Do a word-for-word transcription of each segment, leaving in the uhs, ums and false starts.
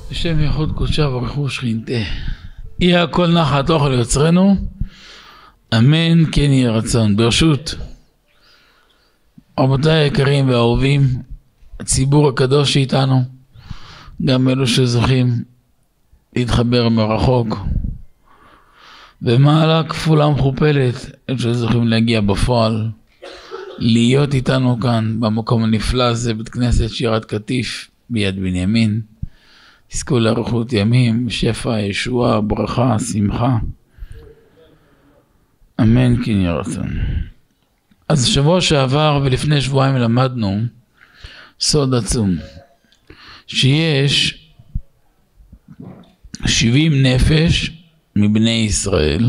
בשם ייחוד קודשה ורכוש שכינתה. יהיה הכל נחת אוכל יוצרנו, אמן כן יהיה רצון. ברשות רבותיי היקרים והאהובים, הציבור הקדוש שאיתנו, גם אלו שזוכים להתחבר מרחוק, במעלה כפולה ומכופלת, אלו שזוכים להגיע בפועל, להיות איתנו כאן במקום הנפלא הזה, בית כנסת שירת קטיף ביד בנימין. תזכו לאריכות ימים, שפע, ישועה, ברכה, שמחה. אמן כן יהיה רצון. אז שבוע שעבר ולפני שבועיים למדנו סוד עצום, שיש שבעים נפש מבני ישראל,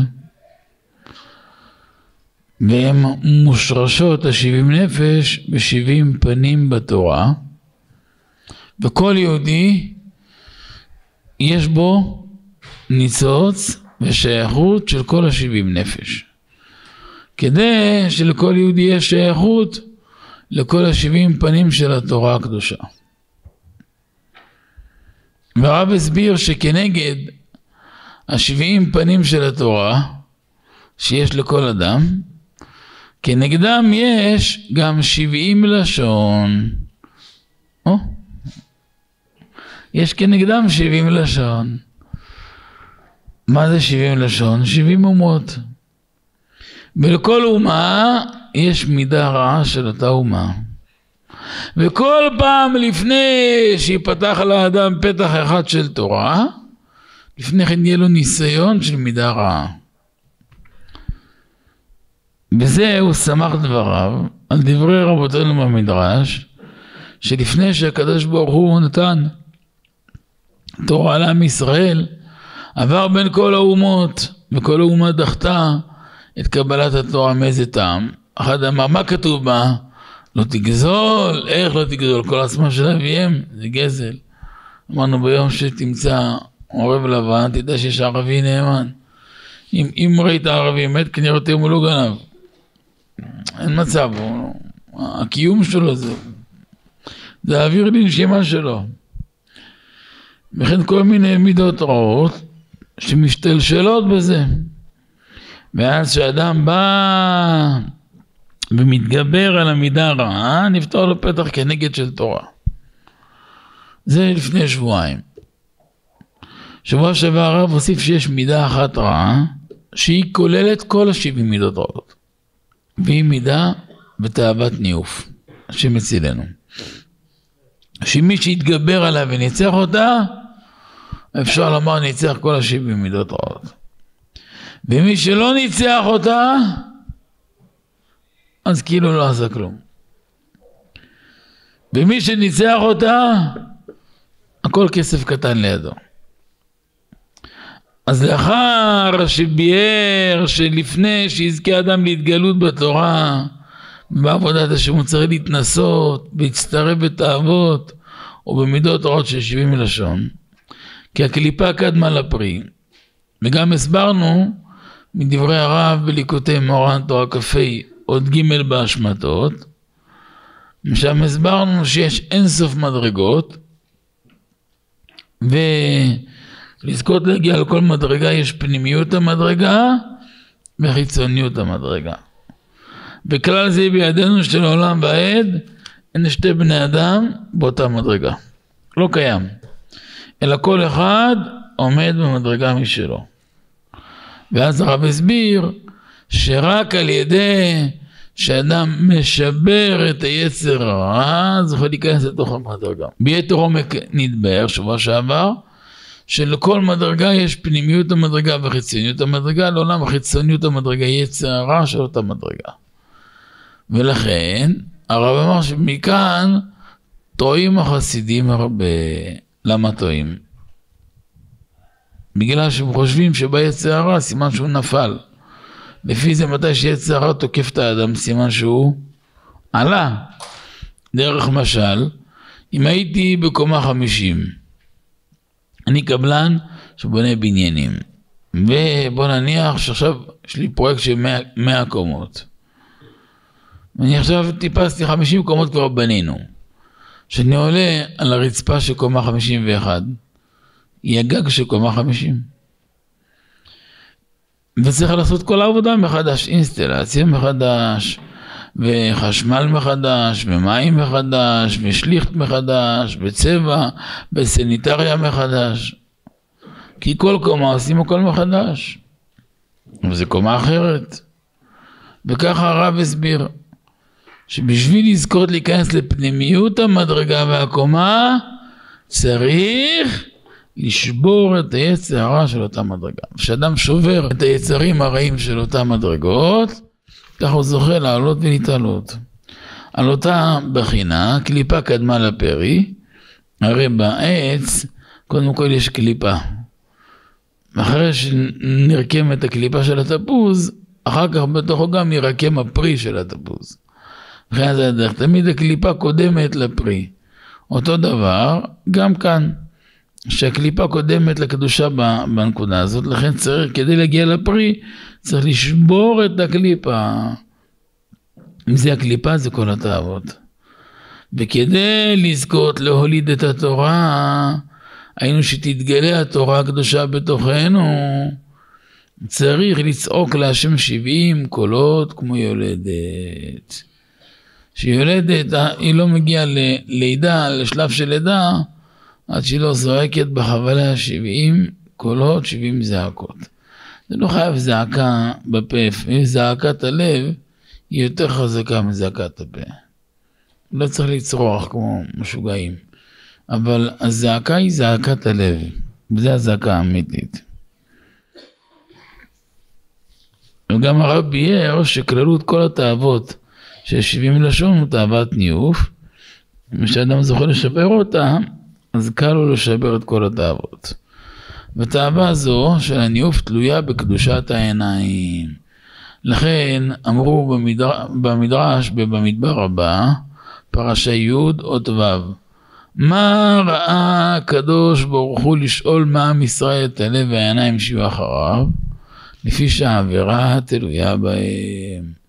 והם מושרשות השבעים נפש בשבעים פנים בתורה, וכל יהודי יש בו ניצוץ ושייכות של כל השבעים נפש. כדי שלכל יהודי יש שייכות לכל השבעים פנים של התורה הקדושה. והרב הסביר שכנגד השבעים פנים של התורה שיש לכל אדם, כנגדם יש גם שבעים לשון. או? יש כנגדם שבעים לשון. מה זה שבעים לשון? שבעים אומות. ולכל אומה יש מידה רעה של אותה אומה. וכל פעם לפני שיפתח לאדם פתח אחד של תורה, לפני כן יהיה לו ניסיון של מידה רעה. בזה הוא שמח דבריו על דברי רבותינו במדרש, שלפני שהקדוש ברוך הוא נתן תורה לעם ישראל, עבר בין כל האומות, וכל האומה דחתה את קבלת התורה. מאיזה טעם? אחד אמר, מה כתוב בה? לא תגזול. איך לא תגזול? כל עצמה של אביהם זה גזל. אמרנו, ביום שתמצא עורב לבן, תדע שיש ערבי נאמן. אם, אם ראית ערבי מת, כנראה תהיה מולו גנב. אין מצב, הוא, הקיום שלו זה, זה האוויר לנשימה שלו. וכן כל מיני מידות רעות שמשתלשלות בזה. ואז שאדם בא ומתגבר על המידה הרעה, נפתח לו פתח כנגד של תורה. זה לפני שבועיים. שבוע שעבר הרב הוסיף שיש מידה אחת רעה, שהיא כוללת כל השבעים מידות רעות. והיא מידה בתאוות ניאוף, השם מצילנו. שמי שיתגבר עליה וניצח אותה, אפשר לומר ניצח כל השבעים מידות רעות. ומי שלא ניצח אותה, אז כאילו לא עשה כלום. ומי שניצח אותה, הכל כסף קטן לידו. אז לאחר שביאר שלפני שיזכה אדם להתגלות בתורה, בעבודת השם הוא צריך להתנסות, בהצטרף בתאוות, או במידות רעות של שבעים לשון, כי הקליפה קדמה לפרי. וגם הסברנו מדברי הרב בליקוטי מורן תורה כ"ה עוד ג' בהשמטות, שם הסברנו שיש אינסוף מדרגות, ולזכות להגיע לכל מדרגה יש פנימיות המדרגה וחיצוניות המדרגה. בכלל זה בידינו של עולם ועד, אין שתי בני אדם באותה מדרגה. לא קיים. אלא כל אחד עומד במדרגה משלו. ואז הרב הסביר שרק על ידי שאדם משבר את היצר הרע, אז יכול להיכנס לתוך המדרגה. ביתר עומק נדבר שבוע שעבר, שלכל מדרגה יש פנימיות המדרגה וחיצוניות המדרגה, לעולם חיצוניות המדרגה יצר הרע של אותה מדרגה. ולכן הרב אמר שמכאן טועים החסידים הרבה. למה טועים? בגלל שהם חושבים שביצר הרע סימן שהוא נפל. לפי זה מתי שיצר הרע תוקף את האדם סימן שהוא עלה. דרך משל, אם הייתי בקומה חמישים, אני קבלן שבונה בניינים, ובוא נניח שעכשיו יש לי פרויקט של מאה קומות, ואני עכשיו טיפסתי חמישים קומות כבר בנינו. כשאני עולה על הרצפה של קומה חמישים ואחת, היא הגג של קומה חמישים. וצריך לעשות כל העבודה מחדש, אינסטלציה מחדש, וחשמל מחדש, ומים מחדש, ושליחט מחדש, וצבע, וסניטריה מחדש. כי כל קומה עושים הכל מחדש. וזה קומה אחרת. וככה הרב הסביר, שבשביל לזכות להיכנס לפנימיות המדרגה והקומה, צריך לשבור את היצר הרע של אותה מדרגה. כשאדם שובר את היצרים הרעים של אותה מדרגות, ככה הוא זוכה לעלות ולהתעלות. על אותה בחינה, קליפה קדמה לפרי, הרי בעץ, קודם כל יש קליפה. אחרי שנרקם את הקליפה של התפוז, אחר כך בתוכו גם ירקם הפרי של התפוז. לכן זה הדרך, תמיד הקליפה קודמת לפרי. אותו דבר, גם כאן, שהקליפה קודמת לקדושה בנקודה הזאת, לכן צריך, כדי להגיע לפרי, צריך לשבור את הקליפה. אם זה הקליפה, זה כל התאוות. וכדי לזכות להוליד את התורה, היינו שתתגלה התורה הקדושה בתוכנו, צריך לצעוק להשם שבעים קולות כמו יולדת. שיולדת, היא לא מגיעה ללידה, לשלב של לידה, עד שהיא לא זועקת בחבלה שבעים קולות, שבעים זעקות. זה לא חייב זעקה בפה, אם זעקת הלב, היא יותר חזקה מזעקת הפה. לא צריך לצרוח כמו משוגעים. אבל הזעקה היא זעקת הלב, וזה הזעקה האמיתית. וגם הרב ביאר שכללות כל התאוות ששבעים לשון הוא תאוות ניאוף, ושאדם זוכה לשבר אותה, אז קל לו לשבר את כל התאוות. ותאווה זו של הניאוף תלויה בקדושת העיניים. לכן אמרו במדרש, במדרש במדבר הבא, פרשה י' אות ו', מה ראה הקדוש ברוך הוא לשאול מעם ישראל את הלב והעיניים שיהיו אחריו, לפי שהעבירה תלויה בהם.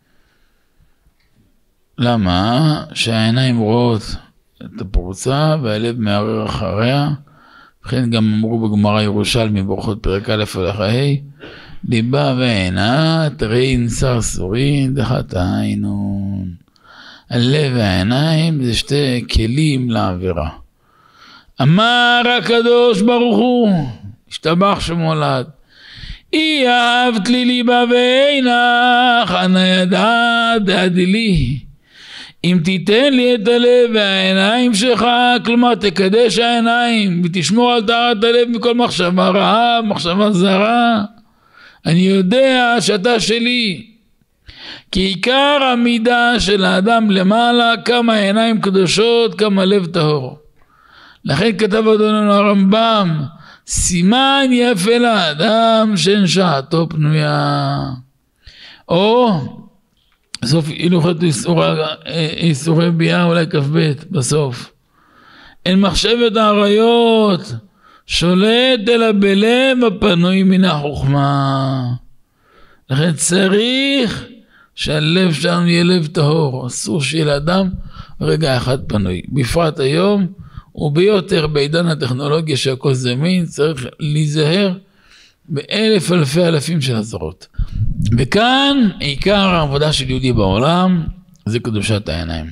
למה? שהעיניים רואות את הפרוצה והלב מערער אחריה, וכן גם אמרו בגמרא ירושלמי ברכות פרק א' הלכה ה', ליבה ועינת רין סרסורין דחתיינון. הלב והעיניים זה שתי כלים לעבירה. אמר הקדוש ברוך הוא, השתבח שמולד, אי אהבת לי ליבה ועינך, אנא ידעת דעתי. אם תיתן לי את הלב והעיניים שלך, כלומר תקדש העיניים ותשמור על טהרת הלב מכל מחשבה רעה, מחשבה זרה, אני יודע שאתה שלי. כי עיקר המידה של האדם למעלה, כמה עיניים קדושות, כמה לב טהור. לכן כתב אדוננו הרמב"ם, סימן יפה לאדם שאין שעתו פנויה. או בסוף הילוכות איסורי ביאה אולי כ"ב בסוף. אין מחשבת העריות שולט אלא בלב הפנוי מן החוכמה. לכן צריך שהלב שלנו יהיה לב טהור. אסור שיהיה לאדם רגע אחד פנוי. בפרט היום וביותר בעידן הטכנולוגיה שהכל זמין, צריך להיזהר באלף אלפי אלפים של עזרות. וכאן עיקר העבודה של יהודי בעולם זה קדושת העיניים.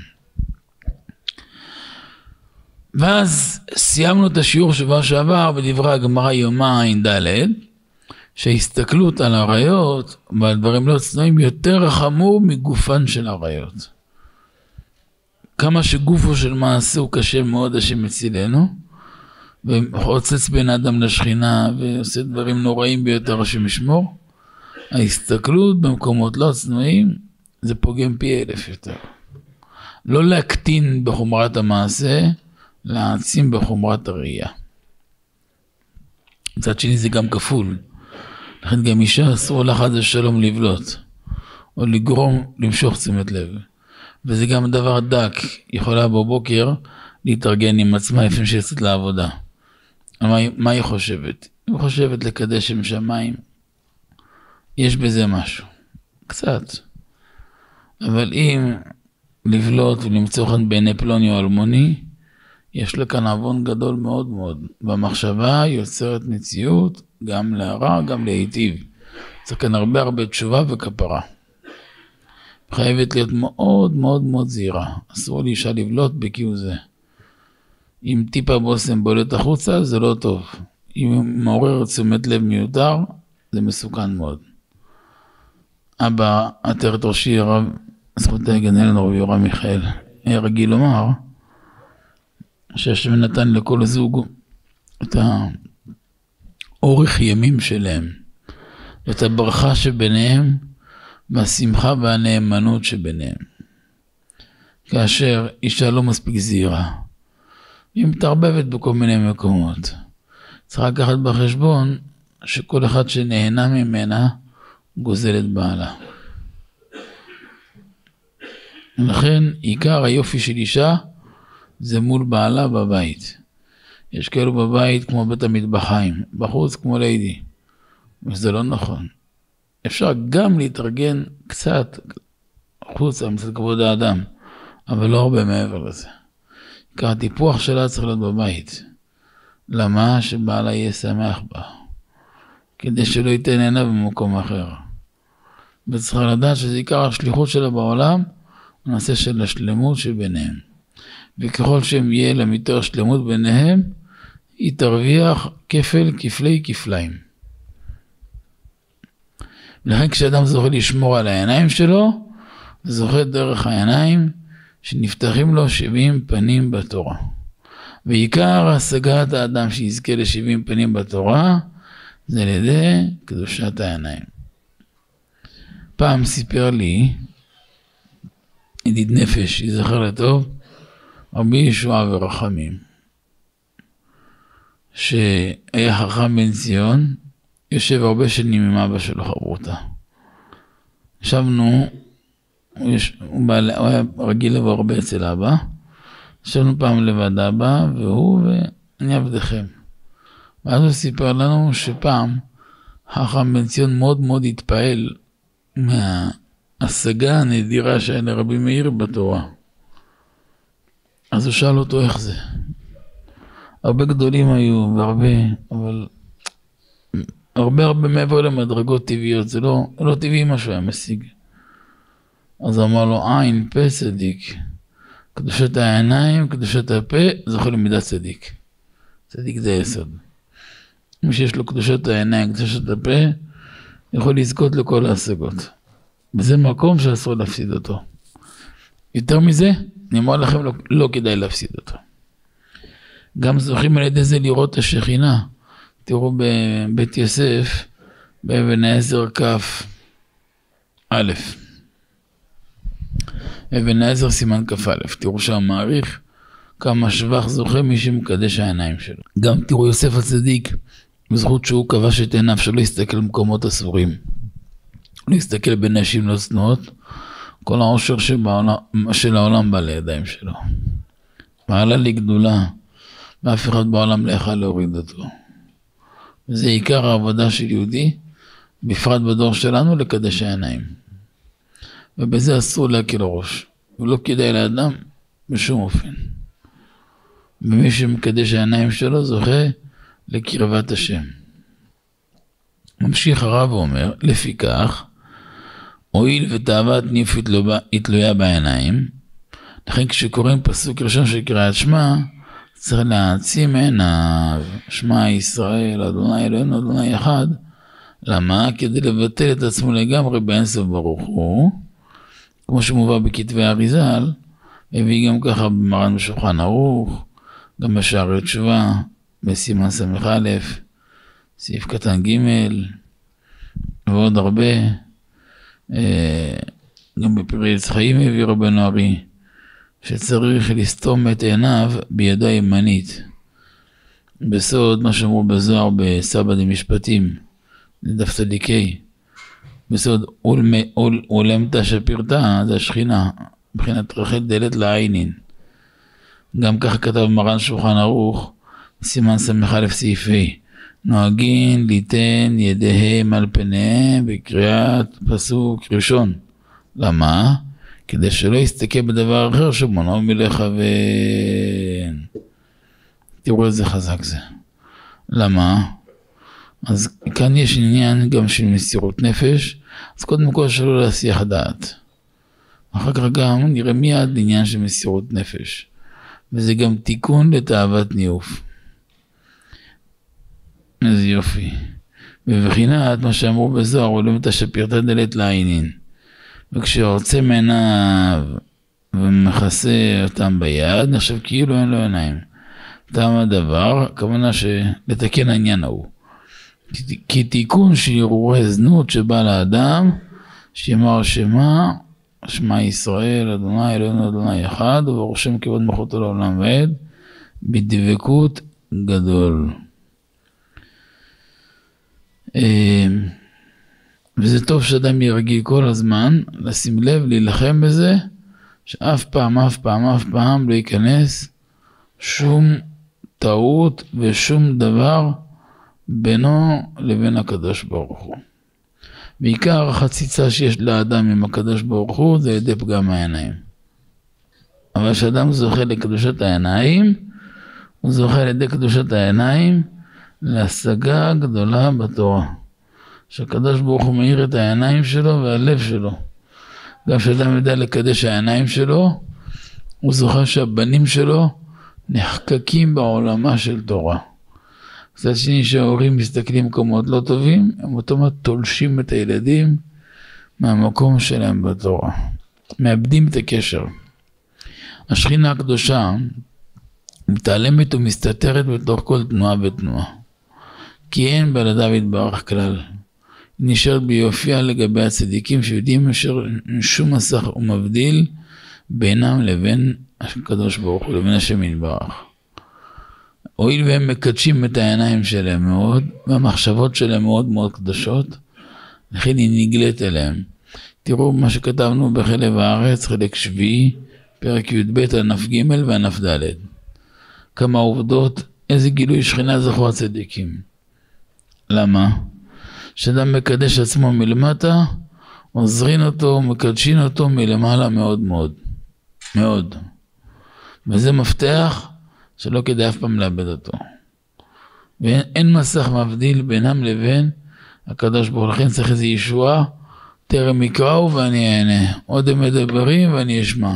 ואז סיימנו את השיעור שבוע שעבר בדברי הגמרא יומא ע"ד, שהסתכלות על עריות ועל דברים לא צנועים יותר חמור מגופן של עריות. כמה שגופו של מעשה הוא קשה מאוד, השם מצילנו, וחוצץ בין אדם לשכינה ועושה דברים נוראים ביותר השם ישמור, ההסתכלות במקומות לא צנועים זה פוגם פי אלף יותר. לא להקטין בחומרת המעשה, להעצים בחומרת הראייה. מצד שני זה גם כפול. לכן גם אישה אסור לך חס ושלום לבלוט, או לגרום למשוך תשומת לב. וזה גם דבר דק, יכולה בבוקר להתארגן עם עצמה לפני שיוצאת לעבודה. מה, מה היא חושבת? היא חושבת לקדש שם שמיים. יש בזה משהו, קצת. אבל אם לבלוט ולמצוא חן בעיני פלוני או אלמוני, יש לכאן עוון גדול מאוד מאוד. במחשבה יוצרת מציאות גם להרע, גם להיטיב. צריך כאן הרבה הרבה תשובה וכפרה. חייבת להיות מאוד מאוד מאוד זהירה. אסור לאישה לבלוט בכיו זה. אם טיפה בוסם בולט החוצה, זה לא טוב. אם מעורר תשומת לב מיותר, זה מסוכן מאוד. אבא, עטרת ראשי הרב, זכותי יגן עלינו רבי יורם מיכאל, היה רגיל לומר, שהשם נתן לכל זוג את האורך ימים שלהם, ואת הברכה שביניהם, והשמחה והנאמנות שביניהם. כאשר אישה לא מספיק זהירה, היא מתערבבת בכל מיני מקומות. צריך לקחת בחשבון שכל אחד שנהנה ממנה גוזל את בעלה. לכן עיקר היופי של אישה זה מול בעלה בבית. יש כאלו בבית כמו בית המטבחיים, בחוץ כמו לידי. וזה לא נכון. אפשר גם להתארגן קצת חוצה מצד כבוד האדם, אבל לא הרבה מעבר לזה. עיקר הטיפוח שלה צריך להיות בבית. למה? שבעלה יהיה שמח בה. כדי שלא ייתן עינה במקום אחר. וצריכה לדעת שזה עיקר השליחות שלה בעולם, הנושא של השלמות שביניהם. וככל שהם יהיה להם יותר שלמות ביניהם, היא תרוויח כפל כפלי כפליים. לכן כשאדם זוכה לשמור על העיניים שלו, זוכה דרך העיניים שנפתחים לו שבעים פנים בתורה. ועיקר השגת האדם שיזכה לשבעים פנים בתורה, זה על ידי קדושת העיניים. פעם סיפר לי, ידיד נפש, יזכר לטוב, רבי ישועה ורחמים, שהיה חכם בן ציון, יושב הרבה שנים עם אבא שלו חברותה. ישבנו, הוא, יש, הוא, בעל, הוא היה רגיל לבוא הרבה אצל אבא, ישבנו פעם לבד אבא, והוא ואני עבדכם. ואז הוא סיפר לנו שפעם, חכם בן ציון מאוד מאוד התפעל מההשגה הנדירה שהיה לרבי מאיר בתורה. אז הוא שאל אותו איך זה. הרבה גדולים היו, והרבה, אבל הרבה הרבה מעבר למדרגות טבעיות, זה לא, לא טבעי מה שהוא היה משיג. אז אמר לו, עין, פה, צדיק. קדושת העיניים, קדושת הפה, זוכה למידת צדיק. צדיק זה יסוד. מי שיש לו קדושת העיניים, קדושת הפה, יכול לזכות לכל ההשגות. וזה מקום שאסור להפסיד אותו. יותר מזה, אני אומר לכם, לא, לא כדאי להפסיד אותו. גם זוכים על ידי זה לראות את השכינה. תראו בבית יוסף, באבן העזר כף א', אבן העזר סימן כף א', תראו שם מעריך כמה שבח זוכה מי שמקדש העיניים שלו. גם תראו יוסף הצדיק, בזכות שהוא כבש את עיניו שלא יסתכל במקומות אסורים, לא יסתכל בנשים לא צנועות, כל העושר שבעולם, של העולם בא לידיים שלו. מעלה לגדולה, ואף אחד בעולם לא יכל להוריד אותו. וזה עיקר העבודה של יהודי, בפרט בדור שלנו, לקדש העיניים. ובזה אסור להקיל ראש, ולא כדאי לאדם בשום אופן. ומי שמקדש העיניים שלו זוכה לקרבת השם. ממשיך הרב ואומר, לפיכך, הואיל ותאוות ניף היא תלויה בעיניים, לכן כשקוראים פסוק ראשון של קריאת שמע, צריך להעצים עיניו, שמע ישראל, אדוני אלוהינו, אדוני אחד. למה? כדי לבטל את עצמו לגמרי באין סוף ברוך הוא, כמו שמובא בכתבי אריז"ל, הביא גם ככה במרן בשולחן ערוך, גם בשערי תשובה, בסימן סמך א', סעיף קטן ג', ועוד הרבה, גם בפרי עץ חיים הביא רבנו ארי, שצריך לסתום את עיניו בידו הימנית. בסוד מה שאמרו בזוהר בסבא דמשפטים, דף צדיקי, בסוד אולמתא שפירתא, זה השכינה, מבחינת רחל דלת לעינין. גם כך כתב מרן שולחן ערוך, סימן סמך א' סעיף ה', נוהגין ליתן ידיהם על פניהם בקריאת פסוק ראשון. למה? כדי שלא יסתכל בדבר אחר שמונעו מלכוון. תראו איזה חזק זה. למה? אז כאן יש עניין גם של מסירות נפש, אז קודם כל שלא להסיח דעת. אחר כך גם נראה מיד עניין של מסירות נפש. וזה גם תיקון לתאוות ניאוף. איזה יופי. בבחינת מה שאמרו בזוהר, עולם את השפירתא דלת לעינין. וכשהורצה מעיניו ומכסה אותם ביד, נחשב כאילו אין לו עיניים. טעם הדבר, הכוונה שלתקן העניין ההוא. כי תיקון שירורי זנות שבא לאדם, שיאמר שמה, שמע ישראל, אדוני אלוהינו אדוני אחד, וברוך שם כבוד מלכותו לעולם ועד, בדבקות גדול. וזה טוב שאדם ירגיל כל הזמן, לשים לב, להילחם בזה, שאף פעם, אף פעם, אף פעם לא ייכנס שום טעות ושום דבר בינו לבין הקדוש ברוך הוא. בעיקר החציצה שיש לאדם עם הקדוש ברוך הוא זה ידי פגם העיניים. אבל כשאדם זוכה לקדושת העיניים, הוא זוכה לידי קדושת העיניים להשגה גדולה בתורה. שהקדוש ברוך הוא מאיר את העיניים שלו והלב שלו. גם כשאדם יודע לקדש העיניים שלו, הוא זוכה שהבנים שלו נחקקים בעולמה של תורה. קצת שני שההורים מסתכלים במקומות לא טובים, הם אוטומט תולשים את הילדים מהמקום שלהם בתורה. מאבדים את הקשר. השכינה הקדושה מתעלמת ומסתתרת בתוך כל תנועה ותנועה. כי אין בה לדוד יתברך כלל. היא נשארת ביופייה לגבי הצדיקים שיודעים אשר שום מסך ומבדיל בינם לבין הקדוש ברוך הוא, לבין השם יתברך. הואיל והם מקדשים את העיניים שלהם מאוד, והמחשבות שלהם מאוד מאוד קדושות, לכן היא נגלית אליהם. תראו מה שכתבנו בחלב הארץ, חלק שביעי, פרק י"ב, ענף ג' וענף ד'. כמה עובדות, איזה גילוי שכינה זכו הצדיקים. למה? שאדם מקדש עצמו מלמטה, עוזרין אותו, מקדשין אותו מלמעלה מאוד מאוד. מאוד. וזה מפתח שלא כדאי אף פעם לאבד אותו. ואין מסך מבדיל בינם לבין הקדוש ברוך הוא. לכן צריך איזו ישועה, טרם יקראו ואני אענה. עוד הם מדברים ואני אשמע.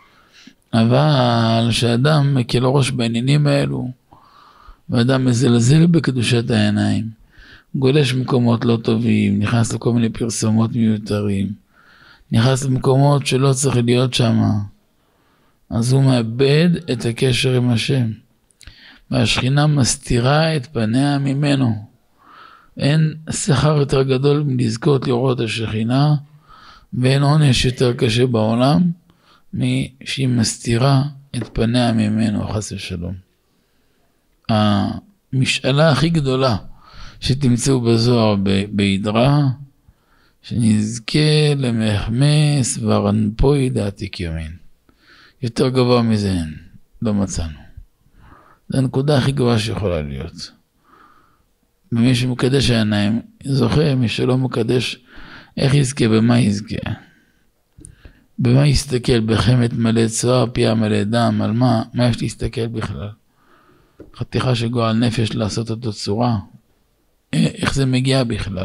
אבל שאדם מקל ראש בעניינים האלו, ואדם מזלזל בקדושת העיניים, גולש במקומות לא טובים, נכנס לכל מיני פרסומות מיותרים, נכנס למקומות שלא צריך להיות שם, אז הוא מאבד את הקשר עם השם. והשכינה מסתירה את פניה ממנו. אין שכר יותר גדול מלזכות לראות את השכינה, ואין עונש יותר קשה בעולם, משהיא מסתירה את פניה ממנו, חס ושלום. המשאלה הכי גדולה שתמצאו בזוהר בהידרה, שנזכה למחמס ורנפוי דעתיק ימין. יותר גבוה מזה אין, לא מצאנו. זו הנקודה הכי גבוהה שיכולה להיות. ומי שמקדש העיניים זוכה, מי שלא מקדש, איך יזכה, במה יזכה? במה יסתכל? בחמת מלא צוהר, פיה מלא דם, על מה? מה יש להסתכל בכלל? חתיכה של גועל נפש לעשות אותו צורה? איך זה מגיע בכלל?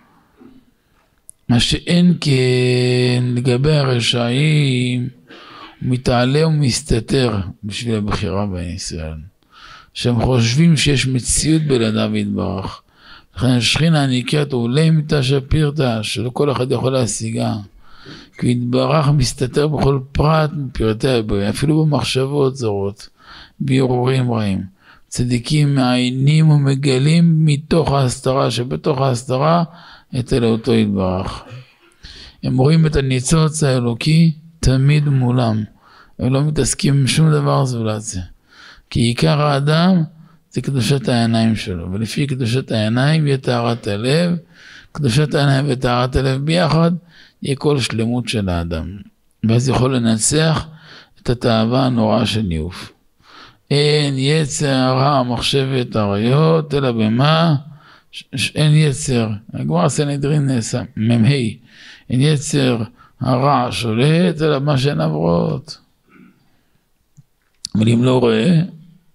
מה שאין כן לגבי הרשעים, הוא מתעלה ומסתתר בשביל הבחירה בישראל. שהם חושבים שיש מציאות בלעדיו יתברך. לכן השכינה נקראת עולה מיתה שפירתה, שלא כל אחד יכול להשיגה. כי יתברך מסתתר בכל פרט מפרטי הבריאה, אפילו במחשבות זרות, בהרהורים רעים. צדיקים מעיינים ומגלים מתוך ההסתרה, שבתוך ההסתרה את אלוהותו יתברך. הם רואים את הניצוץ האלוקי תמיד מולם. הם לא מתעסקים עם שום דבר זולת זה. כי עיקר האדם זה קדושת העיניים שלו. ולפי קדושת העיניים יהיה טהרת הלב. קדושת העיניים וטהרת הלב ביחד יהיה כל שלמות של האדם. ואז יכול לנצח את התאווה הנוראה של ניאוף. אין יצר הרע מחשבת עריות, אלא במה? אין יצר. הגמרא סנהדרין נעשה, ממהי. אין יצר הרע שולט, אלא מה שהן עברות. אבל אם לא רואה,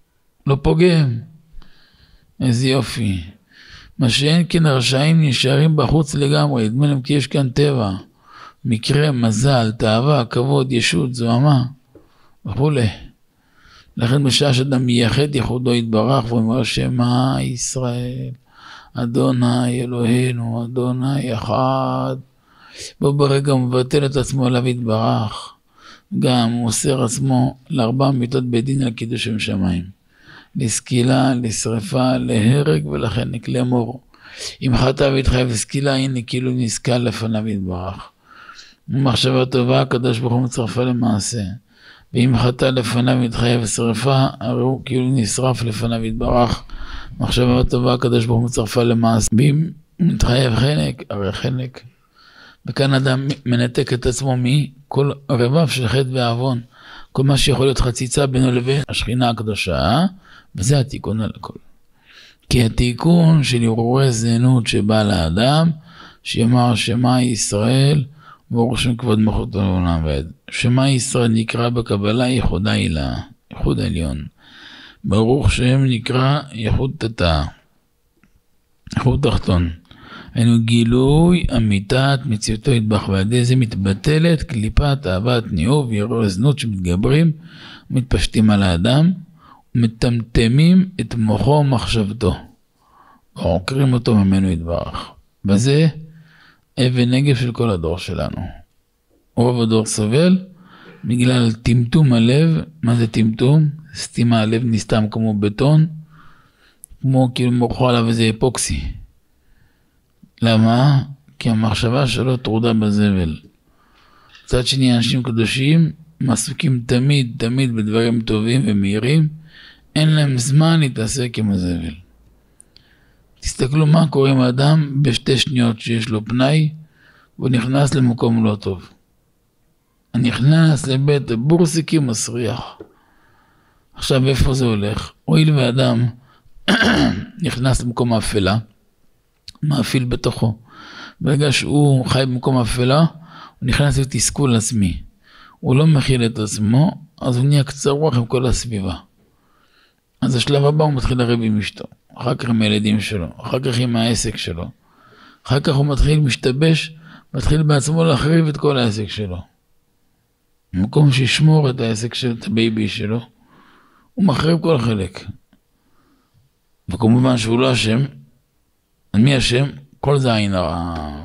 לא פוגם. איזה יופי. מה שאין כן הרשעים נשארים בחוץ לגמרי, נדמה להם כי יש כאן טבע, מקרה, מזל, תאווה, כבוד, ישות, זוהמה וכו'. לכן בשעה שאדם מייחד ייחודו יתברך ואומר שמע ישראל, אדוני אלוהינו, אדוני אחד, בו ברגע הוא מבטל את עצמו עליו יתברך, גם הוא מוסר עצמו לארבע מיתות בדין על קידוש שם שמיים, לסקילה, לשרפה, להרג ולחנק, לאמור. אם חטא והתחייב לסקילה, הנה כאילו נסקל לפניו יתברך. מחשבה טובה, הקדוש ברוך הוא מצרפה למעשה. ואם חטא לפניו והתחייב לשרפה, הרי הוא כאילו נשרף לפניו יתברך. מחשבה טובה, הקדוש ברוך הוא מצרפה למעשה. ואם מתחייב חנק, הרי חנק. וכאן אדם מנתק את עצמו מכל רבב של חטא ועוון. כל מה שיכול להיות חציצה בינו לבין השכינה הקדושה, וזה התיקון על הכל. כי התיקון של הרהורי זנות שבא לאדם, שיאמר שמע ישראל, ברוך שם כבוד מלכות העולם ועד. שמע ישראל נקרא בקבלה ייחוד העילה, ייחוד עליון. ברוך שם נקרא ייחוד תתא, ייחוד תחתון. היינו גילוי אמיתת מציאותו יתברך, ועל ידי זה מתבטלת קליפת אהבת ניאוב והרהורי זנות שמתגברים, מתפשטים על האדם, ומטמטמים את מוחו ומחשבתו, ועוקרים אותו ממנו יתברך. וזה אבן נגף של כל הדור שלנו. רוב הדור סובל בגלל טמטום הלב. מה זה טמטום? סתימה, הלב נסתם כמו בטון, כמו כאילו מורחו עליו איזה אפוקסי. למה? כי המחשבה שלו טרודה בזבל. מצד שני, אנשים קדושים עסוקים תמיד תמיד בדברים טובים ומהירים, אין להם זמן להתעסק עם הזבל. תסתכלו מה קורה עם האדם בשתי שניות שיש לו פנאי, והוא נכנס למקום לא טוב. נכנס לבית הבורסיקי מסריח. עכשיו איפה זה הולך? הואיל ואדם נכנס למקום האפלה, מאפיל בתוכו. ברגע שהוא חי במקום האפלה, הוא נכנס לתסכול עצמי. הוא לא מכיל את עצמו, אז הוא נהיה קצר רוח עם כל הסביבה. אז השלב הבא הוא מתחיל לריב עם אשתו, אחר כך עם הילדים שלו, אחר כך עם העסק שלו. אחר כך הוא מתחיל משתבש, מתחיל בעצמו להחריב את כל העסק שלו. במקום שישמור את העסק שלו, את הבייבי שלו, הוא מחריב כל חלק. וכמובן שהוא לא אשם. מי אשם? כל זה עין הרע.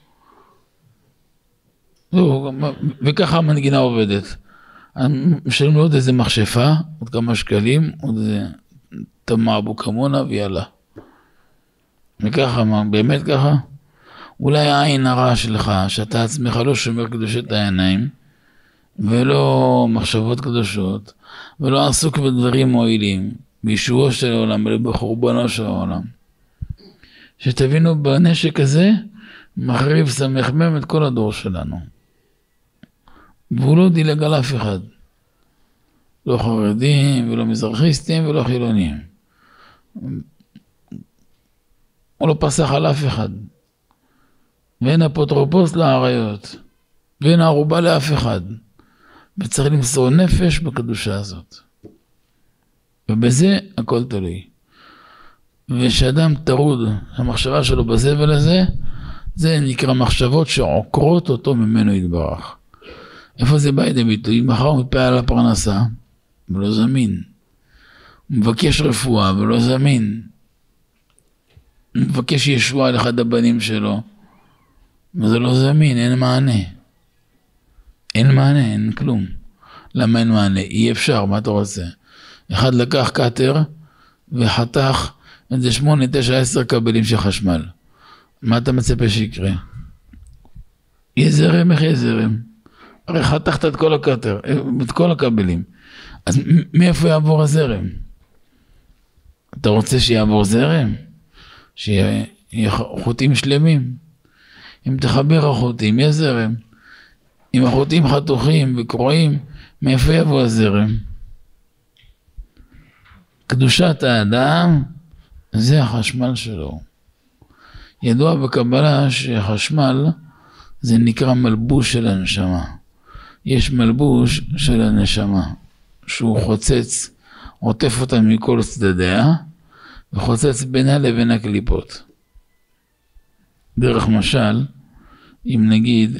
וככה המנגינה עובדת. משלם לו עוד איזה מחשפה, עוד כמה שקלים, עוד איזה תמה אבו כמונה ויאללה. וככה, מה, באמת ככה? אולי העין הרע שלך, שאתה עצמך לא שומר קדושת העיניים, ולא מחשבות קדושות, ולא עסוק בדברים מועילים, בישועו של העולם, אלא בחורבנו של העולם. שתבינו, בנשק הזה, מחריב סמ"ם את כל הדור שלנו. והוא לא דילג על אף אחד. לא חרדים, ולא מזרחיסטים, ולא חילונים. הוא לא פסח על אף אחד. ואין אפוטרופוס לעריות. ואין ערובה לאף אחד. וצריך למסור נפש בקדושה הזאת. ובזה הכל תלוי. ושאדם טרוד, המחשבה שלו בזבל הזה, זה נקרא מחשבות שעוקרות אותו ממנו יתברך. איפה זה בא לידי ביטוי? מחר הוא מתפעל על הפרנסה, ולא זמין. הוא מבקש רפואה, ולא זמין. הוא מבקש ישועה על אחד הבנים שלו, וזה לא זמין, אין מענה. אין מענה, אין כלום. למה אין מענה? אי אפשר, מה אתה רוצה? אחד לקח קאטר, וחתך איזה שמונה, תשע, עשר כבלים של חשמל. מה אתה מצפה שיקרה? יהיה זרם, איך יהיה זרם? הרי חתכת את כל הקאטר, את כל הכבלים. אז מאיפה יעבור הזרם? אתה רוצה שיעבור זרם? שיהיה חוטים שלמים? אם תחבר החוטים, יהיה זרם. אם החוטים חתוכים וקרועים, מאיפה יבוא הזרם? קדושת האדם, זה החשמל שלו. ידוע בקבלה שחשמל זה נקרא מלבוש של הנשמה. יש מלבוש של הנשמה, שהוא חוצץ, עוטף אותה מכל צדדיה, וחוצץ בינה לבין הקליפות. דרך משל, אם נגיד,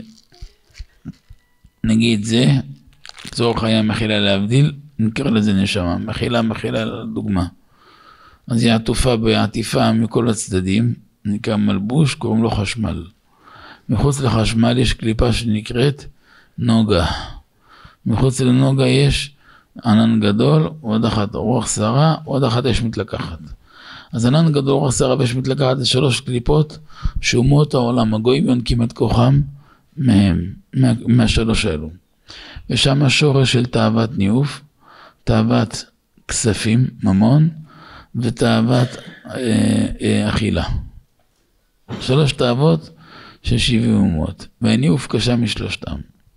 נגיד זה, צורך היה מחילה להבדיל, נקרא לזה נשמה, מחילה מחילה לדוגמה. אז היא עטופה בעטיפה מכל הצדדים, נקרא מלבוש, קוראים לו חשמל. מחוץ לחשמל יש קליפה שנקראת נוגה. מחוץ לנוגה יש ענן גדול, עוד אחת רוח שרה, עוד אחת יש מתלקחת. אז ענן גדול, רוח שרה ויש מתלקחת, זה שלוש קליפות שאומות העולם, הגויים יונקים את כוחם מהם, מה, מהשלוש האלו. ושם השורש של תאוות ניאוף, תאוות כספים, ממון, ותאוות אה, אה, אכילה. שלוש תאוות של שבעים אומות, והניאוף קשה משלושתם.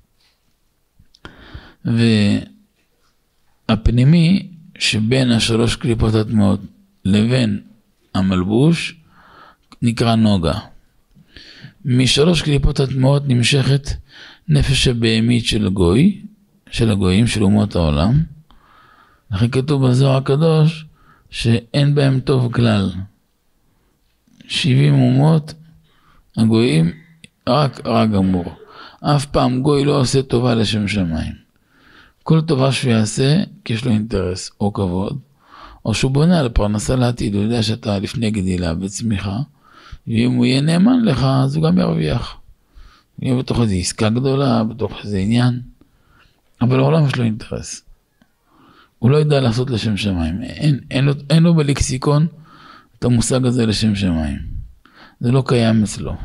והפנימי שבין השלוש קליפות הטמעות לבין המלבוש נקרא נוגה. משלוש קליפות הטמעות נמשכת נפש הבהמית של הגוי, של הגויים, של אומות העולם. לכן כתוב בזוהר הקדוש שאין בהם טוב כלל. שבעים אומות הגויים רק רע גמור. אף פעם גוי לא עושה טובה לשם שמיים. כל טובה שהוא יעשה כי יש לו אינטרס או כבוד, או שהוא בונה על פרנסה לעתיד, הוא יודע שאתה לפני גדילה וצמיחה, ואם הוא יהיה נאמן לך אז הוא גם ירוויח. הוא יהיה בתוך איזו עסקה גדולה, בתוך איזה עניין, אבל לעולם יש לו אינטרס. הוא לא יודע לעשות לשם שמיים. אין, אין, לו, אין לו בלקסיקון את המושג הזה לשם שמיים. זה לא קיים אצלו.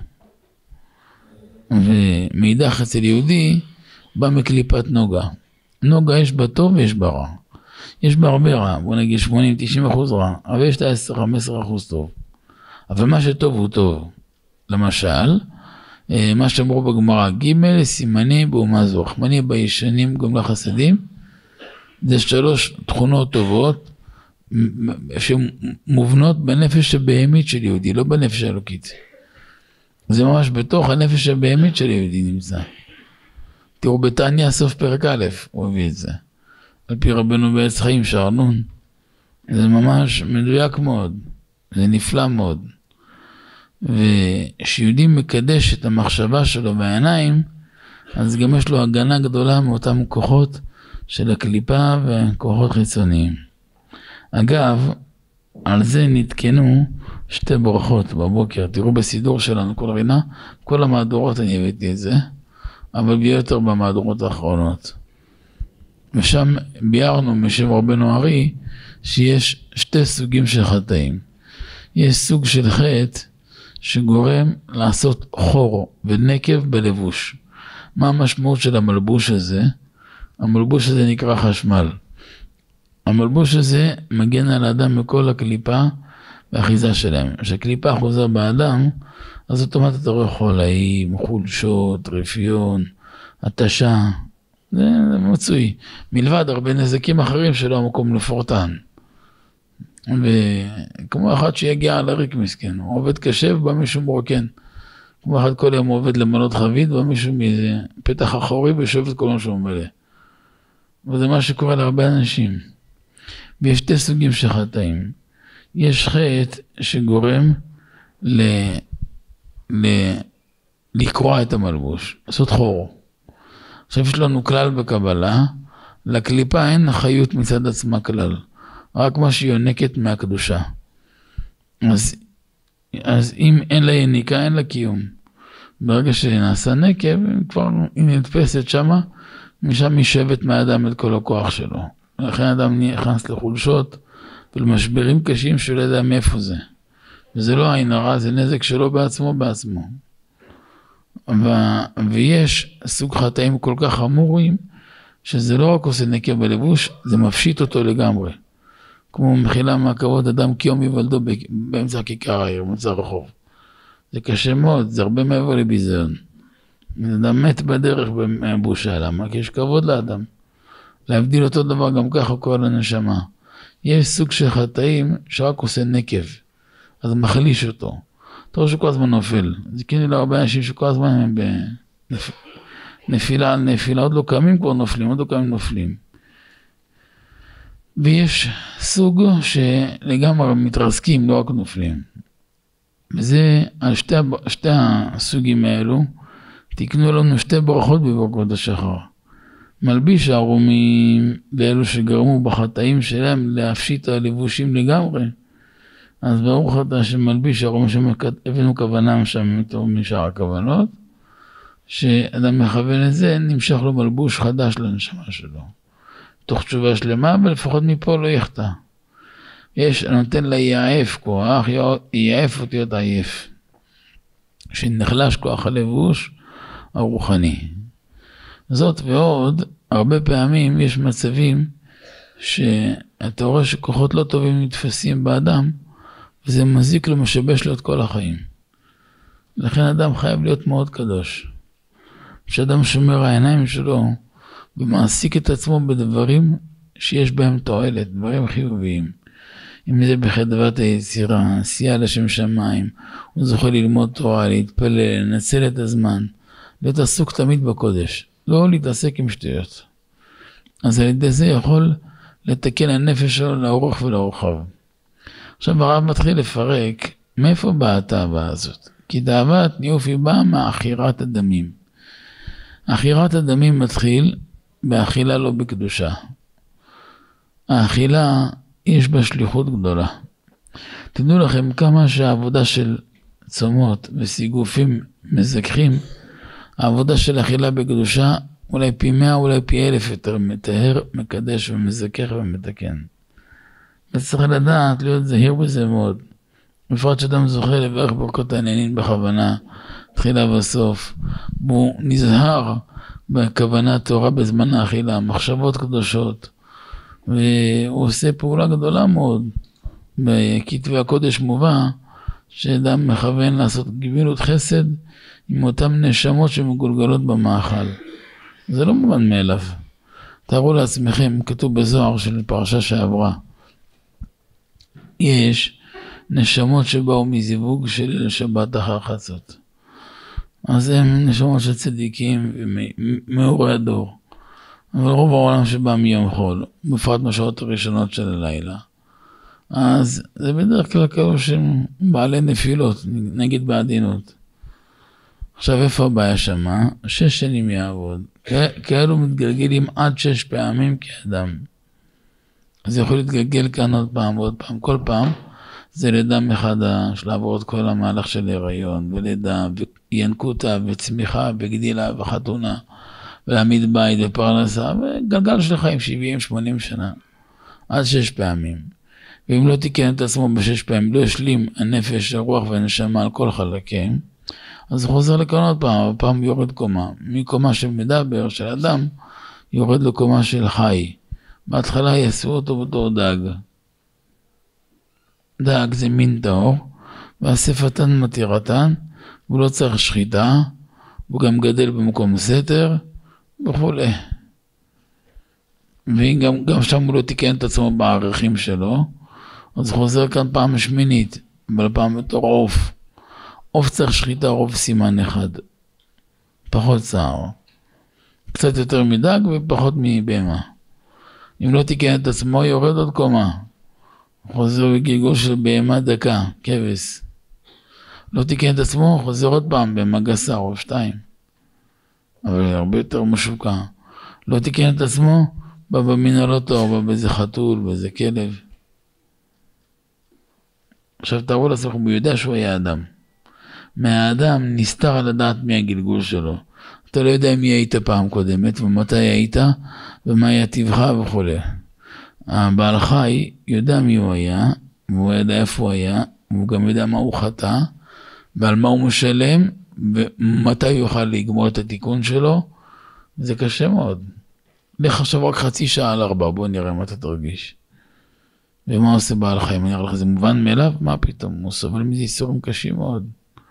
ומאידך אצל יהודי בא מקליפת נוגה. נוגה יש בה טוב ויש בה רע. יש בה הרבה רע, בוא נגיד שמונים תשעים אחוז רע, אבל יש את ה-עשר חמש עשרה אחוז טוב. אבל מה שטוב הוא טוב. למשל, מה שאמרו בגמרא, ג' סימני באומה זו, רחמני בישנים גמלה חסדים, זה שלוש תכונות טובות, שמובנות בנפש הבהמית של יהודי, לא בנפש האלוקית. זה ממש בתוך הנפש הבהמית של יהודי נמצא. תראו בתניא סוף פרק א', הוא הביא את זה. על פי רבנו בעץ חיים שערנון. זה ממש מדויק מאוד. זה נפלא מאוד. ושיהודי מקדש את המחשבה שלו בעיניים, אז גם יש לו הגנה גדולה מאותם כוחות של הקליפה וכוחות חיצוניים. אגב, על זה נתקנו שתי ברכות בבוקר. תראו בסידור שלנו כל רינה, כל המהדורות אני הבאתי את זה, אבל ביותר במהדורות האחרונות. ושם ביארנו משם רבנו ארי שיש שתי סוגים של חטאים. יש סוג של חטא שגורם לעשות חור ונקב בלבוש. מה המשמעות של המלבוש הזה? המלבוש הזה נקרא חשמל. המלבוש הזה מגן על האדם מכל הקליפה והאחיזה שלהם. כשהקליפה חוזר באדם, אז אוטומטית אתה רואה חולאים, חולשות, רפיון, התשה. זה, זה מצוי. מלבד הרבה נזקים אחרים שלא המקום לפורטן. וכמו אחד שיגיע על הריק מסכן, הוא עובד קשה ובא מישהו מרוקן. כמו אחד כל יום עובד למנות חבית, בא מישהו מאיזה פתח אחורי ושוב את כל מה שהוא מלא. וזה מה שקורה להרבה אנשים. ויש שתי סוגים של חטאים. יש חטא שגורם ל... ל... לקרוע את המלבוש, לעשות חור. עכשיו יש לנו כלל בקבלה, לקליפה אין חיות מצד עצמה כלל, רק מה שהיא יונקת מהקדושה. אז, אז אם אין לה יניקה, אין לה קיום. ברגע שנעשה נקב, כבר היא נתפסת שמה, משם ישבת מהאדם את כל הכוח שלו. לכן האדם נכנס לחולשות ולמשברים קשים שלא יודע מאיפה זה. וזה לא עין הרע, זה נזק שלו בעצמו בעצמו. ו... ויש סוג חטאים כל כך חמורים, שזה לא רק עושה נקב בלבוש, זה מפשיט אותו לגמרי. כמו מחילה מהכבוד אדם קיום יוולדו באמצע כיכר העיר, באמצע הרחוב. זה קשה מאוד, זה הרבה מעבר לביזיון. אדם מת בדרך בבושה, למה? כי יש כבוד לאדם. להבדיל אותו דבר גם ככה כל הנשמה. יש סוג של חטאים שרק עושה נקב, אז מחליש אותו. אתה רואה שכל הזמן נופל. זה כאילו להרבה אנשים שכל הזמן הם בנפילה על נפילה, עוד לא קמים כבר נופלים, עוד לא קמים נופלים. ויש סוג שלגמרי מתרסקים, לא רק נופלים. וזה, על שתי, שתי הסוגים האלו, תקנו לנו שתי ברכות בברכות השחר. מלביש הערומים לאלו שגרמו בחטאים שלהם להפשיט הלבושים לגמרי. אז ברוך אתה שמלביש הערומים שהבאנו כוונה שם משאר הכוונות, שאדם מכוון את זה, נמשך לו מלבוש חדש לנשמה שלו. תוך תשובה שלמה, ולפחות מפה לא יחטא. יש, נותן לה יעף כוח, יעף אותיות עייף. שנחלש כוח הלבוש הרוחני. זאת ועוד, הרבה פעמים יש מצבים שאתה רואה שכוחות לא טובים נתפסים באדם, וזה מזיק לו, משבש לו את כל החיים. לכן אדם חייב להיות מאוד קדוש. כשאדם שומר העיניים שלו, ומעסיק את עצמו בדברים שיש בהם תועלת, דברים חיוביים. אם זה בחדוות היצירה, עשייה לשם שמיים, הוא זוכה ללמוד תורה, להתפלל, לנצל את הזמן, להיות עסוק תמיד בקודש, לא להתעסק עם שטויות. אז על ידי זה יכול לתקן הנפש שלו לאורך ולרוחב. עכשיו הרב מתחיל לפרק, מאיפה באה התאווה הזאת? כי תאוות ניאוף היא באה מאכירת הדמים. אכירת הדמים מתחיל באכילה לא בקדושה. האכילה יש בה שליחות גדולה. תדעו לכם כמה שהעבודה של צומות וסיגופים מזכחים, העבודה של אכילה בקדושה אולי פי מאה, אולי פי אלף יותר מטהר, מקדש ומזכח ומתקן. וצריך לדעת להיות זהיר בזה מאוד. בפרט שאדם זוכה לברך ברכות העניינים בכוונה, תחילה בסוף, והוא נזהר בכוונת תורה בזמן האכילה, מחשבות קדושות, והוא עושה פעולה גדולה מאוד. בכתבי הקודש מובא, שאדם מכוון לעשות גמילות חסד עם אותם נשמות שמגולגלות במאכל. זה לא מובן מאליו. תארו לעצמכם, כתוב בזוהר של פרשה שעברה. יש נשמות שבאו מזיווג של שבת אחר חצות. אז הם נשמות של צדיקים ומאורי הדור. אבל רוב העולם שבא מיום חול, בפרט בשעות הראשונות של הלילה. אז זה בדרך כלל כאלו שהם בעלי נפילות, נגיד בעדינות. עכשיו איפה הבעיה שמה? שש שנים יעבוד. כאלו מתגלגלים עד שש פעמים כאדם. אז יכול להתגלגל כאן עוד פעם ועוד פעם. כל פעם זה לידה מחדש, לעבור את כל המהלך של הריון, ולידה, וינקותה, וצמיחה, וגדילה, וחתונה, ולהעמיד בית ופרנסה, וגלגל של חיים שבעים שמונים שנה. עד שש פעמים. ואם לא תיקן את עצמו בשש פעמים, לא ישלים הנפש, הרוח והנשמה על כל חלקים, אז הוא חוזר לכאן עוד פעם, הפעם יורד קומה. מקומה של מדבר, של אדם, יורד לקומה של חי. בהתחלה יעשו אותו בתור דג. דג זה מין טהור, והשפתן מתירתן, והוא לא צריך שחיטה, הוא גם גדל במקום סתר, וכו'. וגם גם שם הוא לא תיקן את עצמו בערכים שלו, אז חוזר כאן פעם שמינית, אבל פעם בתור עוף. עוף צריך שחיטה, רוב סימן אחד. פחות צער. קצת יותר מדג ופחות מבהמה. אם לא תיקן את עצמו, יורד עוד קומה. חוזר בגלגול של בהמה דקה, כבש. לא תיקן את עצמו, חוזר עוד פעם בהמה גסה או שתיים. אבל הרבה יותר משוקע. לא תיקן את עצמו, בא במין הלא טוב, בא באיזה חתול, באיזה כלב. עכשיו תראו לעצמכם, הוא יודע שהוא היה אדם. מהאדם נסתר על הדעת מהגלגול שלו. אתה לא יודע מי היית פעם קודמת, ומתי היית, ומה היה טבחה וכו'. הבעל חי יודע מי הוא היה, והוא יודע איפה הוא היה, והוא גם יודע מה הוא חטא, ועל מה הוא משלם, ומתי הוא יוכל לגמור את התיקון שלו. זה קשה מאוד. לך עכשיו רק חצי שעה על ארבע, בוא נראה מה אתה תרגיש. ומה עושה בעל חי? אני אראה לך, זה מובן מאליו? מה פתאום? הוא סובל מזה איסורים קשים מאוד.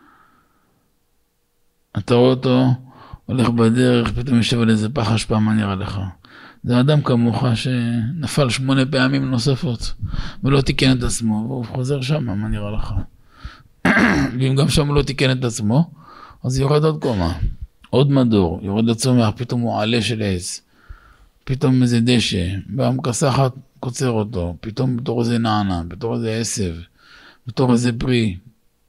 אתה רואה אותו, הולך בדרך, פתאום יושב על איזה פח אשפה, מה נראה לך? זה אדם כמוך שנפל שמונה פעמים נוספות, ולא תיקן את עצמו, והוא חוזר שם, מה נראה לך? ואם גם שם הוא לא תיקן את עצמו, אז יורד עוד קומה, עוד מדור, יורד לצומח, פתאום הוא עלה של עץ, פתאום איזה דשא, והמכסחת קוצר אותו, פתאום בתור איזה נענה, בתור איזה עשב, בתור איזה פרי.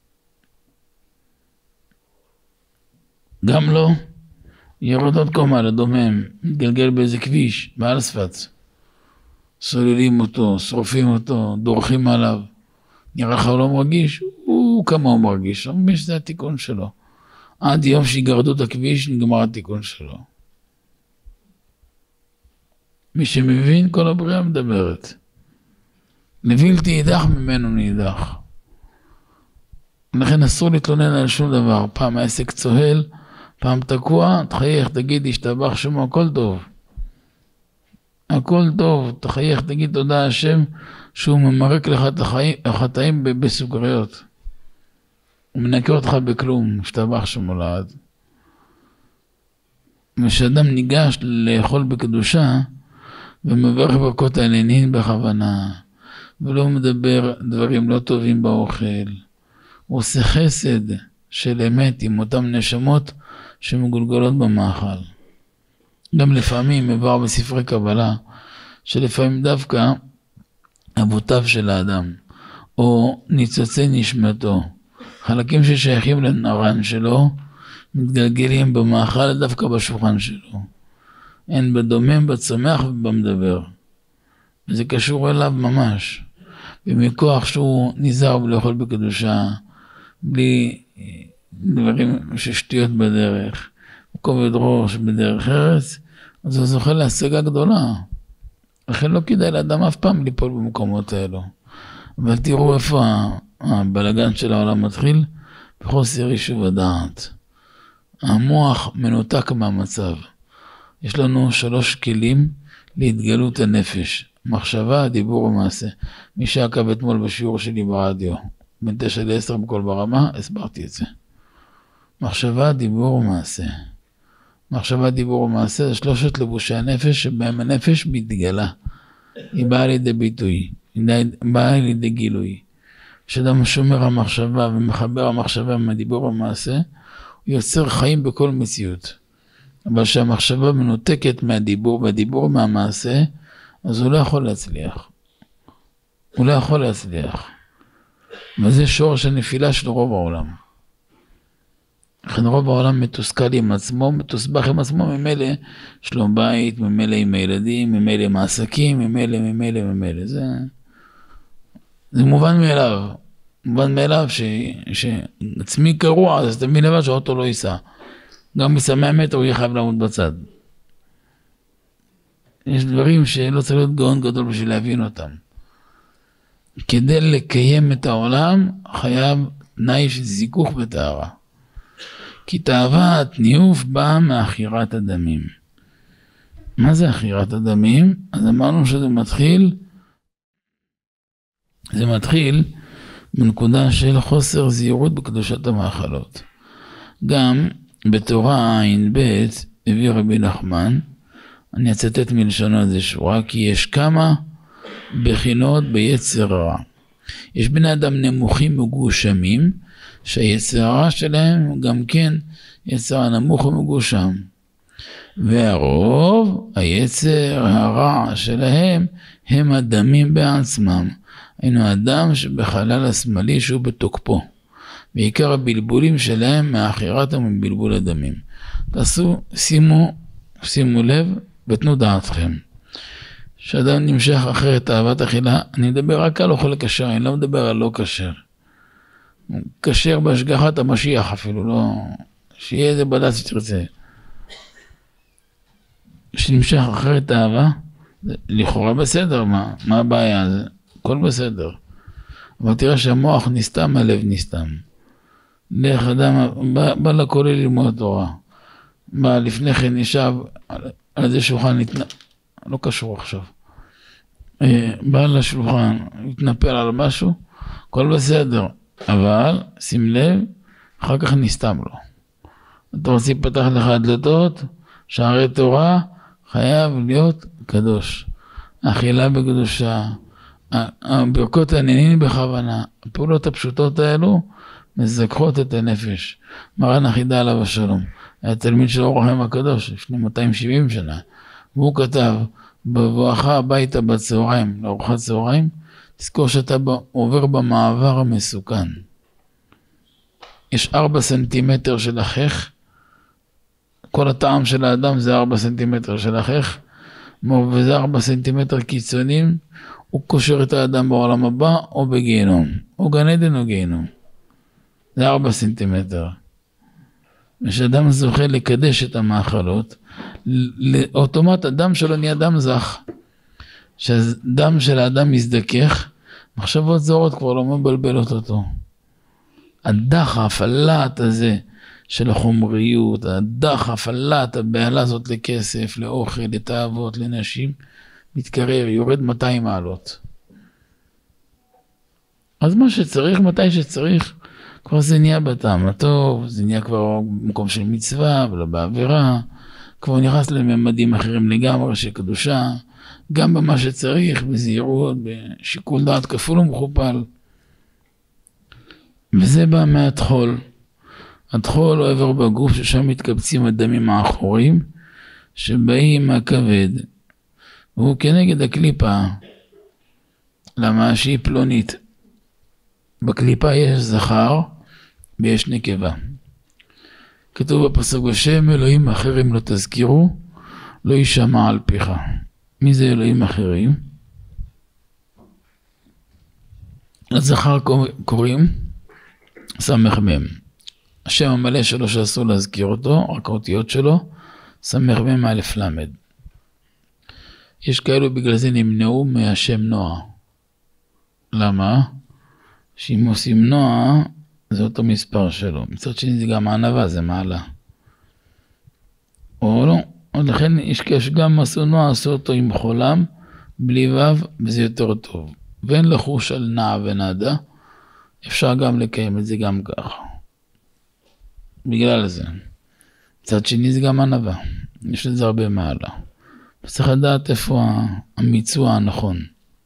גם לא, ירד עוד קומה לדומם, מתגלגל באיזה כביש, בעל ספץ. סוללים אותו, שורפים אותו, דורכים עליו. נראה לך הוא לא מרגיש? הוא כמה הוא מרגיש, הוא מבין שזה התיקון שלו. עד יום שיגרדו את הכביש, נגמר התיקון שלו. מי שמבין, כל הבריאה מדברת. לבלתי יידח ממנו נידח. לכן אסור להתלונן על שום דבר. פעם העסק צוהל, פעם תקוע, תחייך, תגיד, השתבח שמו, הכל טוב. הכל טוב, תחייך, תגיד תודה השם, שהוא ממרק לך את החטאים בסוכריות. הוא מנקה אותך בכלום, השתבח שמו לעד. כשאדם ניגש לאכול בקדושה, ומברך ברכות העליונים בכוונה, ולא מדבר דברים לא טובים באוכל. הוא עושה חסד של אמת עם אותם נשמות שמגולגלות במאכל. גם לפעמים מבואר בספרי קבלה, שלפעמים דווקא אבותיו של האדם, או ניצוצי נשמתו, חלקים ששייכים לנרן שלו, מתגלגלים במאכל דווקא בשולחן שלו. אין בדומם, בצומח ובמדבר. וזה קשור אליו ממש. ומכוח שהוא נזהר לאכול בקדושה, בלי דברים ששטויות בדרך, כובד ראש בדרך ארץ, אז הוא זוכה להשגה גדולה. לכן לא כדאי לאדם אף פעם ליפול במקומות האלו. אבל תראו איפה הבלגן של העולם מתחיל, בחוסר יישוב הדעת. המוח מנותק מהמצב. יש לנו שלוש כלים להתגלות הנפש. מחשבה, דיבור ומעשה. מי שעקב אתמול בשיעור שלי ברדיו, בין תשע לעשר בכל ברמה, הסברתי את זה. מחשבה, דיבור ומעשה. מחשבה, דיבור ומעשה זה שלושת לבושי הנפש שבהם הנפש מתגלה. היא באה לידי ביטוי, היא באה לידי גילוי. כשאדם שומר המחשבה ומחבר המחשבה עם הדיבור ומעשה, הוא יוצר חיים בכל מציאות. אבל כשהמחשבה מנותקת מהדיבור והדיבור מהמעשה, אז הוא לא יכול להצליח. הוא לא יכול להצליח. וזה שורש הנפילה של רוב העולם. לכן רוב העולם מתוסכל עם עצמו, מתוסבך עם עצמו, ממילא שלום בית, ממילא עם הילדים, ממילא עם העסקים, ממילא, ממילא, ממילא. זה, זה מובן מאליו. מובן מאליו ש, שעצמי קרוע, אז תמיד לבד שהאוטו לא ייסע. גם בסמי מטר הוא יהיה חייב לעמוד בצד. יש דברים שלא צריך להיות גאון גדול בשביל להבין אותם. כדי לקיים את העולם, חייב תנאי של זיכוך וטהרה. כי תאוות ניאוף באה מאכירת הדמים. מה זה אכירת הדמים? אז אמרנו שזה מתחיל, זה מתחיל בנקודה של חוסר זהירות בקדושת המאכלות. גם בתורה עין בית הביא רבי נחמן, אני אצטט מלשונו איזה שורה, כי יש כמה בחינות ביצר רע. יש בני אדם נמוכים מגושמים, שהיצר הרע שלהם גם כן יצר הנמוך ומגושם. והרוב, היצר הרע שלהם, הם הדמים בעצמם. היינו אדם שבחלל השמאלי שהוא בתוקפו. ועיקר הבלבולים שלהם מאחירת ומבלבול הדמים. תעשו, שימו, שימו לב ותנו דעתכם. שאדם נמשך אחרי תאוות אכילה, אני מדבר רק על אוכל כשר, אני לא מדבר על לא כשר. כשר בהשגחת המשיח אפילו, לא, שיהיה איזה בד"ץ שתרצה. שנמשך אחרי תאווה, לכאורה בסדר, מה, מה הבעיה? זה הכל בסדר. אבל תראה שהמוח נסתם, הלב נסתם. לך אדם, בא, בא לכולל ללמוד תורה. בא לפני כן נשב על, על איזה שולחן, נתנ... לא קשור עכשיו. בא לשולחן, התנפל על משהו, הכל בסדר. אבל, שים לב, אחר כך נסתם לו. אתה רוצה פתח לך הדלתות, שערי תורה, חייב להיות קדוש. אכילה בקדושה, הברכות העניינים בכוונה, הפעולות הפשוטות האלו, מזכחות את הנפש. מרן החידה עליו השלום, היה תלמיד של אור החיים הקדוש, לפני מאתיים שבעים שנה, והוא כתב, בבואך הביתה בצהריים, לארוחת צהריים, תזכור שאתה עובר במעבר המסוכן. יש ארבע סנטימטר של החך, כל הטעם של האדם זה ארבע סנטימטר של החך, וזה ארבע סנטימטר קיצוניים, הוא קושר את האדם בעולם הבא או בגיהנום, או גן עדן או גיהנום. זה ארבע סנטימטר. כשאדם זוכה לקדש את המאכלות, לאוטומט הדם שלו נהיה דם זך. כשהדם של האדם מזדכך, מחשבות זרות כבר לא מבלבלות אותו. הדחף, הלהט הזה של החומריות, הדחף, הלהט, הבעלה הזאת לכסף, לאוכל, לתאוות, לנשים, מתקרר, יורד מאתיים מעלות. אז מה שצריך, מתי שצריך, כבר זה נהיה בטעם הטוב, זה נהיה כבר במקום של מצווה, ולא בעבירה, כבר נכנס לממדים אחרים לגמרי של קדושה, גם במה שצריך, בזהירות, בשיקול דעת כפול ומכופל. וזה בא מהתחול. התחול הוא עבר בגוף ששם מתקבצים הדמים האחוריים, שבאים מהכבד. והוא כנגד הקליפה. למה שהיא פלונית. בקליפה יש זכר ויש נקבה. כתוב בפסוק השם, אלוהים אחרים לא תזכירו, לא יישמע על פיך. מי זה אלוהים אחרים? לזכר קוראים סמך מם. השם המלא שלו שאסור להזכיר אותו, רק האותיות שלו, סמך מם א' למד. יש כאלו בגלל זה נמנעו מהשם נועה. למה? שאם עושים נועה, זה אותו מספר שלו. מצד שני זה גם הענבה, זה מעלה. או לא, או לכן יש כשגם עשו נועה, עשו אותו עם חולם, בלי וו, וזה יותר טוב. ואין לחוש על נעה ונדה, אפשר גם לקיים את זה גם ככה. בגלל זה. מצד שני זה גם ענבה. יש לזה הרבה מעלה. צריך לדעת איפה המיצוע הנכון.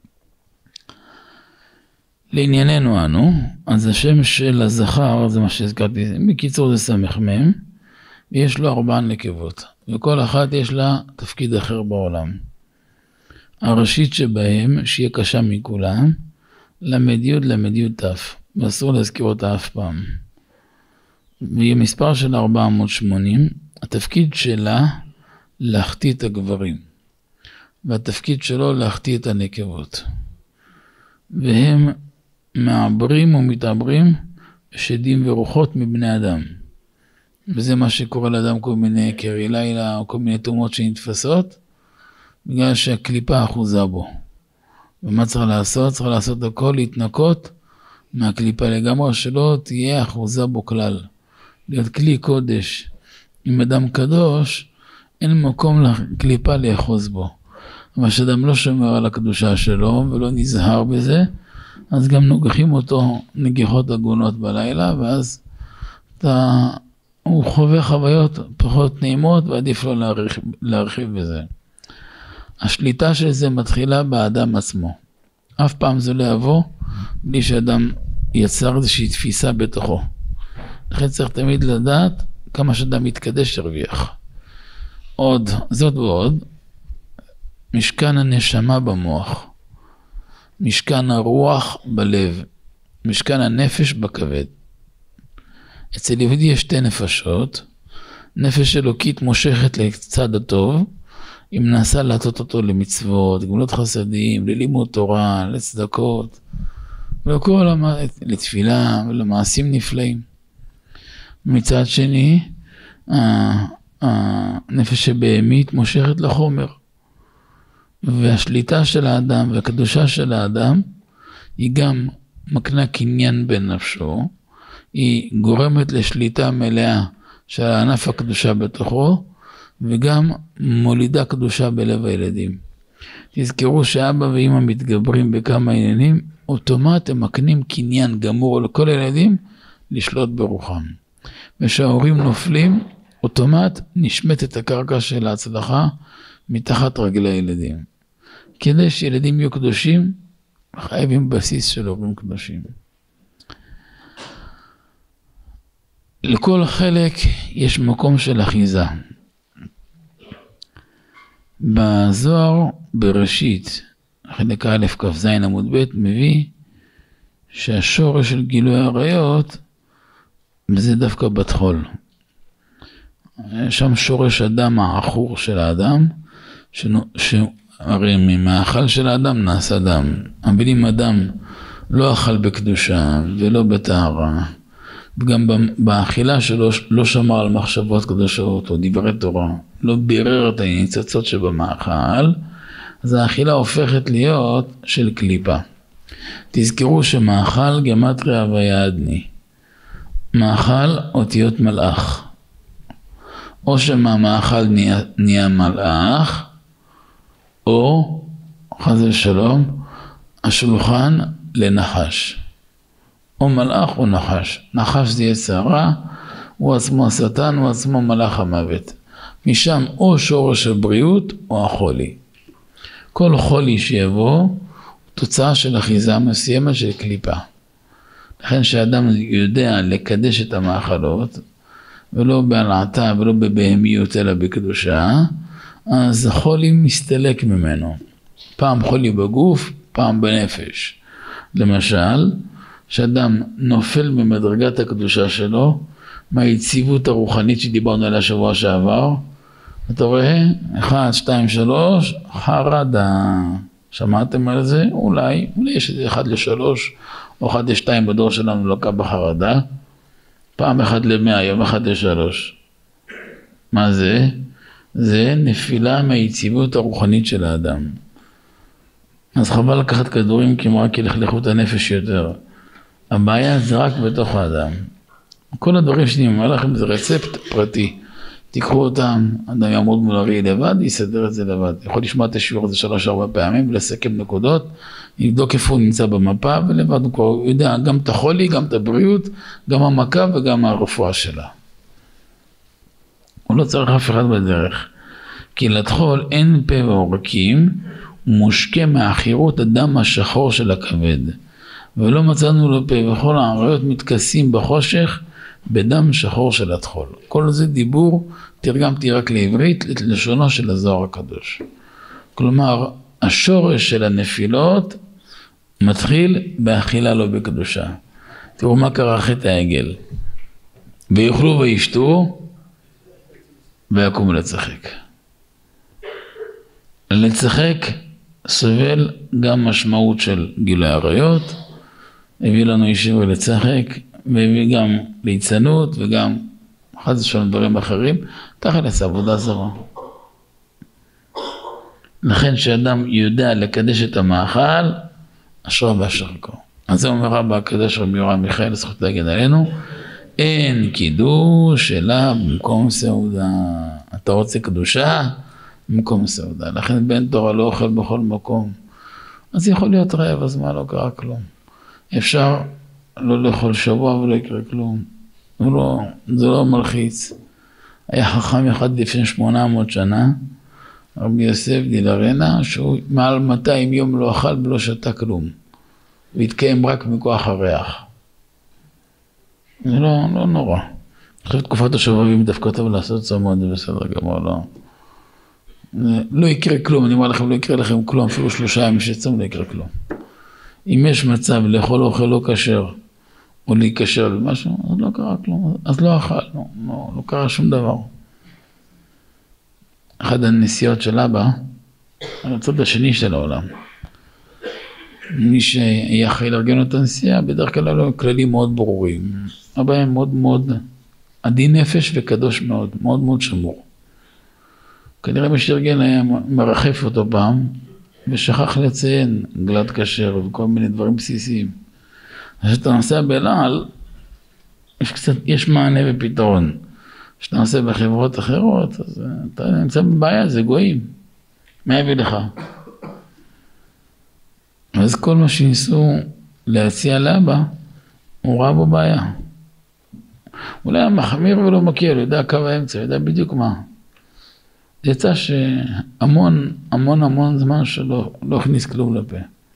לענייננו אנו, אז השם של הזכר, זה מה שהזכרתי, בקיצור זה סמך מם, ויש לו ארבע נקבות, וכל אחת יש לה תפקיד אחר בעולם. הראשית שבהם, שיהיה קשה מכולם, למד י' למד י' ת', ואסור להזכיר אותה אף פעם. ויהיה מספר של ארבע מאות ושמונים, התפקיד שלה להחטיא את הגברים, והתפקיד שלו להחטיא את הנקבות. והם מעברים ומתעברים שדים ורוחות מבני אדם. וזה מה שקורה לאדם כל מיני קרי לילה או כל מיני תאומות שנתפסות, בגלל שהקליפה אחוזה בו. ומה צריך לעשות? צריך לעשות הכל, להתנקות מהקליפה לגמרי, שלא תהיה אחוזה בו כלל. להיות כלי קודש עם אדם קדוש, אין מקום לקליפה לאחוז בו. אבל שאדם לא שומר על הקדושה שלו ולא נזהר בזה, אז גם נוגחים אותו נגיחות הגונות בלילה, ואז אתה, הוא חווה חוויות פחות נעימות, ועדיף לו להרחיב, להרחיב בזה. השליטה של זה מתחילה באדם עצמו. אף פעם זה לא יבוא בלי שאדם יצר איזושהי תפיסה בתוכו. לכן צריך תמיד לדעת כמה שאדם מתקדש ירוויח. עוד, זאת ועוד, משכן הנשמה במוח, משכן הרוח בלב, משכן הנפש בכבד. אצל יהודי יש שתי נפשות, נפש אלוקית מושכת לצד הטוב, אם נעשה לעשות אותו למצוות, גמילות חסדים, ללימוד תורה, לצדקות, ולכל המ... לתפילה ולמעשים נפלאים. מצד שני, הנפש הבהמית מושכת לחומר. והשליטה של האדם והקדושה של האדם היא גם מקנה קניין בנפשו, היא גורמת לשליטה מלאה של הענף הקדושה בתוכו, וגם מולידה קדושה בלב הילדים. תזכרו שאבא ואמא מתגברים בכמה עניינים, אוטומט הם מקנים קניין גמור לכל הילדים לשלוט ברוחם. ושההורים נופלים, אוטומט נשמט את הקרקע של ההצלחה מתחת רגלי הילדים. כדי שילדים יהיו קדושים, חייבים בסיס של הורים קדושים. לכל חלק יש מקום של אחיזה. בזוהר בראשית, חלק א' כ"ז עמוד ב' מביא שהשורש של גילוי עריות זה דווקא בתחול. שם שורש הדם העכור של האדם, שהרי ממאכל של האדם נעשה דם. אבל אם אדם לא אכל בקדושה ולא בטהרה, וגם באכילה שלו לא שמר על מחשבות קדושות או דברי תורה, לא בירר את הניצוצות שבמאכל, אז האכילה הופכת להיות של קליפה. תזכרו שמאכל גמטריה ויעדני. מאכל אותיות מלאך. או שמהמאכל נהיה, נהיה מלאך, או חס ושלום, השולחן לנחש. או מלאך או נחש. נחש זה יצרה, הוא עצמו השטן, הוא עצמו מלאך המוות. משם או שורש הבריאות או החולי. כל חולי שיבוא, תוצאה של אחיזה מסוימת של קליפה. לכן שאדם יודע לקדש את המאכלות, ולא בהלעתה ולא בבהמיות אלא בקדושה, אז החולי מסתלק ממנו. פעם חולי בגוף, פעם בנפש. למשל, שאדם נופל במדרגת הקדושה שלו, מהיציבות הרוחנית שדיברנו על השבוע שעבר, אתה רואה, אחד, שתיים, שלוש, חרדה. שמעתם על זה? אולי, אולי יש איזה אחד לשלוש, או אחד לשתיים בדור שלנו לוקה בחרדה, פעם אחד למאה, יום אחד לשלוש. מה זה? זה נפילה מהיציבות הרוחנית של האדם. אז חבל לקחת כדורים כמו רק ילכלכו את הנפש יותר. הבעיה זה רק בתוך האדם. כל הדברים שאני אומר לכם זה רצפט פרטי. תיקחו אותם, אדם יעמוד מול הראי לבד, יסדר את זה לבד. יכול לשמוע את השיעור הזה שלוש ארבע פעמים ולסכם נקודות, יבדוק איפה הוא נמצא במפה, ולבד הוא כבר יודע גם את החולי, גם את הבריאות, גם המכה וגם הרפואה שלה. הוא לא צריך אף אחד בדרך. כי לטחול אין פה ועורקים, הוא מושקה מהאחירות הדם השחור של הכבד. ולא מצאנו לו פה, וכל העריות מתכסים בחושך, בדם שחור של הטחול. כל זה דיבור, תרגמתי רק לעברית, לשונו של הזוהר הקדוש. כלומר, השורש של הנפילות מתחיל באכילה לא בקדושה. תראו מה קרה חטא העגל. ויאכלו וישתו, ויקום לצחק. לצחק סובל גם משמעות של גילוי עריות, הביא לנו ישיבה לצחק, והביא גם ליצנות וגם אחד של דברים אחרים, תכלס עבודה זרה. לכן שאדם יודע לקדש את המאכל, אשרו באשרקו. אז זה אומר רבא הקדוש רבי יורם מיכאל, זכות להגן עלינו, אין קידוש אלא במקום סעודה. אתה רוצה קדושה? במקום סעודה. לכן בן תורה לא אוכל בכל מקום. אז יכול להיות רעב, אז מה לא קרה כלום. אפשר לא לאכול שבוע ולא יקרה כלום. לא, זה לא מלחיץ. היה חכם אחד לפני שמונה מאות שנה, רבי יוסף דילרנה, שהוא מעל מאתיים יום לא אכל ולא שתה כלום. והתקיים רק מכוח הריח. זה לא, לא נורא. אחרי תקופת השובבים דווקא טוב לעשות צומות, זה בסדר גמור, לא. לא יקרה כלום, אני אומר לכם, לא יקרה לכם כלום, אפילו שלושה ימים שצום לא יקרה כלום. אם יש מצב לאכול אוכל לא כשר, או להיקשר למשהו, אז לא קרה כלום, אז לא אכל, לא, לא, לא קרה שום דבר. אחד הנסיעות של אבא, על הצד השני של העולם. מי שהיה אחראי לארגן את הנסיעה, בדרך כלל היו כללים מאוד ברורים. אבא היה מאוד מאוד עדין נפש וקדוש מאוד, מאוד מאוד שמור. כנראה מי שארגן היה מרחף אותו פעם, ושכח לציין גלת כשר וכל מיני דברים בסיסיים. כשאתה נוסע בלעל, יש קצת, יש מענה ופתרון. כשאתה נוסע בחברות אחרות, אז אתה נמצא בבעיה, זה גויים. מה יביא לך? אז כל מה שניסו להציע לאבא, הוא ראה בו בעיה. אולי המחמיר ולא מכיר, יודע קו האמצע, יודע בדיוק מה. זה יצא שהמון, המון, המון זמן שלא לא הכניס כלום לפה.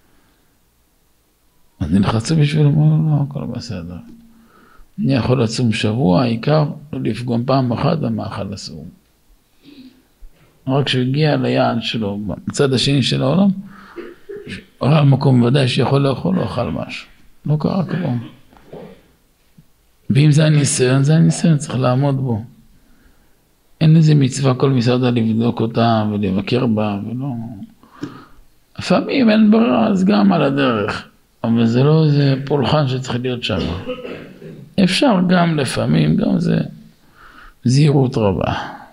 אז נלחצו בשביל אמרו, לא, הכל בסדר. אני יכול לצום שבוע, העיקר לא לפגום פעם אחת במאכל אסור. רק כשהוא הגיע ליעד שלו, בצד השני של העולם, עולה על מקום ודאי שיכול לאכול, לא אכל משהו. לא קרה כלום. ואם זה הניסיון, זה הניסיון, צריך לעמוד בו. אין איזה מצווה כל מסעדה לבדוק אותה ולבקר בה, ולא... לפעמים אין ברירה, אז גם על הדרך. אבל זה לא איזה פולחן שצריך להיות שם. אפשר גם לפעמים, גם זה זהירות רבה.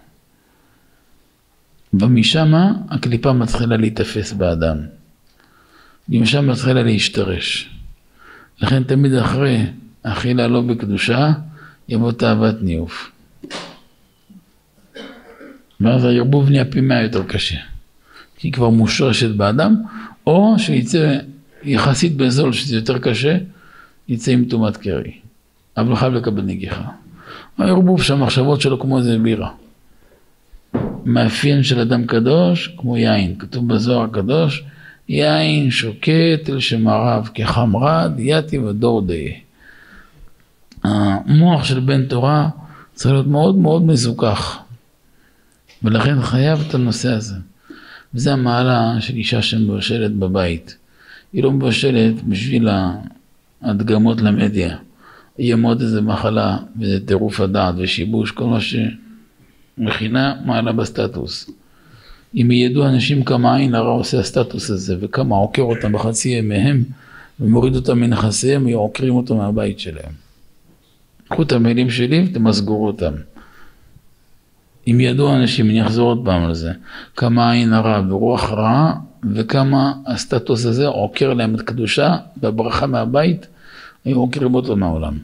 ומשם הקליפה מתחילה להתאפס באדם. ומשם מתחילה להשתרש. לכן תמיד אחרי אכילה לא בקדושה, יבוא תאוות ניאוף. ואז הערבוב נהיה פי מאה יותר קשה. כי היא כבר מושרשת באדם, או שיצא יחסית בזול שזה יותר קשה, יצא עם תומת קרי. אבל חייב לקבל נגיחה. הערבוב שהמחשבות שלו כמו איזה בירה. מאפיין של אדם קדוש כמו יין. כתוב בזוהר הקדוש, יין שוקט אל שמריו כחמרד יתי ודור די. המוח של בן תורה צריך להיות מאוד מאוד מזוכח. ולכן חייב את הנושא הזה. וזה המעלה של אישה שמבשלת בבית. היא לא מבשלת בשביל ההדגמות למדיה. היא מאוד איזה מחלה וזה טירוף הדעת ושיבוש, כל מה שמכינה מעלה בסטטוס. אם ידעו אנשים כמה עין הרע עושה הסטטוס הזה וכמה עוקר אותם בחצי ימיהם ומוריד אותם מנכסיהם, היו עוקרים אותם מהבית שלהם. קחו את המילים שלי ותמסגרו אותם. אם ידעו אנשים, אני אחזור עוד פעם על זה, כמה עין הרע ורוח רע וכמה הסטטוס הזה עוקר להם את קדושה והברכה מהבית, היו עוקרים אותו מהעולם.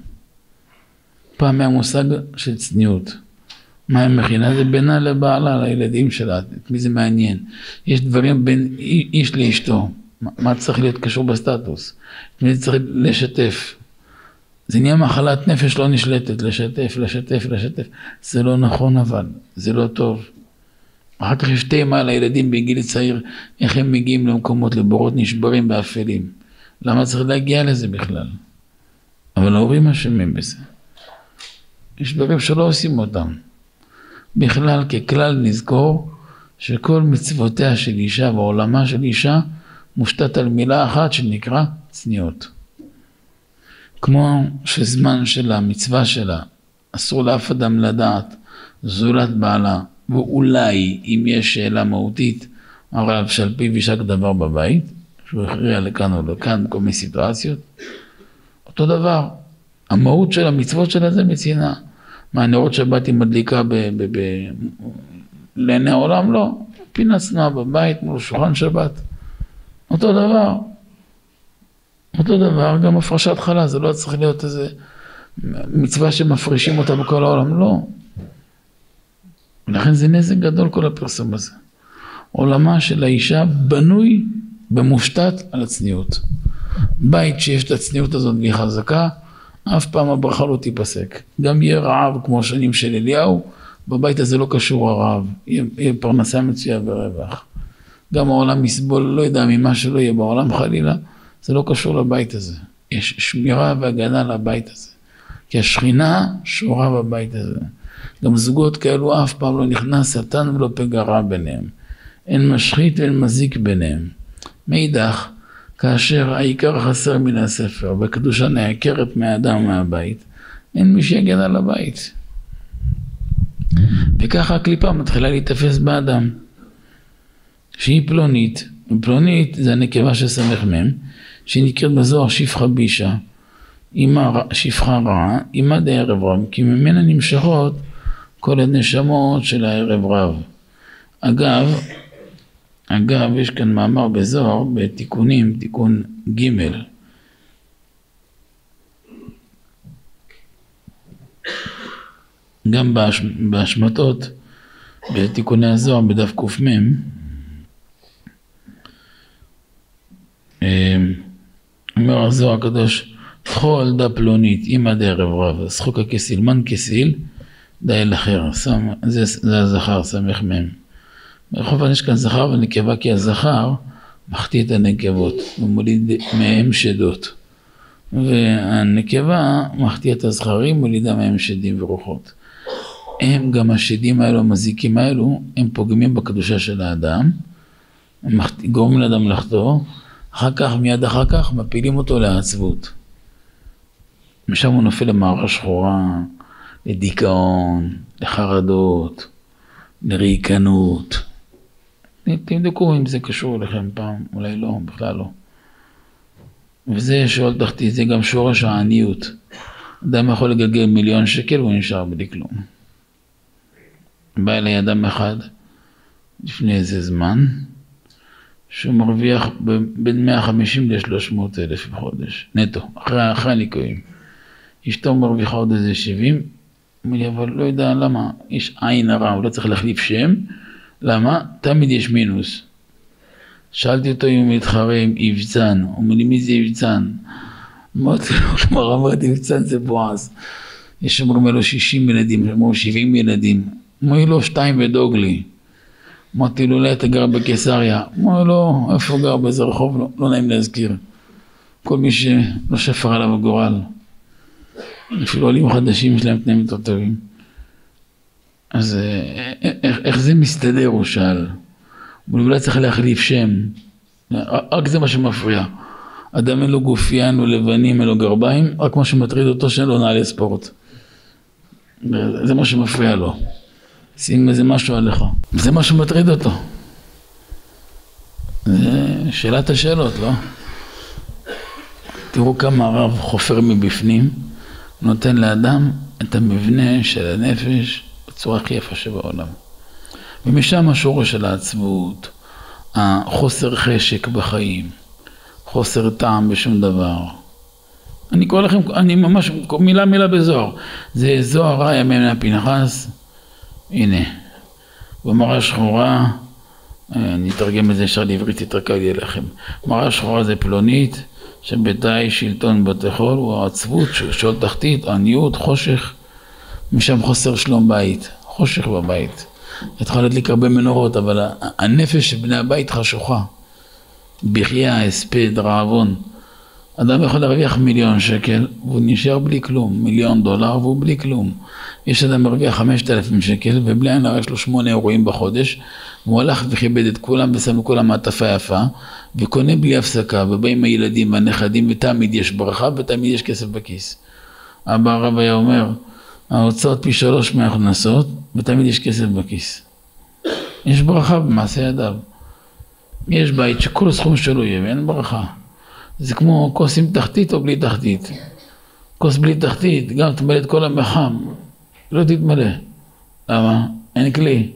פעם מהמושג של צניעות. מה היא מכינה? זה בינה לבעלה, לילדים שלה, את מי זה מעניין. יש דברים בין איש לאשתו, מה צריך להיות קשור בסטטוס, את מי זה צריך לשתף. זה נהיה מחלת נפש לא נשלטת, לשתף, לשתף, לשתף. זה לא נכון אבל, זה לא טוב. אחר כך יש תאמה לילדים בגיל צעיר, איך הם מגיעים למקומות, לבורות נשברים באפלים. למה צריך להגיע לזה בכלל? אבל ההורים אשמים בזה. יש דברים שלא עושים אותם. בכלל, ככלל נזכור שכל מצוותיה של אישה ועולמה של אישה מושתת על מילה אחת שנקרא צניעות. כמו שזמן שלה, המצווה שלה, אסור לאף אדם לדעת, זולת בעלה, ואולי אם יש שאלה מהותית, הרב שעל פיו יישק דבר בבית, שהוא הכריע לכאן או לכאן, כל מיני סיטואציות, אותו דבר, המהות של המצוות שלה זה מציינה. מה, נרות שבת היא מדליקה ב- ב- ב- לעיני העולם? לא. פינה צנועה בבית מול שולחן שבת. אותו דבר. אותו דבר, גם הפרשת חלה, זה לא צריך להיות איזה מצווה שמפרישים אותה בכל העולם, לא. ולכן זה נזק גדול כל הפרסום הזה. עולמה של האישה בנוי במושתת על הצניעות. בית שיש את הצניעות הזאת והיא חזקה, אף פעם הברכה לא תיפסק. גם יהיה רעב כמו שנים של אליהו, בבית הזה לא קשור הרעב, יהיה, יהיה פרנסה מצויה ורווח. גם העולם יסבול, לא יודע ממה שלא יהיה בעולם חלילה, זה לא קשור לבית הזה. יש שמירה והגנה לבית הזה. כי השכינה שורה בבית הזה. גם זוגות כאלו אף פעם לא נכנס שטן ולא פגע רע ביניהם. אין משחית ואין מזיק ביניהם. מאידך, כאשר העיקר חסר מן הספר, והקדושה נעקרת מהאדם מהבית, אין מי שיגן על הבית. וככה הקליפה מתחילה להתאפס באדם. שהיא פלונית, פלונית זה הנקבה שסמך מם, שהיא נקראת בזוהר שפחה בישה, אימה שפחה רעה, אימה די ערב רב, כי ממנה נמשכות כל הנשמות של הערב רב. אגב, אגב, יש כאן מאמר בזוהר, בתיקונים, תיקון ג' גם בהשמטות, בתיקוני הזוהר, בדף ק"מ, אומר הזוהר הקדוש, תחול דה פלונית, אימא דה ערב רב, שחוקה כסיל, מן כסיל, דה אל אחר, זה, זה הזכר, סמך מם. ברחוב יש כאן זכר ונקבה, כי הזכר מחטיא את הנקבות, ומוליד מהם שדות. והנקבה מחטיא את הזכרים, מולידה מהם שדים ורוחות. הם גם השדים האלו, המזיקים האלו, הם פוגמים בקדושה של האדם, הם גורמים לאדם לחטוא, אחר כך, מיד אחר כך, מפילים אותו לעצבות. משם הוא נופל למערה שחורה, לדיכאון, לחרדות, לריקנות. תבדקו אם זה קשור אליכם פעם, אולי לא, בכלל לא. וזה שואל תחתית, זה גם שורש העניות. אדם יכול לגלגל מיליון שקל והוא נשאר בלי כלום. בא אליי אדם אחד לפני איזה זמן, שהוא מרוויח בין מאה וחמישים ל-שלוש מאות אלף בחודש, נטו, אחרי, אחרי הניקויים. אשתו מרוויחה עוד איזה שבעים, הוא אומר לי, אבל לא יודע למה, יש עין הרע, הוא לא צריך להחליף שם, למה? תמיד יש מינוס. שאלתי אותו אם הוא מתחרה עם איבצן, הוא אומר לי, מי זה איבצן? אמרתי לו, כלומר, אמרתי, איבצן זה בועז. יש אומרים לו שישים ילדים, אמרו שבעים ילדים. אמרו לו, שתיים ודוגלי. אמרתי לו, אולי אתה גר בקיסריה. אמרו לו, איפה הוא גר באיזה רחוב? לא, לא נעים להזכיר. כל מי שלא שפר עליו הגורל. אפילו עולים חדשים יש להם תנאים יותר טובים. אז איך, איך זה מסתדר, הוא שאל. הוא אולי צריך להחליף שם. רק זה מה שמפריע. אדם אין לו גופיין, או לבנים, אין לו גרביים, רק מה שמטריד אותו שאין לו נעלי ספורט. זה מה שמפריע לו. שים איזה משהו עליך. זה מה שמטריד אותו. זה שאלת השאלות, לא? תראו כמה הרב חופר מבפנים, נותן לאדם את המבנה של הנפש בצורה הכי יפה שבעולם. ומשם השורש של העצבות, החוסר חשק בחיים, חוסר טעם בשום דבר. אני קורא לכם, אני ממש מילה מילה בזוהר. זה זוהר רע ימי מן הפנחס. הנה, במראה שחורה, אני אתרגם את זה ישר לעברית, יותר קל לי אליכם. מראה שחורה זה פלונית, שביתה שלטון בתחול, הוא העצבות, שול תחתית, עניות, חושך, משם חוסר שלום בית, חושך בבית. התחלה להדליק הרבה מנורות, אבל הנפש של בני הבית חשוכה. בחייה, הספד, רעבון. אדם יכול להרוויח מיליון שקל, והוא נשאר בלי כלום, מיליון דולר, והוא בלי כלום. יש אדם מרוויח חמשת אלפים שקל, ובלי עין הרע יש לו שמונה אירועים בחודש, והוא הלך וכיבד את כולם, ושם כולם מעטפה יפה, וקונה בלי הפסקה, ובאים הילדים והנכדים, ותמיד יש ברכה, ותמיד יש כסף בכיס. אבא הרב היה אומר, ההוצאות פי שלוש מההכנסות, ותמיד יש כסף בכיס. יש ברכה במעשה ידיו. יש בית שכל הסכום שלו יהיה, ואין ברכה. זה כמו כוס עם תחתית או בלי תחתית. כוס בלי תחתית, גם תמלא את כל המחם, לא תתמלא. למה? אין כלי.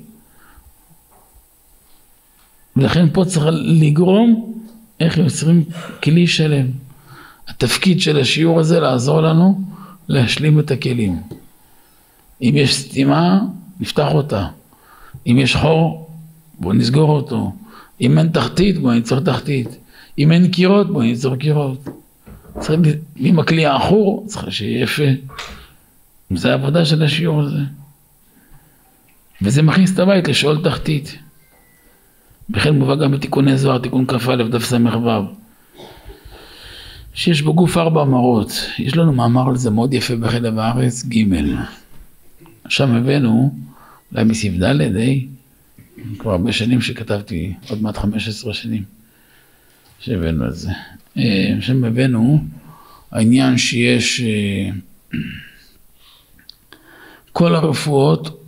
ולכן פה צריך לגרום איך יוצרים כלי שלם. התפקיד של השיעור הזה לעזור לנו להשלים את הכלים. אם יש סתימה, נפתח אותה. אם יש חור, בוא נסגור אותו. אם אין תחתית, בוא ניצור תחתית. אם אין קירות, בוא ניצור קירות. צריך, אם הכלי האחור, צריך שיהיה יפה. זה העבודה של השיעור הזה. וזה מכניס את הבית לשאול תחתית. בכן מובא גם בתיקוני זוהר, תיקון כ"א, דף ס"ו. שיש בגוף ארבע מראות. יש לנו מאמר על זה מאוד יפה בחלב הארץ, ג' שם הבאנו, אולי מסעיף ד', אה? כבר הרבה שנים שכתבתי, עוד מעט חמש עשרה שנים שהבאנו על זה. שם הבאנו העניין שיש כל הרפואות,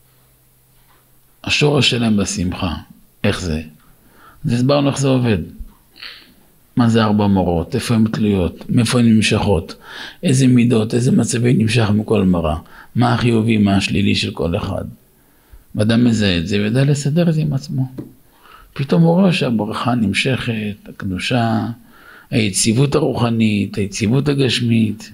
השורש שלהם בשמחה. איך זה? אז הסברנו איך זה עובד. מה זה ארבע מורות? איפה הן תלויות? מאיפה הן נמשכות? איזה מידות, איזה מצבים נמשך מכל מראה? מה החיובי, מה השלילי של כל אחד? ואדם מזהה את זה וידע לסדר את זה עם עצמו. פתאום הוא רואה שהברכה נמשכת, הקדושה, היציבות הרוחנית, היציבות הגשמית.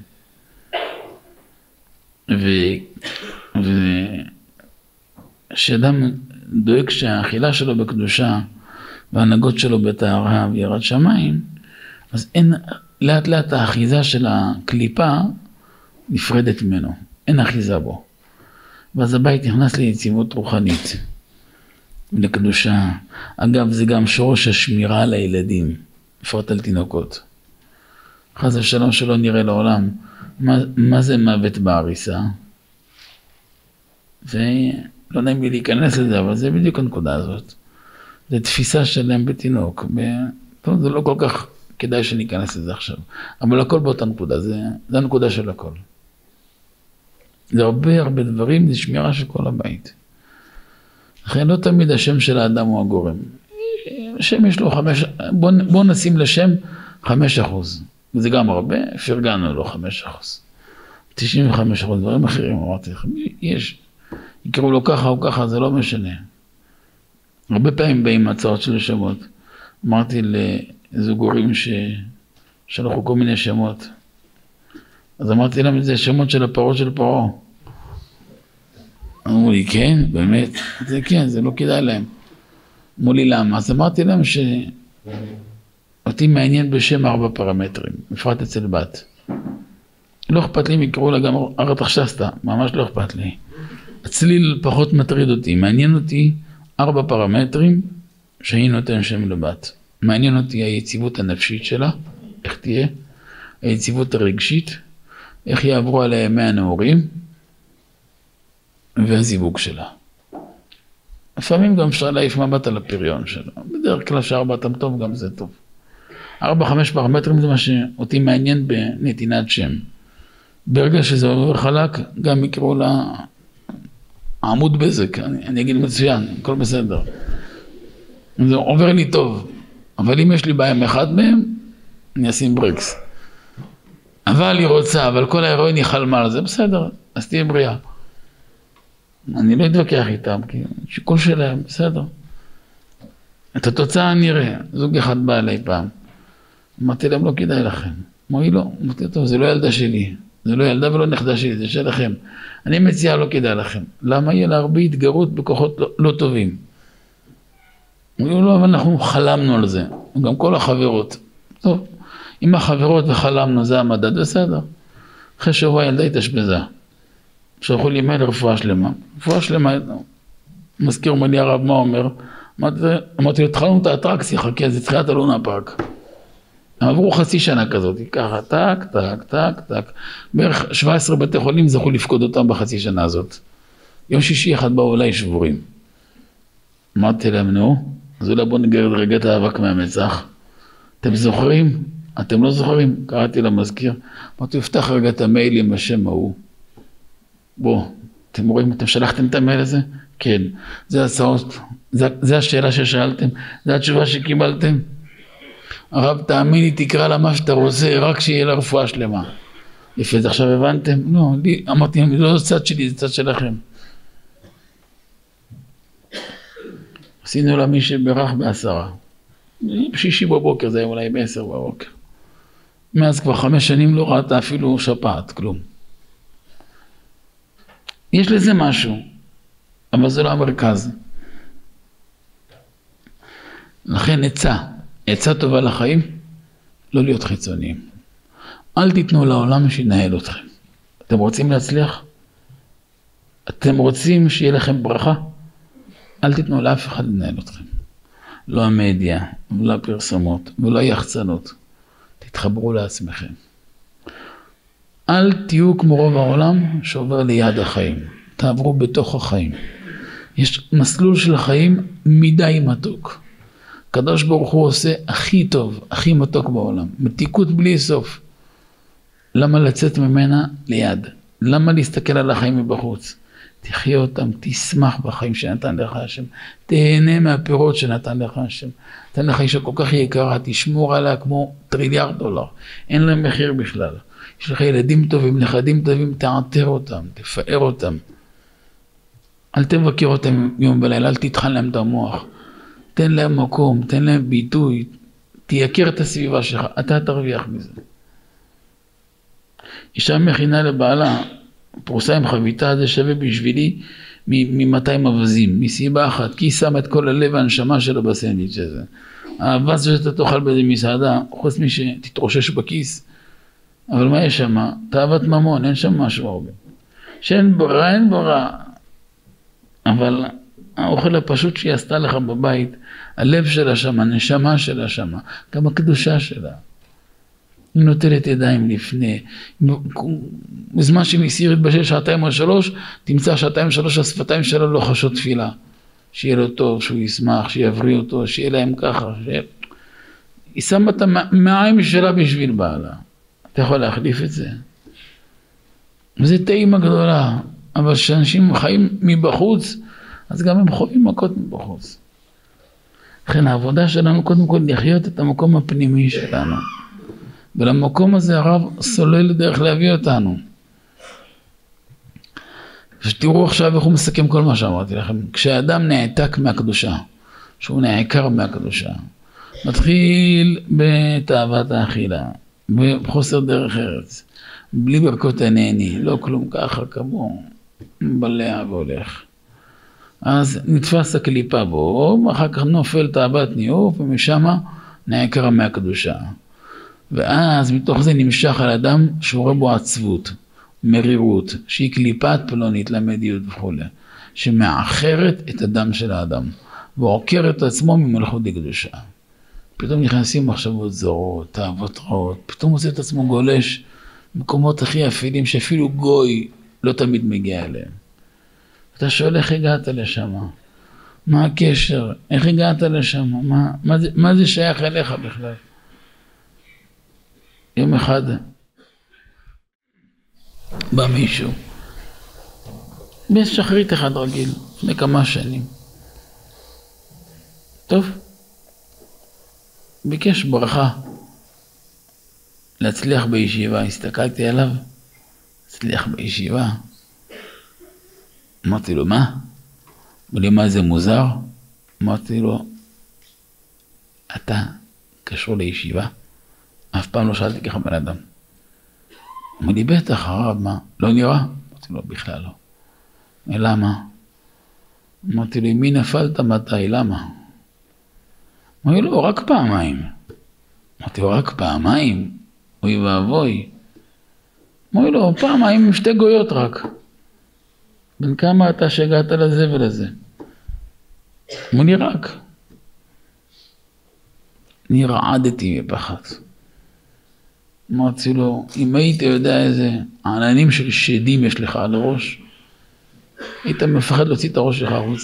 ושאדם דואג שהאכילה שלו בקדושה וההנהגות שלו בטהרה ויראת שמיים, אז אין, לאט לאט האחיזה של הקליפה נפרדת ממנו, אין אחיזה בו. ואז הבית נכנס ליציבות רוחנית, לקדושה. אגב, זה גם שורש השמירה על הילדים, בפרט על תינוקות. חס ושלום שלא נראה לעולם, מה, מה זה מוות בעריסה? ולא נעים לי להיכנס לזה, אבל זה בדיוק הנקודה הזאת. זה תפיסה שלהם בתינוק. טוב, זה לא כל כך כדאי שניכנס לזה עכשיו. אבל הכל באותה נקודה, זה, זה הנקודה של הכל. זה הרבה הרבה דברים, זה שמירה של כל הבית. לכן לא תמיד השם של האדם הוא הגורם. השם יש לו חמש, בוא, בוא נשים לשם חמש אחוז. וזה גם הרבה, פרגנו לו חמש אחוז. תשעים וחמש אחוז, דברים אחרים, אמרתי לכם, יש, יקראו לו ככה או ככה, זה לא משנה. הרבה פעמים באים הצעות של שמות. אמרתי לזוגורים ששלחו כל מיני שמות. אז אמרתי להם את זה, שמות של הפרות של פרעה. אמרו לי, כן, באמת? זה כן, זה לא כדאי להם. אמרו לי, למה? אז אמרתי להם שאותי מעניין בשם ארבע פרמטרים, בפרט אצל בת. לא אכפת לי אם יקראו לה גם ארתחשסתא, ממש לא אכפת לי. הצליל פחות מטריד אותי, מעניין אותי ארבע פרמטרים שאני נותן שם לבת. מעניין אותי היציבות הנפשית שלה, איך תהיה, היציבות הרגשית, איך יעברו עליה ימי הנעורים, והזיווג שלה. לפעמים גם אפשר להעיף מבט על הפריון שלה. בדרך כלל שארבעתם טוב, גם זה טוב. ארבע, חמש פרמטרים זה מה שאותי מעניין בנתינת שם. ברגע שזה עובר חלק, גם יקראו לה עמוד בזק, אני, אני אגיד מצוין, הכל בסדר. זה עובר לי טוב, אבל אם יש לי בעיה מאחד מהם, אני אשים ברקס. אבל היא רוצה, אבל כל ההירואין היא חלמה על זה, בסדר, אז תהיה בריאה. אני לא אתווכח איתם, כי שיקול שלהם, בסדר. את התוצאה נראה, זוג אחד בא אליי פעם. אמרתי להם, לא כדאי לכם. אמרתי לו, אמרתי טוב, זה לא ילדה שלי, זה לא ילדה ולא נכדה שלי, זה שלכם. אני מציע, לא כדאי לכם. למה יהיה לה הרבה התגרות בכוחות לא, לא טובים? אמרו לו, אבל אנחנו חלמנו על זה, גם כל החברות. טוב, אם החברות וחלמנו, זה המדד, בסדר. אחרי שבוע ילדה התאשפזה. שלחו לי מייל רפואה שלמה. רפואה שלמה, מזכיר אומר לי הרב, מה אומר? אמרתי לו, התחלנו את האטרקציה, חכה, זה תחילת הלונה פארק. הם עברו חצי שנה כזאת, ככה, טק, טק, טק, טק. בערך שבע עשרה בתי חולים זכו לפקוד אותם בחצי שנה הזאת. יום שישי אחד באו אליי שבורים. אמרתי להם, נו, אז אולי בוא נגרד רגע את האבק מהמצח. אתם זוכרים? אתם לא זוכרים? קראתי למזכיר. אמרתי, יפתח רגע את המייל עם השם ההוא. בוא, אתם רואים, אתם שלחתם את המייל הזה? כן. זה הצעות, זה, זה השאלה ששאלתם, זה התשובה שקיבלתם. הרב, תאמין לי, תקרא לה מה שאתה רוצה, רק שיהיה לה רפואה שלמה. יפה, זה עכשיו הבנתם? לא, לי, אמרתי, לא זה צד שלי, זה צד שלכם. עשינו לה מי שברך בעשרה. בשישי בבוקר, זה היה אולי בעשר בבוקר. מאז כבר חמש שנים לא ראתה אפילו שפעת, כלום. יש לזה משהו, אבל זה לא המרכז. לכן עצה, עצה טובה לחיים, לא להיות חיצוניים. אל תיתנו לעולם שינהל אתכם. אתם רוצים להצליח? אתם רוצים שיהיה לכם ברכה? אל תיתנו לאף אחד לנהל אתכם. לא המדיה, ולא הפרסומות, ולא היחצנות. תתחברו לעצמכם. אל תהיו כמו רוב העולם שעובר ליד החיים. תעברו בתוך החיים. יש מסלול של החיים מדי מתוק. הקדוש ברוך הוא עושה הכי טוב, הכי מתוק בעולם. מתיקות בלי סוף. למה לצאת ממנה ליד? למה להסתכל על החיים מבחוץ? תחיה אותם, תשמח בחיים שנתן לך השם. תהנה מהפירות שנתן לך השם. נתן לך אישה כל כך יקרה, תשמור עליה כמו טריליארד דולר. אין להם מחיר בכלל. יש לך ילדים טובים, נכדים טובים, תעטר אותם, תפאר אותם. אל תבקר אותם יום ולילה, אל תטחן להם את המוח. תן להם מקום, תן להם ביטוי, תייקר את הסביבה שלך, אתה תרוויח מזה. אישה מכינה לבעלה, פרוסה עם חביתה, זה שווה בשבילי מ-מאתיים אבזים, מסיבה אחת, כי היא שמה את כל הלב והנשמה שלה בסנדוויץ' הזה. האבז שאתה תאכל באיזה מסעדה, חוץ מי שתתרושש בכיס, אבל מה יש שם? תאוות ממון, אין שם משהו הרבה. שאין ברירה, אין ברירה. אבל האוכל הפשוט שהיא עשתה לך בבית, הלב שלה שם, הנשמה שלה שם, גם הקדושה שלה. היא נוטלת ידיים לפני, בזמן שמסיר יתבשל שעתיים או שלוש, תמצא שעתיים שלוש השפתיים שלה לא חשות תפילה, שיהיה לו טוב, שהוא ישמח, שיבריא אותו, שיהיה להם ככה, ש... היא שמה את המעיים שלה בשביל בעלה, אתה יכול להחליף את זה, וזה טעימה גדולה, אבל כשאנשים חיים מבחוץ, אז גם הם חווים מכות מבחוץ. לכן העבודה שלנו קודם כל לחיות את המקום הפנימי שלנו. ולמקום הזה הרב סולל דרך להביא אותנו. ושתראו עכשיו איך הוא מסכם כל מה שאמרתי לכם. כשאדם נעתק מהקדושה, שהוא נעקר מהקדושה, מתחיל בתאוות האכילה, בחוסר דרך ארץ, בלי ברכות הנהני, לא כלום ככה כמו בלע והולך. אז נתפס הקליפה בו, ואחר כך נופל תאוות ניאוף, ומשם נעקר מהקדושה. ואז מתוך זה נמשך על אדם שורה בו עצבות, מרירות, שהיא קליפת פלונית למדיות וכו', שמאחרת את הדם של האדם, ועוקר את עצמו ממלכות הקדושה. פתאום נכנסים מחשבות זרות, תאוות רעות, פתאום מוצא את עצמו גולש, מקומות הכי אפלים שאפילו גוי לא תמיד מגיע אליהם. אתה שואל איך הגעת לשם? מה הקשר? איך הגעת לשם? מה, מה, זה, מה זה שייך אליך בכלל? יום אחד בא מישהו, בשחרית אחד רגיל, לפני כמה שנים. טוב, ביקש ברכה להצליח בישיבה, הסתכלתי עליו, הצליח בישיבה. אמרתי לו, מה? אמר לי, מה זה מוזר? אמרתי לו, אתה קשור לישיבה? אף פעם לא שאלתי ככה בן אדם. אמר לי, בטח, הרב, מה? לא נראה? אמרתי לו, בכלל לא. למה? אמרתי לי, מי נפלת מתי? למה? אמר לי, לא, רק פעמיים. אמרתי לו, רק פעמיים? אוי ואבוי. אמר לי, לא, פעמיים עם שתי גויות רק. בין כמה אתה שהגעת לזה ולזה? אמר לי, רק. אני רעדתי מפחד. אמרתי לו, אם היית יודע איזה עננים של שדים יש לך על הראש, היית מפחד להוציא את הראש שלך החוצה.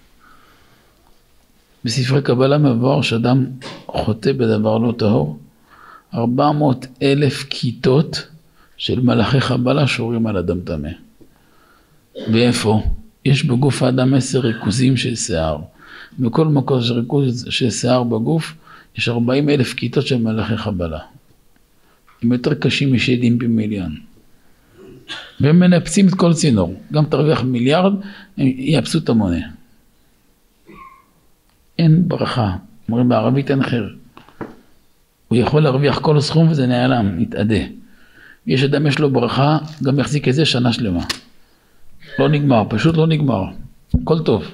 בספרי קבלה מבואר שאדם חוטא בדבר לא טהור, ארבע מאות אלף כיתות של מלאכי חבלה שורים על אדם טמא. ואיפה? יש בגוף האדם עשר ריכוזים של שיער. בכל מקום של ריכוז של שיער בגוף, יש ארבעים אלף כיתות של מלאכי חבלה. הם יותר קשים משדים במיליון. והם מנפצים את כל צינור. גם תרוויח מיליארד, הם יאפסו את המונה. אין ברכה. אומרים בערבית אין חיר. הוא יכול להרוויח כל הסכום וזה נעלם, נתעדה. יש אדם יש לו ברכה, גם יחזיק את זה שנה שלמה. לא נגמר, פשוט לא נגמר. הכל טוב.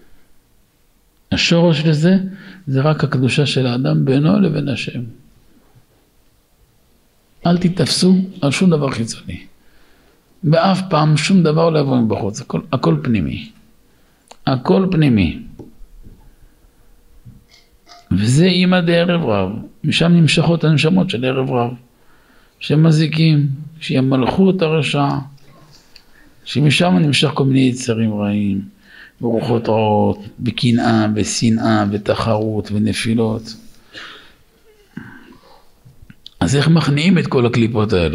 השורש לזה, זה רק הקדושה של האדם בינו לבין השם. אל תתפסו על שום דבר חיצוני. באף פעם שום דבר לא יבוא מבחוץ, הכל, הכל פנימי. הכל פנימי. וזה אימא דערב רב. משם נמשכות הנשמות של ערב רב. שהם מזיקים, שהיא המלכות הרשע. שמשם נמשך כל מיני יצרים רעים. ברוחות רעות, בקנאה, בשנאה, בתחרות ונפילות. אז איך מכניעים את כל הקליפות האלו?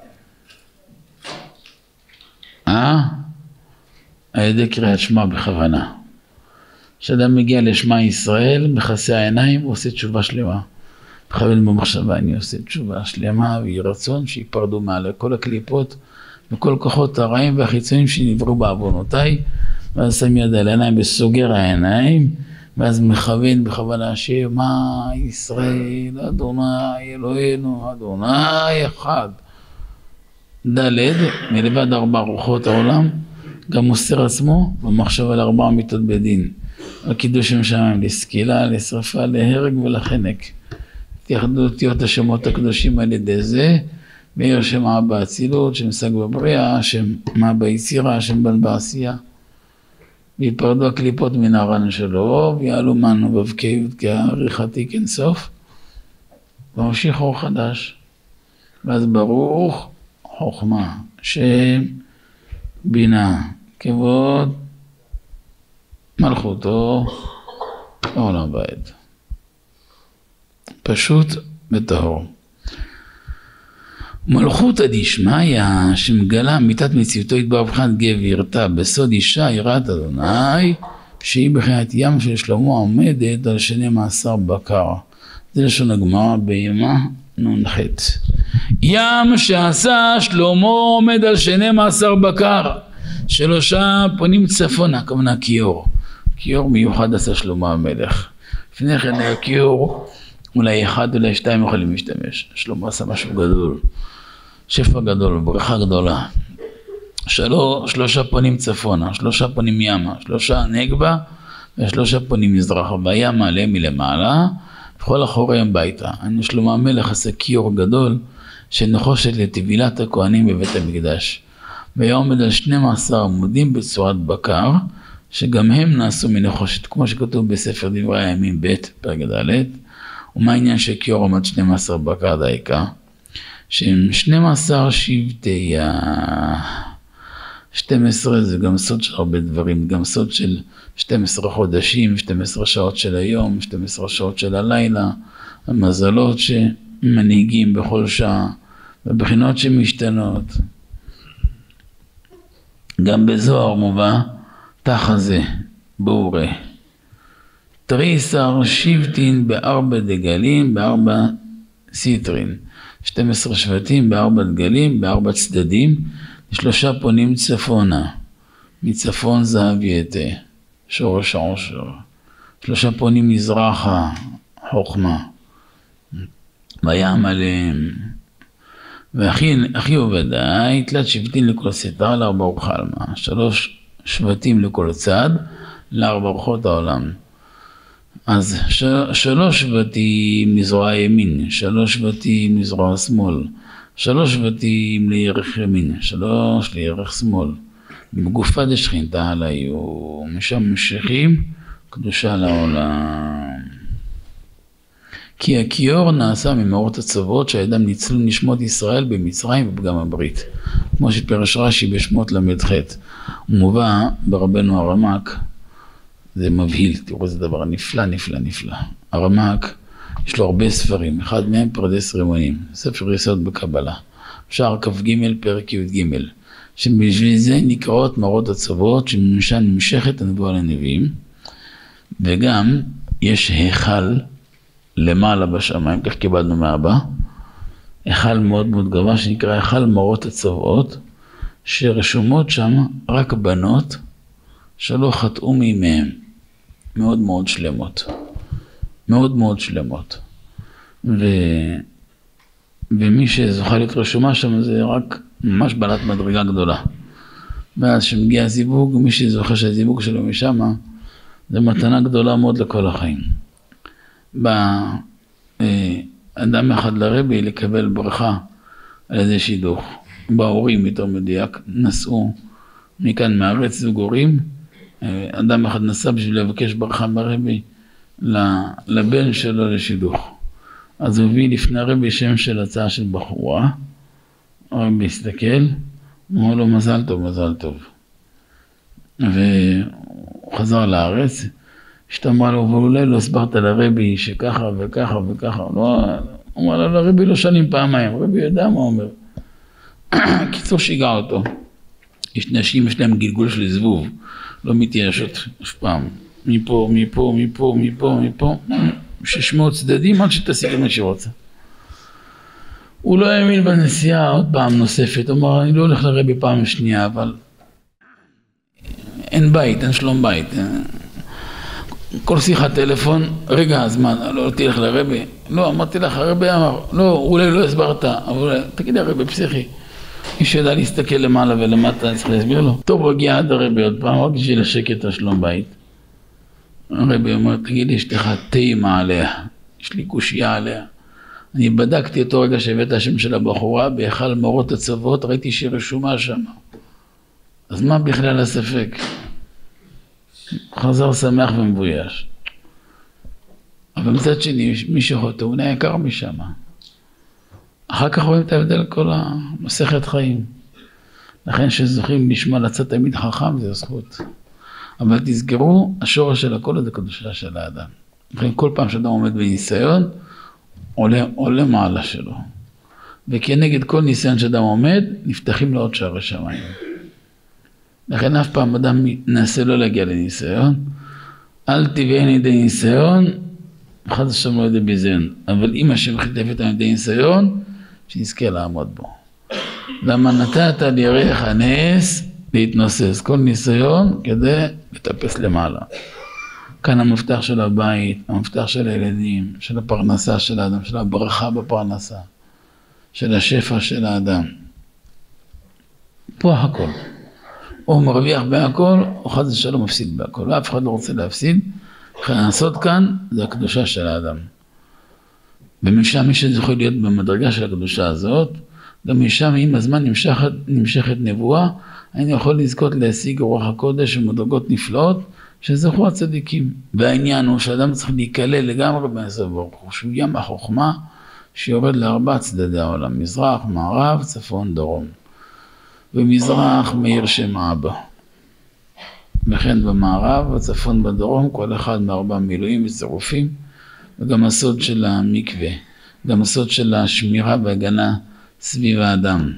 אה? על ידי קריאת שמע בכוונה. כשאדם מגיע לשמע ישראל, מכסה העיניים, הוא עושה תשובה שלמה. בכוון במחשבה אני עושה תשובה שלמה, ויהי רצון שיפרדו מעל כל הקליפות, וכל כוחות הרעים והחיצונים שנבראו בעוונותיי, ואז שם יד על העיניים וסוגר העיניים, ואז מכוון בכוונה שמה ישראל, אדוני אלוהינו, אדוני אחד. ד' מלבד ארבע רוחות העולם, גם מוסר עצמו במחשבה לארבע מיתות בדין. על קידוש שם שמיים, לסקילה, לשרפה, להרג ולחנק. תייחדו אותיות השמות הקדושים על ידי זה, מאיר שם אבא אצילות, שם שג בבריאה, שם מה ביצירה, שם בן בעשייה. ויפרדו הקליפות מן הרן שלו, ויעלו מנו בבקי ודקה עריכתי כנסוף, וממשיך אור חדש. ואז ברוך חוכמה, שם, בינה, כבוד, מלכותו, לעולם ועד. פשוט וטהור. מלכותא דשמיא שמגלה אמיתת מציאותו יתברך מבחינת גר ויראה בסוד אישה יראת אדוני, שהיא בחינת ים של שלמה עומדת על שנים עשר בקר. זה לשון הגמרא בימה נ"ח. ים שעשה שלמה עומד על שנים עשר בקר, שלושה פונים צפונה, כמובן כיור. כיור מיוחד עשה שלמה המלך. לפני כן היה כיור, אולי אחד אולי שתיים יכולים להשתמש. שלמה עשה משהו גדול, שפע גדול, ברכה גדולה. שלוש, שלושה פונים צפונה, שלושה פונים ימה, שלושה נגבה ושלושה פונים מזרחה. והיה מעלה מלמעלה וכל אחוריהם ביתה. אני שלמה המלך עשה כיור גדול שנחושת לטבילת הכהנים בבית המקדש. והיה עומד על שנים עשר עמודים בצורת בקר, שגם הם נעשו מנחושת, כמו שכתוב בספר דברי הימים ב' פרק ד'. ומה העניין שכיור עומד שנים עשר בקר דייקה? שהם שנים עשר שבטי שתים עשרה, זה גם סוד של הרבה דברים, גם סוד של שתים עשרה חודשים, שתים עשרה שעות של היום, שתים עשרה שעות של הלילה, המזלות שמנהיגים בכל שעה, ובחינות שמשתנות. גם בזוהר מובא תחזה, בורא. תריסר שבטין בארבע דגלים, בארבע סיטרין. שתים עשרה שבטים בארבע דגלים, בארבע צדדים, שלושה פונים צפונה, מצפון זהב יתה, שורש העושר. שלושה פונים מזרחה, חוכמה. וים עליהם. ואחי עובדאי, תלת שבטים לכל סתר לארבע וחלמה. שלוש שבטים לכל צד, לארבע רוחות העולם. אז ש, שלוש שבטים לזרוע ימין, שלוש שבטים לזרוע שמאל, שלוש שבטים לירך ימין, שלוש לירך שמאל. בגופה דשכינתה עליו, משם ממשיכים קדושה לעולם. כי הכיור נעשה ממאורות הצוות שהאדם ניצלו נשמות ישראל במצרים ובגם הברית. כמו שפרש רש"י בשמות למ"ח. הוא מובא ברבנו הרמ"ק, זה מבהיל, תראו איזה דבר נפלא, נפלא, נפלא. הרמ"ק, יש לו הרבה ספרים, אחד מהם פרדס רימונים, ספר יסוד בקבלה. שער כ"ג פרק י"ג, שבשביל זה נקראות מאורות הצוות, שממשן נמשכת הנבואה לנביאים, וגם יש היכל למעלה בשמיים, כך קיבלנו מאבא, היכל מאוד מאוד גבוה שנקרא היכל מאורות הצוות, שרשומות שם רק בנות שלא חטאו מימיהם, מאוד מאוד שלמות, מאוד מאוד שלמות. ו... ומי שזוכה להיות רשומה שם זה רק ממש בעלת מדרגה גדולה. ואז שמגיע הזיווג, מי שזוכה שהזיווג שלו משם, זה מתנה גדולה מאוד לכל החיים. בא אדם אחד לרבי לקבל ברכה על איזה שידוך. בהורים יותר מדויק, נסעו מכאן מארץ זוג הורים, אדם אחד נסע בשביל לבקש ברכה ברבי לבן שלו לשידוך. אז הוא הביא לפני הרבי שם של הצעה של בחורה, הרבי הסתכל, הוא אמר לו מזל טוב, מזל טוב. והוא חזר לארץ, השתמרה לו, אבל אולי לא הסברת לרבי שככה וככה וככה, לא, הוא אמר לו, לרבי לא שנים פעמיים, הרבי יודע מה אומר. קיצור שיגע אותו. יש נשים, יש להם גלגול של זבוב, לא מתיישת אף פעם. מפה, מפה, מפה, מפה, מפה, ששמות צדדים עד שתשיג מה שרוצה. הוא לא האמין בנסיעה עוד פעם נוספת, הוא אמר, אני לא הולך לרבי פעם שנייה, אבל אין בית, אין שלום בית. כל שיחת טלפון, רגע, הזמן, לא תלך לרבי. לא, אמרתי לך, הרבי אמר, לא, אולי לא הסברת, אבל תגידי, הרבי פסיכי. מי שיודע להסתכל למעלה ולמטה, צריך להסביר לו. טוב, הוא הגיע עד הרבי עוד פעם, רק בשביל לשקט השלום בית. הרבי אומר, תגיד לי, יש לך תימה עליה, יש לי קושיה עליה. אני בדקתי אותו רגע שהבאת השם של הבחורה, בהיכל מאורות הצוות, ראיתי שהיא רשומה שם. אז מה בכלל הספק? חזר שמח ומבויש. אבל מצד שני, מי שחוטא, הוא נעקר משם. אחר כך רואים את ההבדל כל המסכת חיים. לכן שזוכים לשמוע לצאת תמיד חכם זה זכות. אבל תזכרו, השורש של הכל זה קדושה של האדם. לכן כל פעם שאדם עומד בניסיון, עולה, עולה מעלה שלו. וכנגד כל ניסיון שאדם עומד, נפתחים לו עוד שערי שמיים. לכן אף פעם אדם ננסה לא להגיע לניסיון, אל תביאני ידי ניסיון, אחד השם לא ידי ביזיון. אבל אם השם חיטף את ידי ניסיון, שנזכה לעמוד בו. למה נתת לירך הנס להתנוסס, כל ניסיון כדי לטפס למעלה. כאן המפתח של הבית, המפתח של הילדים, של הפרנסה של האדם, של הברכה בפרנסה, של השפע של האדם. פה הכל. או מרוויח בהכל, או חס ושלום מפסיד בהכל. ואף אחד לא רוצה להפסיד. לכן לעשות כאן זה הקדושה של האדם. ומשם מי שזוכה להיות במדרגה של הקדושה הזאת, גם משם עם הזמן נמשכת, נמשכת נבואה, אני יכול לזכות להשיג רוח הקודש ומדרגות נפלאות, שזכו הצדיקים. והעניין הוא שאדם צריך להיקלל לגמרי בעשר ברוך הוא, שהוא ים החוכמה שיורד לארבע צדדי העולם, מזרח, מערב, צפון, דרום. במזרח מאיר שם אבא. וכן במערב, הצפון בדרום, כל אחד מארבע מילואים וצירופים, וגם הסוד של המקווה, גם הסוד של השמירה והגנה סביב האדם.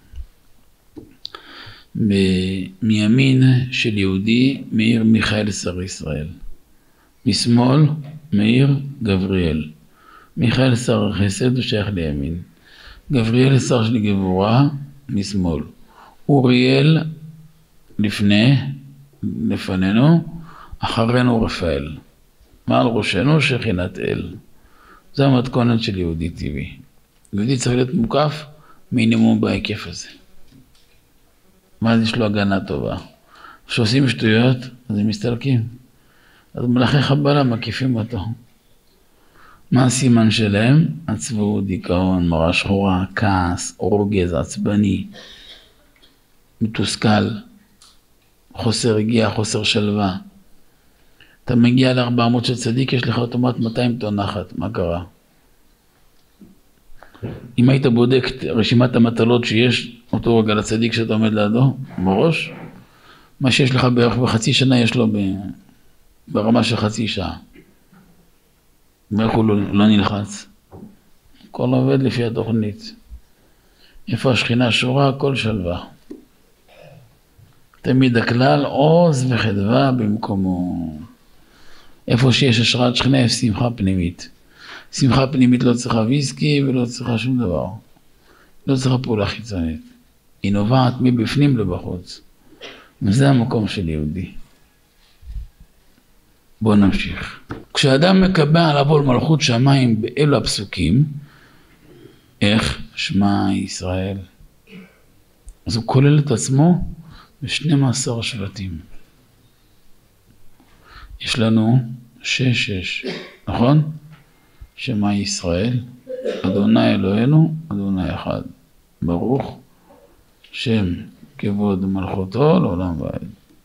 מימין של יהודי מאיר מיכאל שר ישראל, משמאל מאיר גבריאל. מיכאל שר החסד הוא שייך לימין, גבריאל שר של גבורה משמאל, אוריאל לפני, לפנינו, אחרינו רפאל, מעל ראשנו שכינת אל. זה המתכונת של יהודי טבעי. יהודי צריך להיות מוקף מינימום בהיקף הזה. ואז יש לו הגנה טובה. כשעושים שטויות, אז הם מסתלקים. אז מלאכי חבלה מקיפים אותו. מה הסימן שלהם? עצבות, דיכאון, מראה שחורה, כעס, רוגז, עצבני, מתוסכל, חוסר רגיעה, חוסר שלווה. אתה מגיע לארבע מאות של צדיק, יש לך אוטומט מאתיים טון נחת. מה קרה? אם היית בודק את רשימת המטלות שיש אותו רגע לצדיק שאתה עומד לידו, בראש, מה שיש לך בערך בחצי שנה יש לו ברמה של חצי שעה. ואיך הוא לא, לא נלחץ? הכל עובד לפי התוכנית. איפה השכינה שורה, הכל שלווה. תמיד הכלל עוז וחדווה במקומו. איפה שיש השראת שכינה יש שמחה פנימית. שמחה פנימית לא צריכה ויסקי ולא צריכה שום דבר. לא צריכה פעולה חיצונית. היא נובעת מבפנים לבחוץ. וזה המקום של יהודי. בואו נמשיך. כשאדם מקבע על עול מלכות שמיים באלו הפסוקים, איך? שמע ישראל. אז הוא כולל את עצמו ב-שנים עשר שבטים. יש לנו שש שש, נכון? שמע ישראל, אדוני אלוהינו, אדוני אחד. ברוך שם כבוד מלכותו לעולם ועד.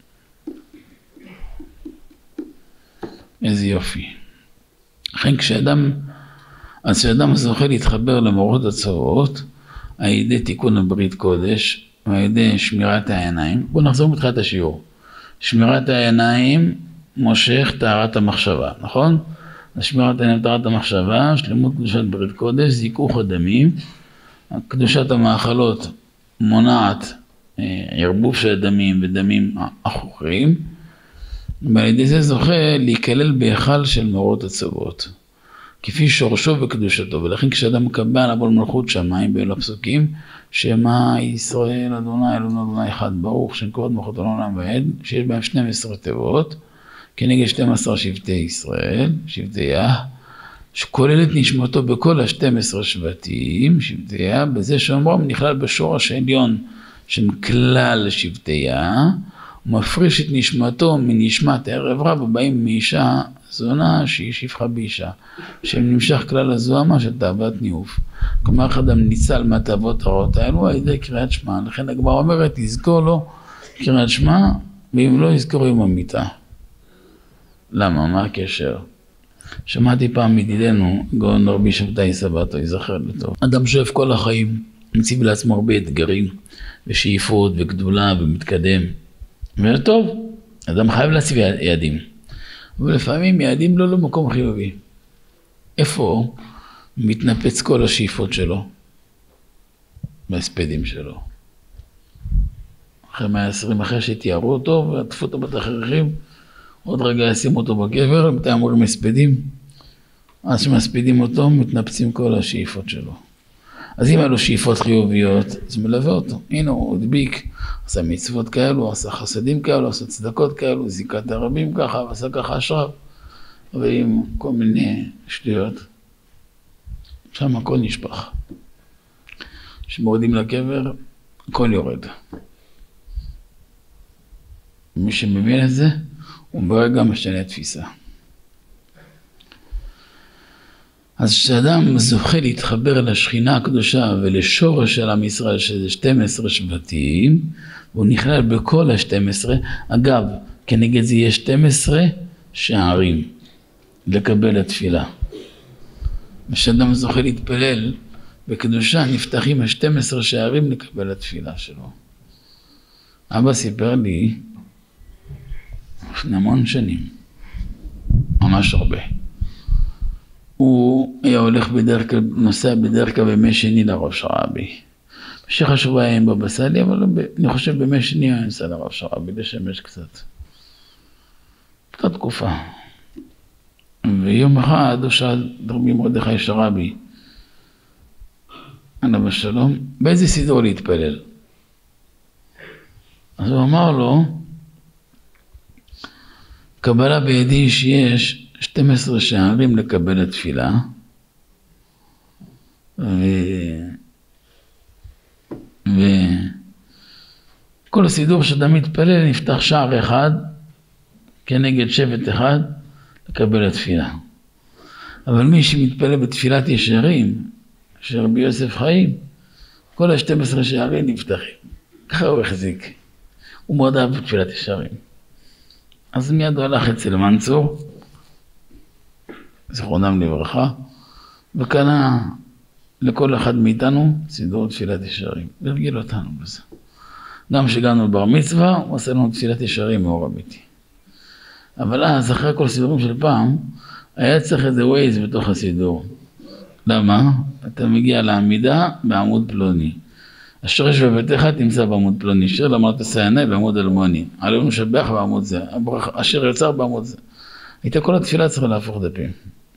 איזה יופי. לכן כשאדם, אז כשאדם זוכה להתחבר למורות הצבאות, על ידי תיקון הברית קודש, ועל ידי שמירת העיניים, בואו נחזור מתחילת השיעור. שמירת העיניים מושך טהרת המחשבה, נכון? שמירת העיניים טהרת המחשבה, שלמות קדושת ברית קודש, זיכוך הדמים, קדושת המאכלות מונעת ערבוב של דמים ודמים אחוכים, ועל ידי זה זוכה להיכלל בהיכל של מאורות הצבאות, כפי שורשו וקדושתו. ולכן כשאדם מקבל על עול מלכות שמיים באלו הפסוקים, שמע ישראל אדוני אלוהינו אדוני אחד, ברוך שם כבוד מלכותו לעולם ועד, שיש בהם שתים עשרה תיבות, כנגד שתים עשרה שבטי ישראל, שבטי יה, שכולל את נשמתו בכל ה-שתים עשרה שבטים, שבטי יה, בזה שאומרם נכלל בשורש העליון של כלל שבטי יה, הוא מפריש את נשמתו מנשמת ערב רב, ובאים מאישה זונה שהיא שפחה באישה, שנמשך כלל הזוהמה של תאוות ניאוף. כלומר, אדם ניצל מהתאוות הרעות האלו על ידי קריאת שמע. לכן הגמרא אומרת, יזכור לו קריאת שמע, ואם לא יזכור יום המיתה. למה? מה הקשר? שמעתי פעם מדידנו, גאון רבי שבתאי סבתו, יזכר לטוב. אדם שואף כל החיים, מציב לעצמו הרבה אתגרים, ושאיפות, וגדולה, ומתקדם. וטוב, אדם חייב להציב יעדים. אבל לפעמים יעדים לא למקום חיובי. איפה מתנפץ כל השאיפות שלו? בהספדים שלו. אחרי מאה ועשרים, אחרי שתיארו אותו, ועטפו אותו בתכריכים, עוד רגע ישימו אותו בקבר, מתי אמורים הספדים? אז שמספידים אותו, מתנפצים כל השאיפות שלו. אז אם היה לו שאיפות חיוביות, אז מלווה אותו. הנה הוא הדביק, עשה מצוות כאלו, עשה חסדים כאלו, עשה צדקות כאלו, זיקת הרבים ככה, ועשה ככה אשריו. אבל עם כל מיני שטויות, שם הכל נשפך. כשמורדים לקבר, הכל יורד. מי שמבין את זה, הוא ברגע משנה תפיסה. אז כשאדם זוכה להתחבר לשכינה הקדושה ולשורש של עם ישראל, שזה שתים עשרה שבטים, והוא נכלל בכל ה-שתים עשרה, אגב, כנגד זה יש שתים עשרה שערים לקבל התפילה. כשאדם זוכה להתפלל בקדושה, נפתחים ה-שתים עשרה שערים לקבל התפילה שלו. אבא סיפר לי, לפני המון שנים, ממש הרבה. הוא היה הולך בדרך כלל, נוסע בדרך כלל בימי שני לרב שרעבי. במשך השבוע היה עם בבא סאלי, אבל אני חושב בימי שני היה נוסע לרב שרעבי, לשמש קצת. אותה תקופה. ויום אחד הוא שאל רבי מרדכי שרעבי, עליו השלום, באיזה סידור להתפלל? אז הוא אמר לו, קבלה בידי שיש שתים עשרה שערים לקבל התפילה, ו... וכל הסידור שאדם מתפלל נפתח שער אחד כנגד שבט אחד לקבל התפילה. אבל מי שמתפלל בתפילת ישרים של רבי יוסף חיים, כל ה-שתים עשרה שערים נפתחים. ככה הוא החזיק. הוא מאוד אהב בתפילת ישרים. אז מיד הוא הלך אצל מנצור, זכרונם לברכה, וקנה לכל אחד מאיתנו סידור תפילת ישרים. והרגיל אותנו בזה. גם כשהגענו לבר מצווה, הוא עשה לנו תפילת ישרים מאור אמיתי. אבל אז, אחרי כל סידורים של פעם, היה צריך איזה ווייז בתוך הסידור. למה? אתה מגיע לעמידה בעמוד פלוני. השורש בביתך תמצא בעמוד פלוני, שיר למרת סייני בעמוד אלמוני, עלינו שבח בעמוד זה, השיר יוצר בעמוד זה. הייתה כל התפילה צריכה להפוך דפים.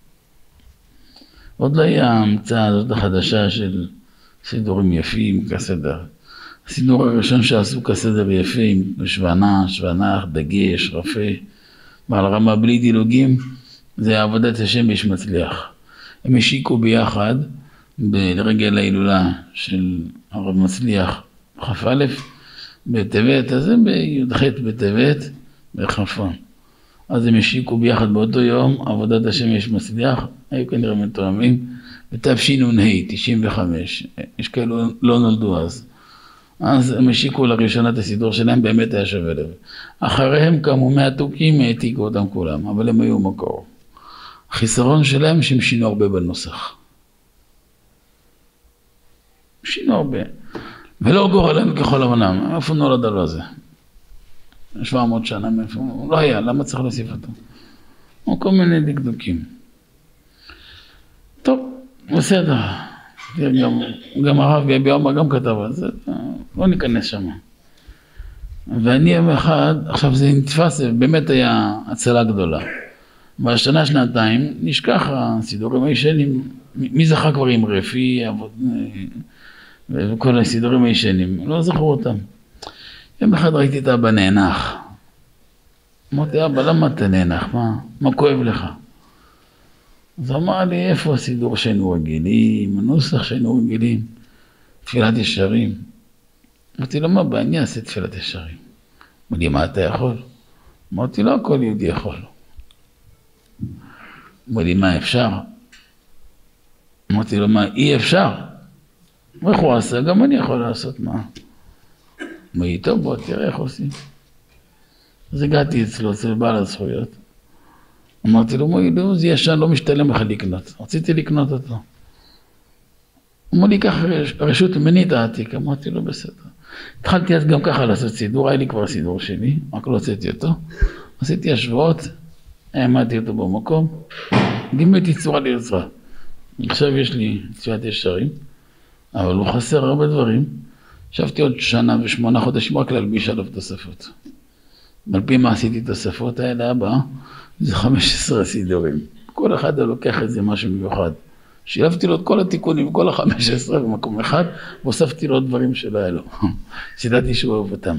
עוד לא היה ההמצאה הזאת החדשה של סידורים יפים כסדר. הסידור הראשון שעשו כסדר יפים, שוונה, שוונח, דגש, רפה, בעל רמה בלי דילוגים, זה עבודת השם יש מצליח. הם השיקו ביחד, ברגל ההילולה של הרב מצליח כ"א בטבת, אז זה בי"ח בטבת בחפון. אז הם השיקו ביחד באותו יום, עבודת השם יש מצליח, היו כנראה מתואמים, בתשנ"ה, תשעים וחמש, יש כאלו לא נולדו אז. אז הם השיקו לראשונה את הסידור שלהם, באמת היה שווה לב. אחריהם קמו מהתוקים, העתיקו אותם כולם, אבל הם היו מקור. החיסרון שלהם שהם שינו הרבה בנוסח. שינו הרבה. ולא גורלם ככל הבנם, איפה נולד על זה? שבע מאות שנה, מאיפה, הוא לא היה, למה צריך להוסיף אותו? או כל מיני דקדוקים. טוב, בסדר. גם, גם הרב ביבי עומר גם כתב על זה, לא ניכנס שם. ואני יום אחד, עכשיו זה נתפס, באמת היה הצלה גדולה. בשנה שנתיים נשכח הסידורים הישנים, מי זכה כבר עם רפי, וכל הסידורים הישנים, לא זכרו אותם. יום אחד ראיתי את אבא נאנח. אמרתי, אבא, למה אתה נאנח? מה, מה כואב לך? אז אמר לי, איפה הסידור שהיינו רגילים, הנוסח שהיינו רגילים, תפילת ישרים. אמרתי לו, מה בא, אני אעשה תפילת ישרים. אמר לי, מה אתה יכול? אמרתי, לא הכל יהודי יכול. אמר לי, מה אפשר? אמרתי לו, מה אי אפשר? איך הוא עשה? גם אני יכול לעשות, מה? אמר לי, טוב, בוא, תראה איך עושים. אז הגעתי אצלו, אצל בעל הזכויות. אמרתי לו, מוידו, זה ישן, לא משתלם לך לקנות. רציתי לקנות אותו. אמרו לי, קח רשות ממני את העתיק. אמרתי לו, בסדר. התחלתי אז גם ככה לעשות סידור, היה לי כבר סידור שלי, רק לא הוצאתי אותו. עשיתי השוואות, העמדתי אותו במקום, דימתי צורה ליוצרה. עכשיו יש לי תפילת ישרים, אבל הוא חסר הרבה דברים. ישבתי עוד שנה ושמונה חודשים רק להלביש עליו תוספות. על פי מה עשיתי תוספות האלה הבאה, זה חמש עשרה סידורים. כל אחד לוקח את זה משהו מיוחד. שילבתי לו את כל התיקונים, כל ה-חמש עשרה במקום אחד, והוספתי לו דברים שלא היה לו. שידעתי שהוא אוהב אותם.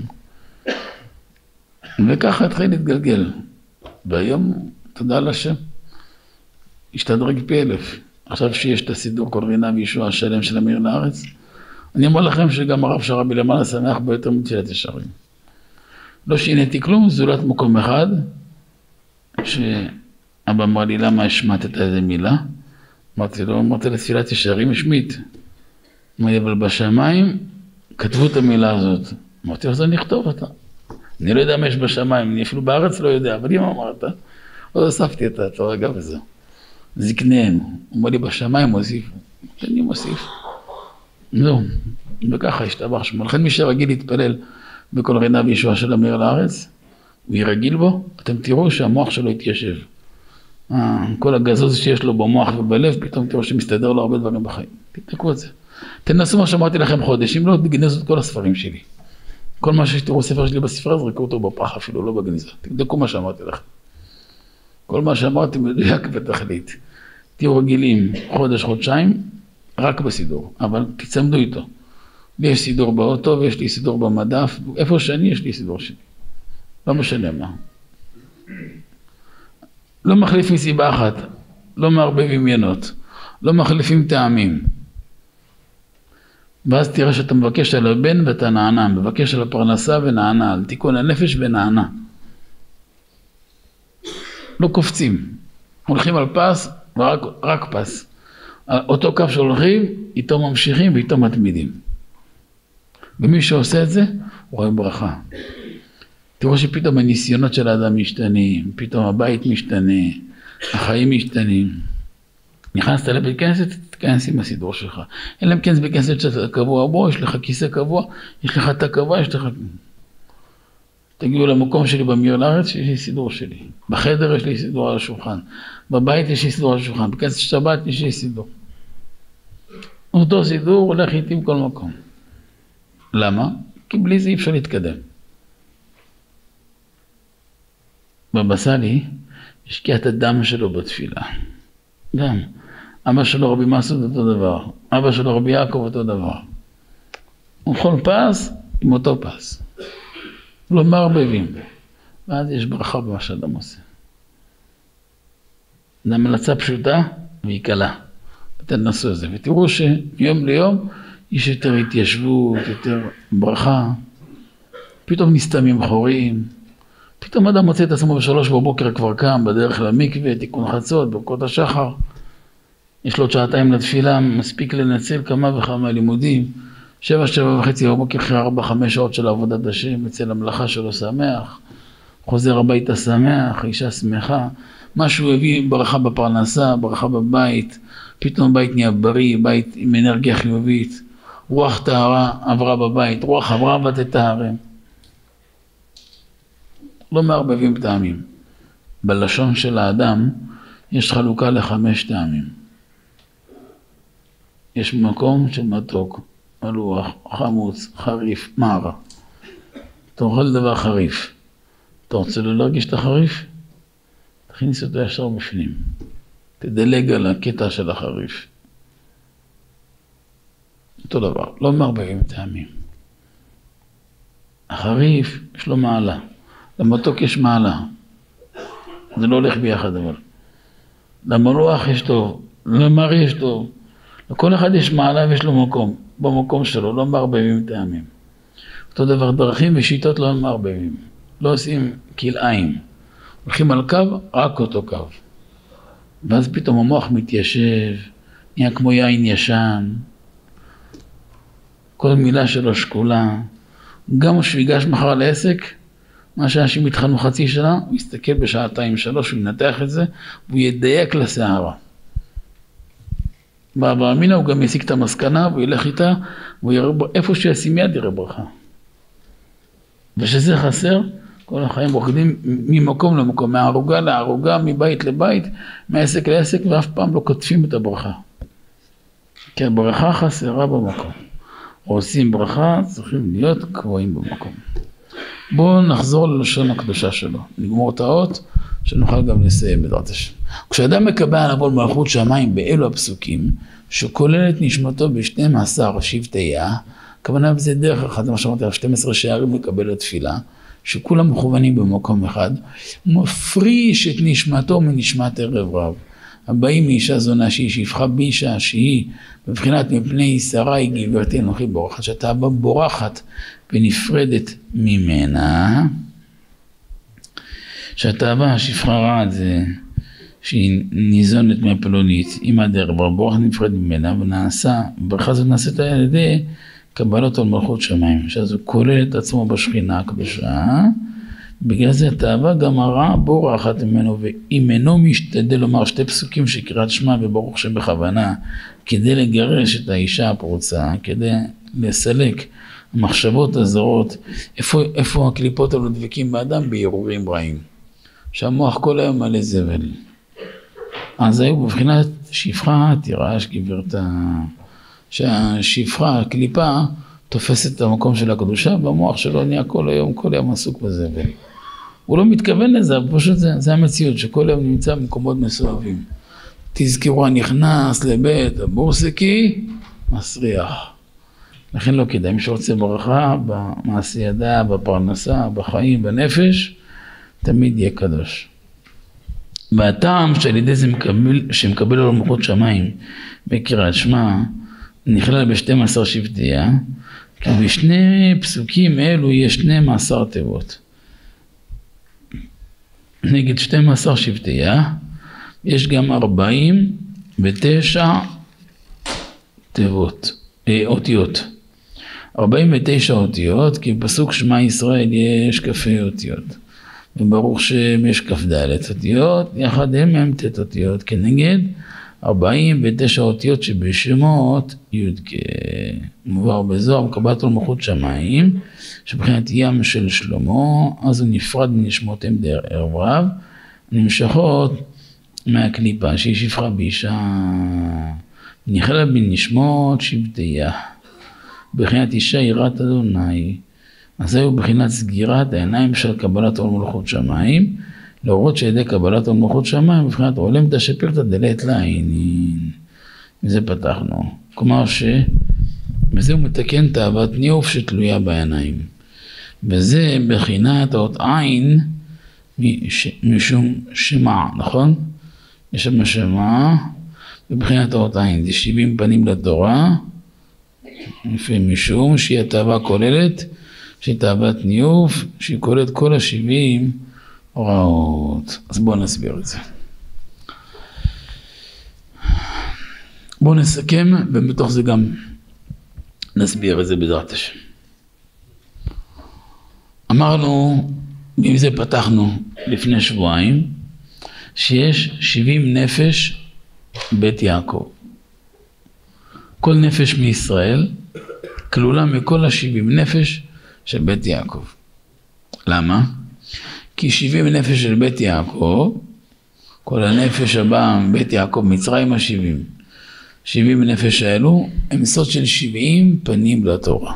וככה התחיל להתגלגל. והיום, תודה לשם, השתדרג פי אלף. עכשיו שיש את הסידור כל רינה וישוע השלם של אמיר לארץ, אני אומר לכם שגם הרב שרבי למעלה שמח ביותר מתפילת ישרים. לא שיניתי כלום, זולת מקום אחד, שאבא אמר לי למה השמטת איזה מילה, אמרתי לו, אמרתי לתפילת ישרים השמיט. אמרתי, אבל בשמיים כתבו את המילה הזאת. אמרתי, אז אני אכתוב אותה. אני לא יודע מה יש בשמיים, אני אפילו בארץ לא יודע, אבל אם אמרת, עוד הוספתי את התורה גם וזהו. זקניהם, אמר לי בשמיים מוסיף, אני מוסיף. זהו, וככה השתבח שמו. לכן מי שרגיל להתפלל בכל רינה וישוע של אמיר לארץ, הוא ירגיל בו, אתם תראו שהמוח שלו יתיישב. כל הגזוז שיש לו במוח ובלב, פתאום תראו שמסתדר לו הרבה דברים בחיים. תתקעו את זה. תנסו מה שאמרתי לכם חודש, אם לא תגנזו את כל הספרים שלי. כל מה שתראו ספר שלי בספרה, זרקו אותו בפח אפילו, לא בגניזה. תבדקו מה שאמרתי לכם. כל מה שאמרתי מדויק בתכלית. תהיו רגילים חודש, חודשיים, רק בסידור, אבל תצמדו איתו. לי יש סידור באוטו ויש לי סידור במדף, איפה שאני יש לי סידור שלי. לא משנה מה. לא מחליפים סיבה אחת, לא מערבבים ינות, לא מחליפים טעמים. ואז תראה שאתה מבקש על הבן ואתה נענה, מבקש על הפרנסה ונענה, על תיקון הנפש ונענה. לא קופצים, הולכים על פס ורק רק פס. אותו קו שהולכים, איתו ממשיכים ואיתו מתמידים. ומי שעושה את זה, הוא רואה ברכה. תראו שפתאום הניסיונות של האדם משתנים, פתאום הבית משתנה, החיים משתנים. נכנסת לבית כנסת, תתכנס עם הסידור שלך. אלא אם כן זה בית כנסת שאתה קבוע בו, יש לך כיסא קבוע, יש לך תא קבוע, יש לך... תגיעו למקום שלי במיר לארץ, שיש לי סידור שלי. בחדר יש לי סידור על השולחן. בבית יש לי סידור על השולחן. בכנסת שבת יש לי סידור. אותו סידור הולך איתי בכל מקום. למה? כי בלי זה אי אפשר להתקדם. בבא סאלי השקיע את הדם שלו בתפילה. גם. אבא שלו רבי מסעוד אותו דבר. אבא שלו רבי יעקב אותו דבר. וכל פס עם אותו פס. לא מערבבים. ואז יש ברכה במה שאדם עושה. זו המלצה פשוטה והיא קלה. תנסו את זה ותראו שיום ליום יש יותר התיישבות, יותר ברכה. פתאום נסתמים חורים. פתאום אדם מוצא את עצמו בשלוש בבוקר כבר קם בדרך למקווה, תיקון חצות, ברכות השחר. יש לו שעתיים לתפילה, מספיק לנצל כמה וכמה לימודים. שבע, שבע וחצי בבוקר אחרי ארבע, חמש שעות של עבודת השם, אצל המלאכה שלו שמח. חוזר הביתה שמח, אישה שמחה. משהו הביא ברכה בפרנסה, ברכה בבית. פתאום הבית נהיה בריא, בית עם אנרגיה חיובית. רוח טהרה עברה בבית, רוח עברה ותטהרם. לא מערבבים טעמים. בלשון של האדם יש חלוקה לחמש טעמים. יש מקום של מתוק, מלוח, חמוץ, חריף, מערה. אתה אוכל דבר חריף. אתה רוצה לא להרגיש את החריף? תכניס אותו ישר בפנים. תדלג על הקטע של החריף. אותו דבר, לא מערבבים טעמים. החריף יש לו מעלה. למתוק יש מעלה, זה לא הולך ביחד אבל. למלוח יש טוב, למר יש טוב, לכל אחד יש מעלה ויש לו מקום, במקום שלו, לא מערבבים טעמים. אותו דבר דרכים ושיטות לא מערבבים, לא עושים כלאיים, הולכים על קו, רק אותו קו. ואז פתאום המוח מתיישב, נהיה כמו יין ישן, כל מילה שלו שקולה, גם כשהוא ייגש מחר לעסק, מה שאנשים התחלנו חצי שנה, הוא יסתכל בשעתיים שלוש, הוא ינתח את זה, והוא ידייק לסערה. באברהם אבינו הוא גם יסיק את המסקנה, והוא ילך איתה, והוא יראה, איפה שישים יד יראה ברכה. ושזה חסר, כל החיים רוקדים ממקום למקום, מהערוגה לערוגה, מבית לבית, מעסק לעסק, ואף פעם לא כותפים את הברכה. כי הברכה חסרה במקום. עושים ברכה, צריכים להיות קבועים במקום. בואו נחזור ללשון הקדושה שלו, נגמור את האות, שנוכל גם לסיים בעזרת השם. כשאדם מקבל ענבון מלכות שמיים באלו הפסוקים, שכולל את נשמתו ב-שנים עשר שבטייה, הכוונה בזה דרך אחת, מה שאמרתי, שנים עשר שערים לקבל לתפילה, שכולם מכוונים במקום אחד, מפריש את נשמתו מנשמת ערב רב. הבאים מאישה זונה שהיא שפחה באישה שהיא בבחינת מפני שרי גברתי אנוכי בורחת, שאתה בא בורחת ונפרדת ממנה, שאתה בא שפחה רעת זה שהיא ניזונת מהפלונית, אמא דערב רב בורחת נפרד ממנה, ונעשה, ברכה זאת נעשית על ידי קבלת על מלכות שמיים, שאז הוא כולל את עצמו בשכינה הקדושה, בגלל זה התאווה גם הרע בורחת ממנו, ואם אינו משתדל לומר שתי פסוקים שקראת שמע וברוך שם בכוונה, כדי לגרש את האישה הפרוצה, כדי לסלק המחשבות הזרות, איפה, איפה הקליפות האלו דבקים באדם? בהרהורים רעים, שהמוח כל היום מלא זבל. אז היו בבחינת שפחה תירש גברתה, שהשפחה, הקליפה, תופסת את המקום של הקדושה, והמוח שלו נהיה כל היום, כל היום עסוק בזבל. הוא לא מתכוון לזה, פשוט זה, זה המציאות, שכל היום נמצא במקומות מסואבים. תזכרו, נכנס לבית הבורסקי, מסריח. לכן לא כדאי, מי שרוצה ברכה, במעשי ידע, בפרנסה, בחיים, בנפש, תמיד יהיה קדוש. והטעם שעל ידי זה מקבל, שמקבל לו מלכות שמיים, בקריאת שמע, נכלל ב-שנים עשר שבטייה, כי בשני פסוקים אלו יש שנים עשר תיבות. נגד שנים עשר שבטייה, יש גם ארבעים ותשע תיבות, אה, אותיות. ארבעים ותשע אותיות, כי בפסוק שמע ישראל יש כ"ה אותיות. וברוך שם יש כ"ד אותיות, יחד הם הם ת' אותיות, כנגד ארבעים ותשע אותיות שבשמות י"ק. מובהר בזוהר, קבלת על מלכות שמיים, שבחינת ים של שלמה, אז הוא נפרד מנשמותיהם דערב רב, נמשכות מהקליפה שהיא שפחה באישה, נכלל בנשמות שבטייה, בחינת אישה יראת אדוני. אז זהו בחינת סגירת העיניים של קבלת על מלכות שמיים, להורות שידי קבלת על מלכות שמיים, בבחינת עולם תשפרתא דלית לעינין. מזה פתחנו. כלומר שבזה הוא מתקן תאוות ניאוף שתלויה בעיניים. וזה בחינת האות עין משום שמע, נכון? יש שם שמע, בבחינת האות עין, זה שבעים פנים לתורה, לפעמים משום שהיא התאווה כוללת, שהיא תאוות ניאוף, שהיא כוללת כל השבעים הוראות. אז בואו נסביר את זה. בואו נסכם, ובתוך זה גם נסביר את זה בעזרת השם. אמרנו, עם זה פתחנו לפני שבועיים, שיש שבעים נפש בית יעקב. כל נפש מישראל כלולה מכל השבעים נפש של בית יעקב. למה? כי שבעים נפש של בית יעקב, כל הנפש הבאה מבית יעקב, מצרים השבעים, שבעים נפש האלו, הם סוד של שבעים פנים לתורה.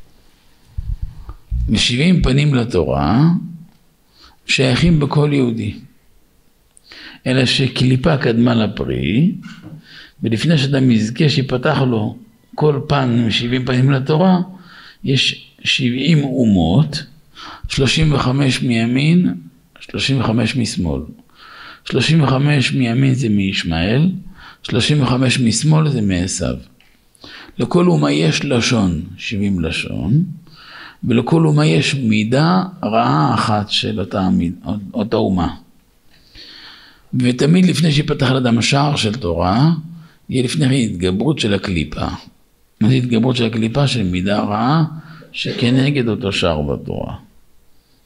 ושבעים פנים לתורה שייכים בכל יהודי. אלא שקליפה קדמה לפרי, ולפני שאדם יזכה שיפתח לו כל פן עם שבעים פנים לתורה, יש שבעים אומות, שלושים וחמש מימין, שלושים וחמש משמאל. שלושים וחמש מימין זה מישמעאל, שלושים וחמש משמאל זה מעשיו. לכל אומה יש לשון, שבעים לשון, ולכל אומה יש מידה רעה אחת של אותה, אותה אומה. ותמיד לפני שיפתח לאדם השער של תורה, יהיה לפני התגברות של הקליפה. מה זה התגברות של הקליפה? של מידה רעה שכנגד אותו שער בתורה.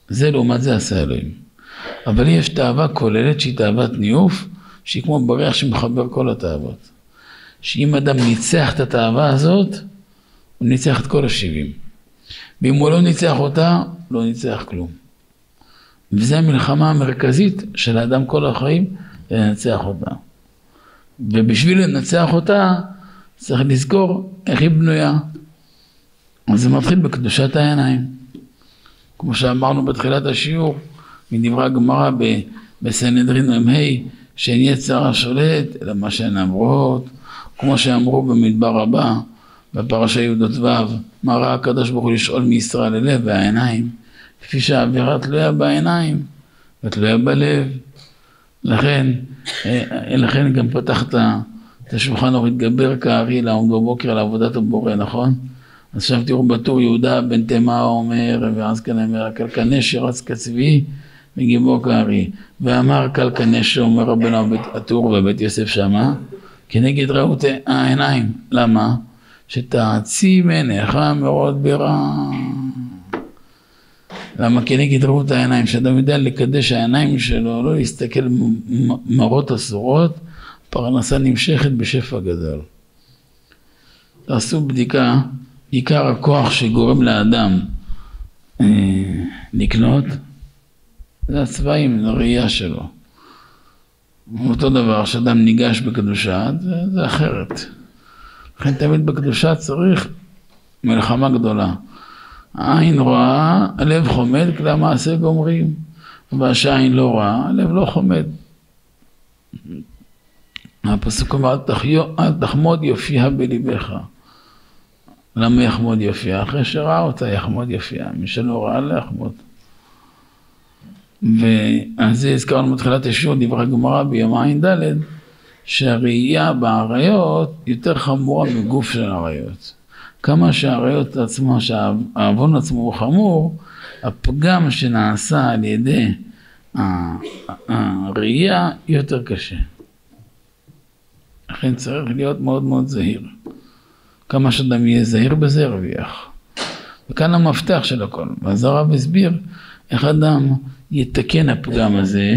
זה לעומת זה עשה אלוהים. אבל יש תאווה כוללת שהיא תאוות ניאוף, שהיא כמו בריח שמחבר כל התאוות. שאם אדם ניצח את התאווה הזאת, הוא ניצח את כל השבעים. ואם הוא לא ניצח אותה, לא ניצח כלום. וזו המלחמה המרכזית של האדם כל החיים, לנצח אותה. ובשביל לנצח אותה, צריך לזכור איך היא בנויה. אז זה מתחיל בקדושת העיניים. כמו שאמרנו בתחילת השיעור, מדברי הגמרא בסנהדרין מ"ה, שאין יצר השולט, אלא מה שהן אמרות, כמו שאמרו במדבר הבא, בפרשה י"ו, מה ראה הקדוש ברוך הוא לשאול מישראל ללב והעיניים, כפי שהעבירה תלויה בעיניים ותלויה בלב. לכן, לכן גם פתחת את השולחן אור התגבר כארי לעמוד בבוקר על עבודת הבורא, נכון? אז עכשיו תראו בטור יהודה בן תימה אומר, ואז כאן אומר, קלקנשר רץ כצבי וגיבור כארי, ואמר קלקנשר, אומר רבנו הטור ובית יוסף שמה, כנגד ראות העיניים. למה? שתעצים עיניך מאוד ברע. למה? כנגד ראות העיניים, שאדם יודע לקדש העיניים שלו, לא להסתכל מראות אסורות, פרנסה נמשכת בשפע גדול. תעשו בדיקה, עיקר הכוח שגורם לאדם אה, לקנות, זה הצבעים, זה הראייה שלו. אותו דבר, שאדם ניגש בקדושה, זה, זה אחרת. לכן תמיד בקדושה צריך מלחמה גדולה. העין רואה, הלב חומד, כלי המעשה גומרים. והשעין לא רואה, הלב לא חומד. הפסוק אומר, אל תחמוד יופייה בליבך. למה יחמוד יופייה? אחרי שראה אותה יחמוד יופייה. מי שלא ראה לא יחמוד. ועל זה הזכרנו מתחילת השיעור, דברי הגמרא ביום עין ד', שהראייה בעריות יותר חמורה מגוף של העריות. כמה שהעריות עצמו, שהעוון עצמו הוא חמור, הפגם שנעשה על ידי הראייה יותר קשה. לכן צריך להיות מאוד מאוד זהיר. כמה שאדם יהיה זהיר בזה ירוויח. וכאן המפתח של הכל. ואז הרב הסביר איך אדם יתקן הפגם הזה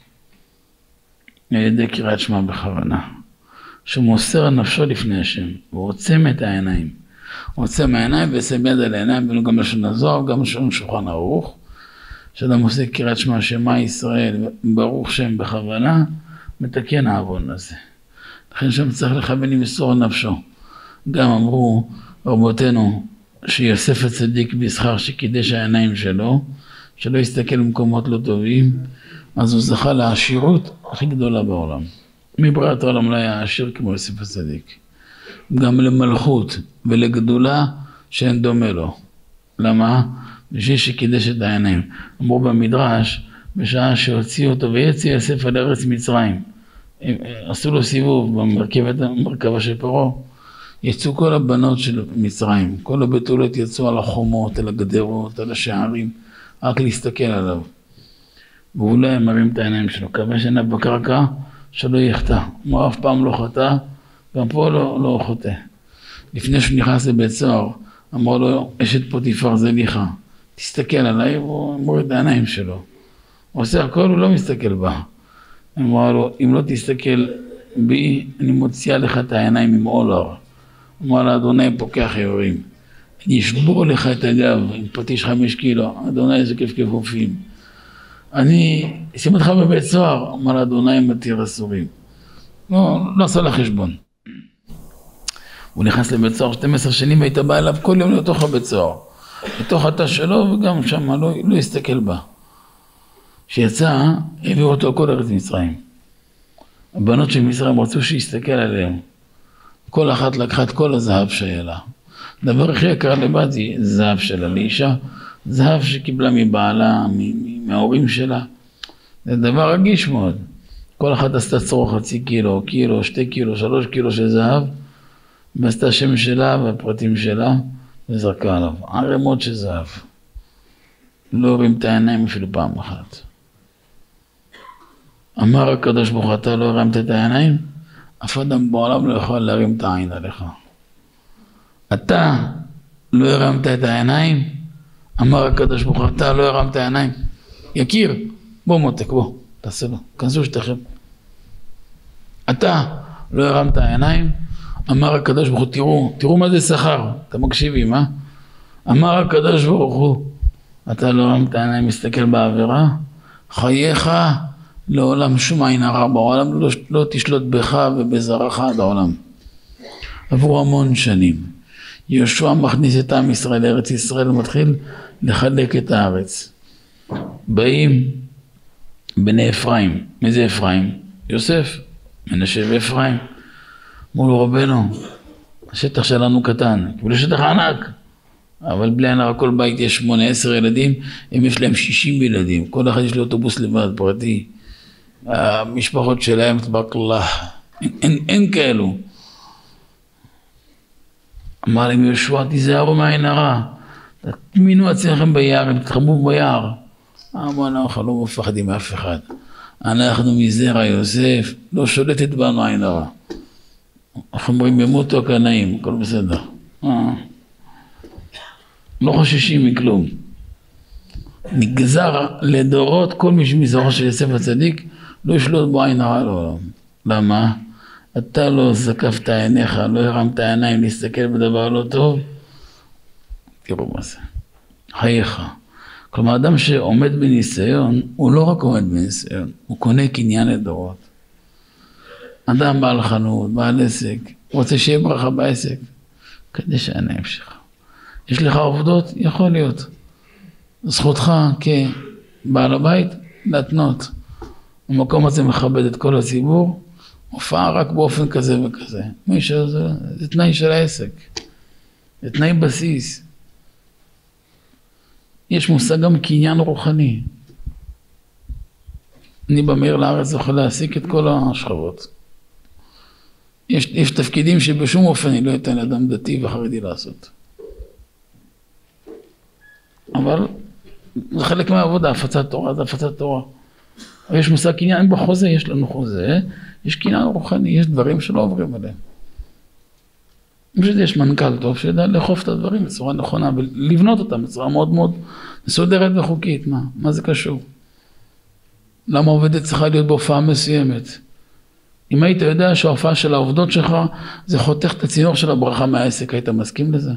על ידי קריאת שמע בכוונה. שהוא מוסר נפשו לפני השם, הוא עוצם את העיניים. הוא עוצם העיניים ושם יד על העיניים, ולא גם לשון הזוהר, גם לשון שולחן ערוך. שאדם עושה קריאת שמע שמע ישראל, ברוך שם בכוונה, מתקן העוון הזה. לכן שם צריך לכוון למסור נפשו. גם אמרו רבותינו שיוסף הצדיק בשכר שקידש העיניים שלו, שלא יסתכל במקומות לא טובים, אז הוא זכה לעשירות הכי גדולה בעולם. מבריאת העולם לא היה עשיר כמו יוסף הצדיק. גם למלכות ולגדולה שאין דומה לו. למה? בשביל שקידש את העיניים. אמרו במדרש, בשעה שהוציאו אותו ויצא יוסף על ארץ מצרים, עשו לו סיבוב במרכבה של פרעה, יצאו כל הבנות של מצרים, כל הבתולות יצאו על החומות, על הגדרות, על השערים, רק להסתכל עליו. והוא לא מרים את העיניים שלו, כמה שנה בקרקע שלא יחטא. הוא אף פעם לא חטא, גם פה לא, לא חוטא. לפני שהוא נכנס לבית סוהר, אמרו לו, אשת פוטיפר זליכה, תסתכל עליי, והוא מוריד את העיניים שלו. הוא עושה הכל, הוא לא מסתכל בה. אמרו לו, אם לא תסתכל בי, אני מוציאה לך את העיניים עם אולר. אמר לה, אדוני פוקח יורים. אני אשבור לך את הגב עם פטיש חמש קילו, אדוני איזה כיף כיפופים. אני אשים אותך בבית סוהר, אמר לה, אדוני מתיר אסורים. לא, לא עשה לה חשבון. הוא נכנס לבית סוהר שתים עשרה שנים והיית בא אליו כל יום לתוך הבית סוהר. לתוך התא שלו וגם שם לא, לא הסתכל בה. שיצא, הביאו אותו כל ארץ מצרים. הבנות של מצרים רצו שיסתכל עליהם. כל אחת לקחה את כל הזהב שהיה לה. דבר הכי יקר לבת זה זהב שלה, לאישה, זהב שקיבלה מבעלה, מההורים שלה. זה דבר רגיש מאוד. כל אחת עשתה צרוך חצי קילו, קילו, שתי קילו, שלוש קילו של זהב, ועשתה שם שלה והפרטים שלה, וזרקה עליו. ערימות של זהב. לא הרים את העיניים אפילו פעם אחת. אמר הקדוש ברוך הוא, אתה לא הרמת את העיניים? אף אדם בעולם לא יכול להרים את העין עליך. אתה לא הרמת את העיניים, אמר הקדוש ברוך הוא, אתה לא הרמת העיניים. יקיר, בוא מותק, בוא, תעשה לו, כנסו שתכם. אתה לא הרמת העיניים, אמר הקדוש ברוך הוא, תראו, תראו מה זה שכר, אתה מקשיבים, אה? אמר הקדוש ברוך הוא, אתה לא הרמת העיניים, מסתכל בעבירה, חייך לעולם שום עין הרע בעולם, לא, לא תשלוט בך ובזרעך עד העולם. עבור המון שנים, יהושע מכניס את עם ישראל לארץ ישראל ומתחיל לחלק את הארץ. באים בני אפרים, מי זה אפרים? יוסף, מנשה ואפרים. אמרו לו, רבנו, השטח שלנו קטן, קיבלו שטח ענק, אבל בלי ענק כל בית יש שמונה עשר ילדים, הם יש להם שישים ילדים, כל אחד יש לו אוטובוס לבד פרטי, המשפחות שלהם תברך אללה, אין, אין, אין כאלו. אמר להם יהושע, תיזהרו מהעין הרע, תמינו עצמכם ביער, תתחבאו ביער. אמרו, אנחנו לא מפחדים מאף אחד, אנחנו מזרע יוסף, לא שולטת בנו עין הרע. אנחנו אומרים ימותו הקנאים, הכל בסדר. לא חוששים מכלום. נגזר לדורות כל מי שמזרעו של יוסף הצדיק, לא ישלוט בו עין הרע לעולם. למה? אתה לא זקפת עיניך, לא הרמת העיניים להסתכל בדבר לא טוב. תראו מה זה. חייך. כלומר, אדם שעומד בניסיון, הוא לא רק עומד בניסיון, הוא קונה קניין לדורות. אדם בעל חנות, בעל עסק, רוצה שיהיה ברכה בעסק, כדי שהעיניים שלך. יש לך עובדות? יכול להיות. זכותך כבעל הבית להתנות. המקום הזה מכבד את כל הציבור, הופעה רק באופן כזה וכזה. מישהו זה, זה תנאי של העסק. זה תנאי בסיס. יש מושג גם קניין רוחני. אני במהיר לארץ יכול להעסיק את כל השכבות. יש, יש תפקידים שבשום אופן אני לא אתן לאדם דתי וחרדי לעשות. אבל זה חלק מהעבודה, הפצת תורה, זה הפצת תורה. יש מושג קניין בחוזה, יש לנו חוזה, יש קניין רוחני, יש דברים שלא עוברים עליהם. פשוט יש מנכ"ל טוב שידע לאכוף את הדברים בצורה נכונה ולבנות אותם בצורה מאוד מאוד מסודרת וחוקית. מה? מה זה קשור? למה עובדת צריכה להיות בהופעה מסוימת? אם היית יודע שההופעה של העובדות שלך זה חותך את הצינור של הברכה מהעסק, היית מסכים לזה?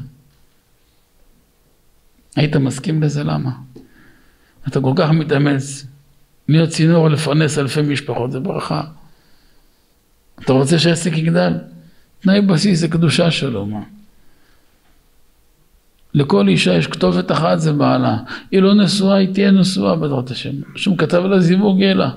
היית מסכים לזה? למה? אתה כל כך מתאמץ להיות צינור לפרנס אלפי משפחות, זה ברכה. אתה רוצה שהעסק יגדל? תנאי בסיס זה קדושה שלו, מה? לכל אישה יש כתובת אחת, זה בעלה. היא לא נשואה, היא תהיה נשואה בעזרת השם. שום כתב לה זיווג אלא.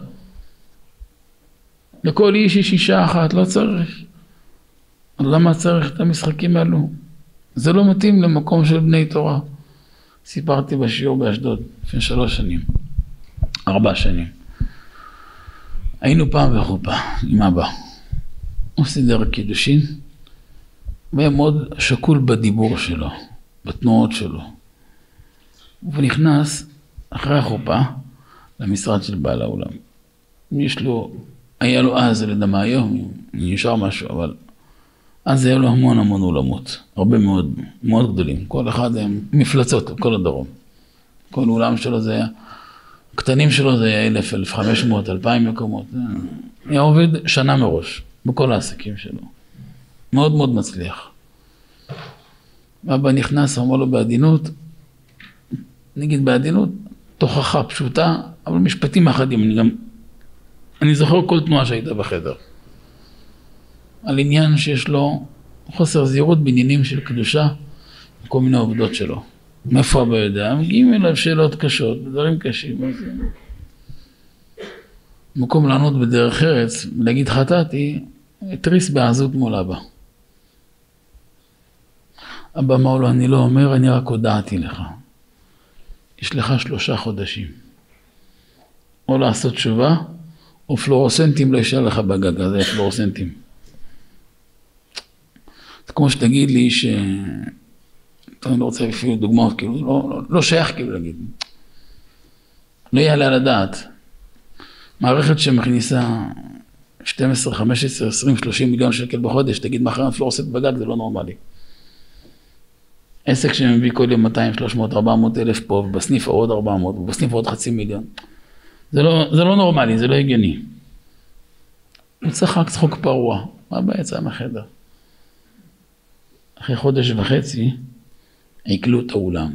לכל איש יש אישה אחת, לא צריך. למה צריך את המשחקים האלו? זה לא מתאים למקום של בני תורה. סיפרתי בשיעור באשדוד, לפני שלוש שנים, ארבע שנים. היינו פעם בחופה, עם אבא. הוא סידר קידושין, והיה מאוד שקול בדיבור שלו, בתנועות שלו. הוא נכנס אחרי החופה למשרד של בעל העולם. יש לו, היה לו אז, לא יודע מה היום, נשאר משהו, אבל אז היה לו המון המון אולמות, הרבה מאוד, מאוד גדולים. כל אחד היה מפלצות, כל הדרום. כל אולם שלו זה היה, הקטנים שלו זה היה אלף, אלף חמש מאות, אלפיים מקומות. היה עובד שנה מראש. בכל העסקים שלו. מאוד מאוד מצליח. אבא נכנס, אמר לו בעדינות, נגיד בעדינות, תוכחה פשוטה, אבל משפטים אחדים, אני גם, אני זוכר כל תנועה שהייתה בחדר. על עניין שיש לו חוסר זהירות בעניינים של קדושה, כל מיני עובדות שלו. מאיפה אבא יודע? מגיעים אליו שאלות קשות, דברים קשים. במקום לענות בדרך ארץ, להגיד חטאתי, התריס בעזות מול אבא. אבא אמר לו, אני לא אומר, אני רק הודעתי לך. יש לך שלושה חודשים. או לעשות תשובה, או פלורוסנטים לא ישאר לך בגג, זה פלורוסנטים. זה כמו שתגיד לי ש... אני לא רוצה אפילו דוגמאות, כאילו, לא, לא, לא שייך כאילו להגיד. לא יעלה על הדעת. מערכת שמכניסה שתים עשרה, חמש עשרה, עשרים, שלושים מיליון שקל בחודש, תגיד מחר פלורוסנט בגג, זה לא נורמלי. עסק שמביא כל יום מאתיים, שלוש מאות, ארבע מאות אלף פה, ובסניף עוד ארבע מאות, ובסניף עוד חצי מיליון. זה לא, זה לא נורמלי, זה לא הגיוני. הוא צחק צחוק פרוע, מה בעצם החדר? אחרי חודש וחצי, עיקלו את האולם.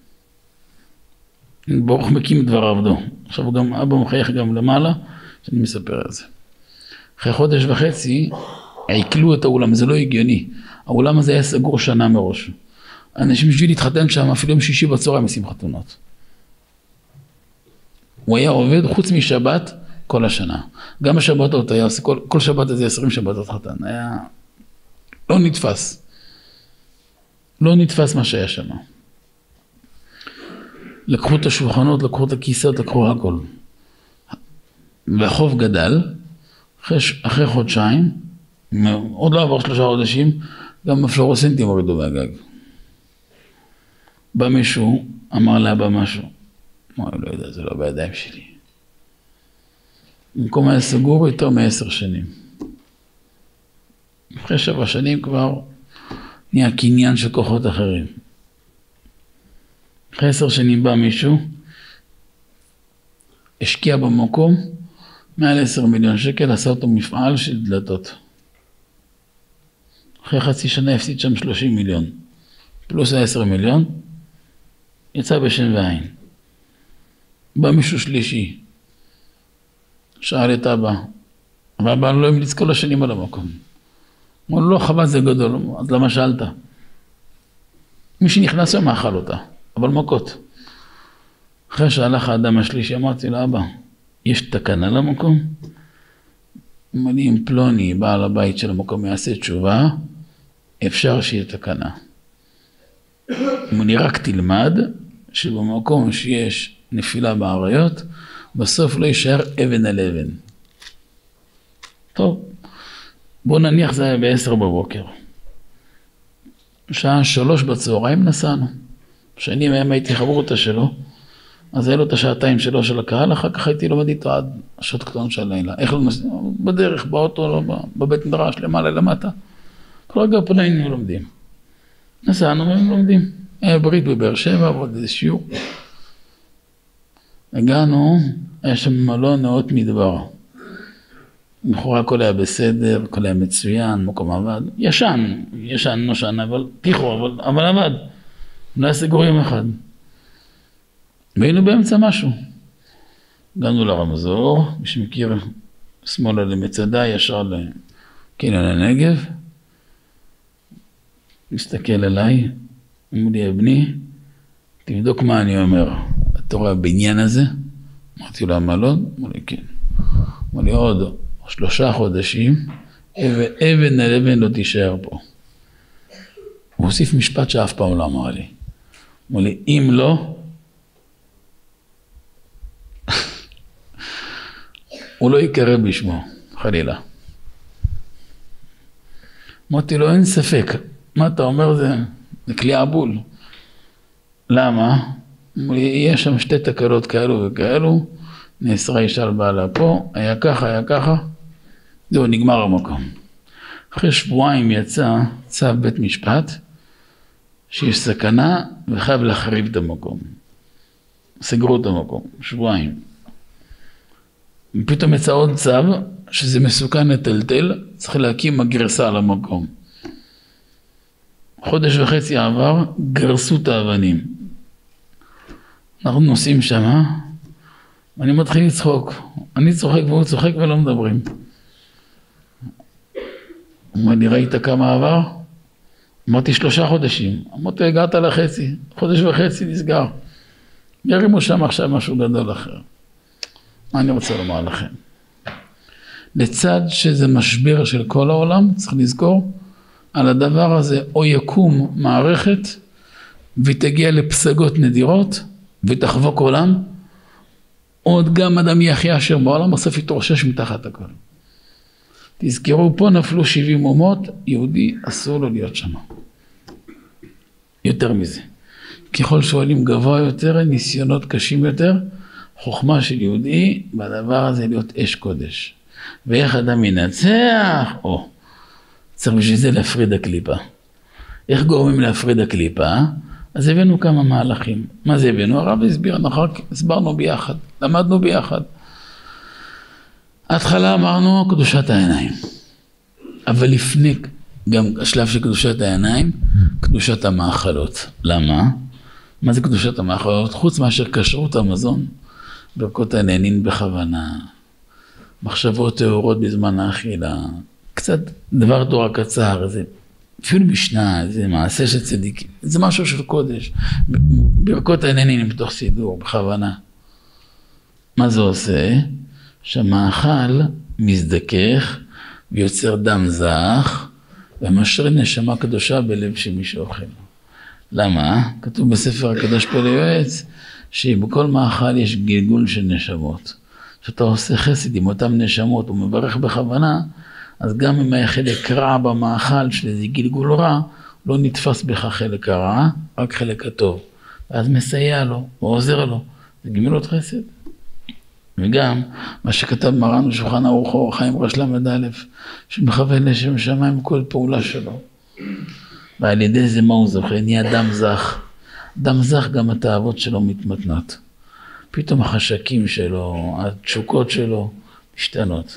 ברוך מקים דבר עבדו. עכשיו גם אבא מחייך גם למעלה, שאני מספר על זה. אחרי חודש וחצי, עיקלו את האולם, זה לא הגיוני. האולם הזה היה סגור שנה מראש. אנשים בשביל להתחתן שם, אפילו יום שישי בצהריים עושים חתונות. הוא היה עובד חוץ משבת כל השנה. גם השבתות היה עושה, כל, כל שבת הזה עשרים שבתות חתן. היה לא נתפס. לא נתפס מה שהיה שם. לקחו את השולחנות, לקחו את הכיסאות, לקחו הכל. והחוב גדל, אחרי, אחרי חודשיים, עוד לא עבר שלושה חודשים, גם הפלורוסנטים הורידו מהגג. בא מישהו, אמר לאבא משהו. מה, לא יודע, זה לא בידיים שלי. במקום היה סגור יותר מעשר שנים. אחרי שבע שנים כבר נהיה קניין של כוחות אחרים. אחרי עשר שנים בא מישהו, השקיע במקום, מעל עשר מיליון שקל, עשה אותו מפעל של דלתות. אחרי חצי שנה הפסיד שם שלושים מיליון, פלוס ה-עשרה מיליון, יצא בשם ועין. בא מישהו שלישי, שאל את אבא, ואבא לא המליץ כל השנים על המקום. אמר לו, לא, חבל זה גדול, אז למה שאלת? מי שנכנס שם אכל אותה, אבל מכות. אחרי שהלך האדם השלישי, אמרתי לו, אבא, יש תקנה למקום? אמר לי, אם פלוני, בעל הבית של המקום, יעשה תשובה, אפשר שיהיה תקנה. אמר לי, רק תלמד שבמקום שיש נפילה בעריות, בסוף לא יישאר אבן על אבן. טוב, בוא נניח זה היה בעשר בבוקר. שעה שלוש בצהריים נסענו. שאני מהם הייתי חברותה שלו, אז היה לו את השעתיים שלו של הקהל, אחר כך הייתי לומד איתו עד השעות קטנות של הלילה. איך לא נסענו? בדרך, באוטו, לא, בבית מדרש, למעלה, למטה. כל רגע פה היינו לומדים. נסענו והם לומדים. היה ברית בבאר שבע, ועוד איזה שיעור. הגענו, היה שם מלון נאות מדבר. לכאורה הכל היה בסדר, הכל היה מצוין, מקום עבד. ישן, ישן, נושן, אבל פיחו, אבל, אבל עבד. לא היה סגור יום אחד. והיינו באמצע משהו. הגענו לרמזור, מי שמכיר שמאלה למצדה, ישר לקניון הנגב. מסתכל עליי, אמר לי, בני, תבדוק מה אני אומר. אתה רואה הבניין הזה? אמרתי לו, המלון? אמר לי, כן. אמר לי, עוד שלושה חודשים, אבן, אבן על אבן לא תישאר פה. הוא הוסיף משפט שאף פעם לא אמר לי. אמר לי, אם לא, הוא לא יקרא בשמו, חלילה. אמרתי לו, אין ספק. מה אתה אומר זה? זה כלי עבול. למה? יש שם שתי תקלות כאלו וכאלו, נאסרה אישה על בעלה פה, היה ככה, היה ככה, זהו, נגמר המקום. אחרי שבועיים יצא צו בית משפט, שיש סכנה וחייב להחריב את המקום. סגרו את המקום, שבועיים. ופתאום יצא עוד צו, שזה מסוכן לטלטל, צריך להקים הגרסה על המקום. חודש וחצי עבר, גרסו את האבנים. אנחנו נוסעים שם, ואני מתחיל לצחוק. אני צוחק והוא צוחק ולא מדברים. אמר לי, ראית כמה עבר? אמרתי, שלושה חודשים. אמרתי, הגעת לחצי, חודש וחצי נסגר. ירימו שם עכשיו משהו גדול אחר. מה אני רוצה לומר לכם? לצד שזה משבר של כל העולם, צריך לזכור, על הדבר הזה או יקום מערכת, ותגיע לפסגות נדירות, ותחבוק עולם, עוד גם אדם יחיה אשר בעולם, בסוף יתרושש מתחת הכל. תזכרו, פה נפלו שבעים אומות, יהודי אסור לו להיות שם. יותר מזה. ככל שואלים גבוה יותר, ניסיונות קשים יותר, חוכמה של יהודי, בדבר הזה להיות אש קודש. ואיך אדם ינצח? או, צריך בשביל זה להפריד הקליפה. איך גורמים להפריד הקליפה? אז הבאנו כמה מהלכים. מה זה הבאנו? הרב הסביר, אחר כך הסברנו ביחד, למדנו ביחד. ההתחלה אמרנו קדושת העיניים. אבל לפני, גם השלב של קדושת העיניים, קדושת המאכלות. למה? מה זה קדושת המאכלות? חוץ מאשר כשרות המזון, ברכות הנהנין בכוונה, מחשבות טהורות בזמן האכילה, קצת דבר תורה קצר, זה אפילו משנה, זה מעשה של צדיקים, זה משהו של קודש, ברכות הנהנין בתוך סידור, בכוונה. מה זה עושה? שהמאכל מזדכך ויוצר דם זך, ומשרה נשמה קדושה בלב של מי שאוכל. למה? כתוב בספר הקדוש פה ליועץ, שבכל מאכל יש גלגול של נשמות. כשאתה עושה חסד עם אותם נשמות ומברך בכוונה, אז גם אם היה חלק רע במאכל, שזה גלגול רע, לא נתפס בך חלק הרע, רק חלק הטוב. ואז מסייע לו, ועוזר לו. זה גמילות חסד. וגם מה שכתב מרן בשולחן ערוך אור החיים ראש למד א', שמכוון לשם שמיים כל פעולה שלו. ועל ידי זה מה הוא זוכה? נהיה דם זך. דם זך גם התאוות שלו מתמתנות. פתאום החשקים שלו, התשוקות שלו, משתנות.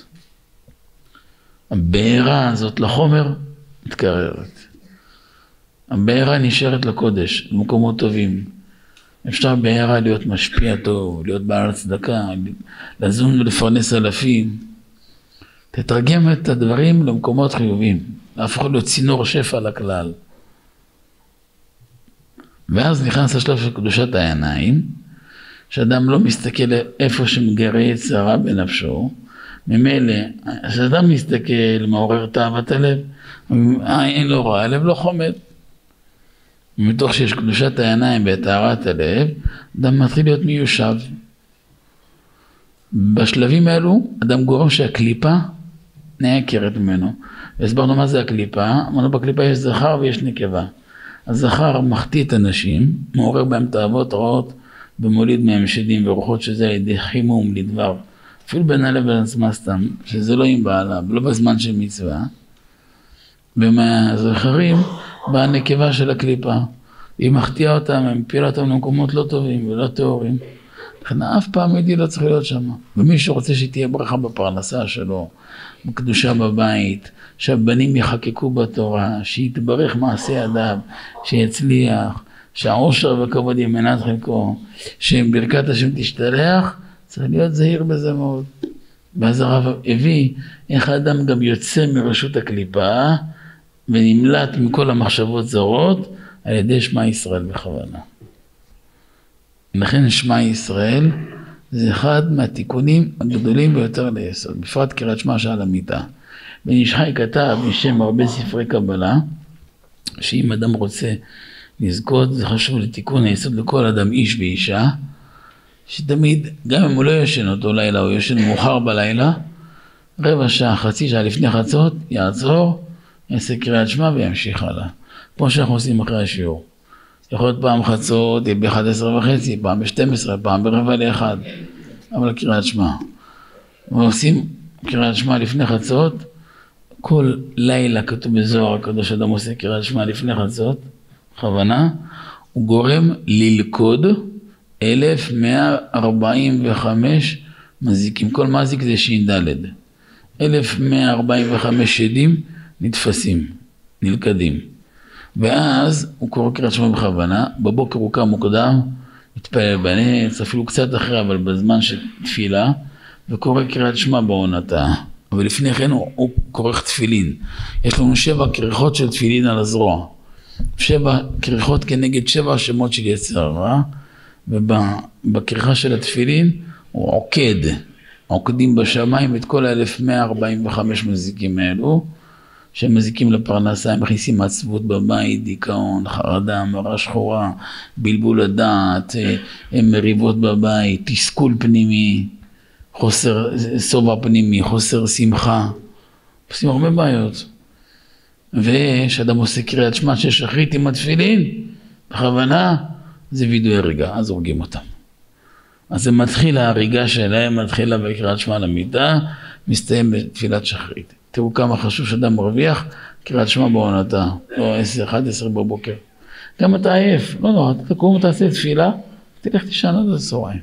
הבעירה הזאת לחומר מתקררת. הבעירה נשארת לקודש, למקומות טובים. אפשר בעירה להיות משפיע טוב, להיות בעל צדקה, לזון ולפרנס אלפים. תתרגם את הדברים למקומות חיובים, להפוך להיות צינור שפע לכלל. ואז נכנס השלב של קדושת העיניים, שאדם לא מסתכל איפה שמגרה יצרה בנפשו, ממילא, כשאדם מסתכל, מעורר תאוות הלב, אין לו רע, הלב לא חומד. מתוך שיש קדושת העיניים וטהרת הלב, אדם מתחיל להיות מיושב. בשלבים האלו, אדם גורם שהקליפה נעקרת ממנו. והסברנו מה זה הקליפה, אמרנו בקליפה יש זכר ויש נקבה. הזכר מחטיא את הנשים, מעורר בהם תאוות רעות, ומוליד מהם שדים ורוחות שזה על ידי חימום לדבר. אפילו בין הלב ולעצמה סתם, שזה לא עם בעלה, לא בזמן של מצווה. ומהזכרים באה הנקבה של הקליפה. היא מחטיאה אותם, היא מפילה אותם למקומות לא טובים ולא טהורים. לכן אף פעם ידי לא צריך להיות שם. ומי שרוצה שתהיה ברכה בפרנסה שלו, בקדושה בבית, שהבנים יחקקו בתורה, שיתברך מעשה ידיו, שיצליח, שהעושר וכבוד ימנת חלקו, שברכת השם תשתלח, צריך להיות זהיר בזה מאוד. ואז הרב הביא איך האדם גם יוצא מרשות הקליפה, ונמלט מכל המחשבות זרות, על ידי שמע ישראל בכוונה. לכן שמע ישראל זה אחד מהתיקונים הגדולים ביותר ליסוד, בפרט קריאת שמע שעל המיטה. בן איש חי כתב בשם הרבה ספרי קבלה, שאם אדם רוצה לזכות, זה חשוב לתיקון היסוד לכל אדם איש ואישה, שתמיד, גם אם הוא לא ישן אותו לילה, הוא ישן מאוחר בלילה, רבע שעה, חצי שעה לפני חצות, יעצור, יעשה קריאת שמע וימשיך הלאה. כמו שאנחנו עושים אחרי השיעור. יכול להיות פעם חצות, ב-אחת עשרה וחצי, פעם ב-שתים עשרה, פעם ברבע לאחד, אבל קריאת שמע. ועושים קריאת שמע לפני חצות, כל לילה כתוב בזוהר הקדוש אדם עושה קריאת שמע לפני חצות, בכוונה, הוא גורם ללכוד אלף מאה ארבעים וחמש מזיקים. כל מזיק זה שין דלת. אלף מאה ארבעים וחמש שדים נתפסים, נלכדים. ואז הוא קורא קריאת שמע בכוונה, בבוקר הוא קם מוקדם, מתפלל בנץ, אפילו קצת אחרי, אבל בזמן של תפילה, וקורא קריאת שמע בעונתה. אבל לפני כן הוא, הוא כורך תפילין. יש לנו שבע כריכות של תפילין על הזרוע. שבע כריכות כנגד שבע שמות של יצר הרע, ובכריכה של התפילין הוא עוקד, עוקדים בשמיים את כל ה-אלף מאה ארבעים וחמש מזיקים האלו, שהם מזיקים לפרנסה, הם מכניסים עצבות בבית, דיכאון, חרדה, מרה שחורה, בלבול הדעת, הם מריבות בבית, תסכול פנימי, חוסר סובה פנימי, חוסר שמחה, עושים הרבה בעיות. ושאדם עושה קריאת שמע ששחרית עם התפילין, בכוונה, זה וידוי הריגה, אז הורגים אותם. אז זה מתחיל ההריגה שלהם, מתחילה בקריאת שמע למיטה, מסתיים בתפילת שחרית. תראו כמה חשוב שאדם מרוויח, קריאת שמע בעונתה, לא עשר, אחת עשרה בבוקר. גם אתה עייף, לא נורא, אתה תקום, תעשה תפילה, תלך תישן עד הצהריים.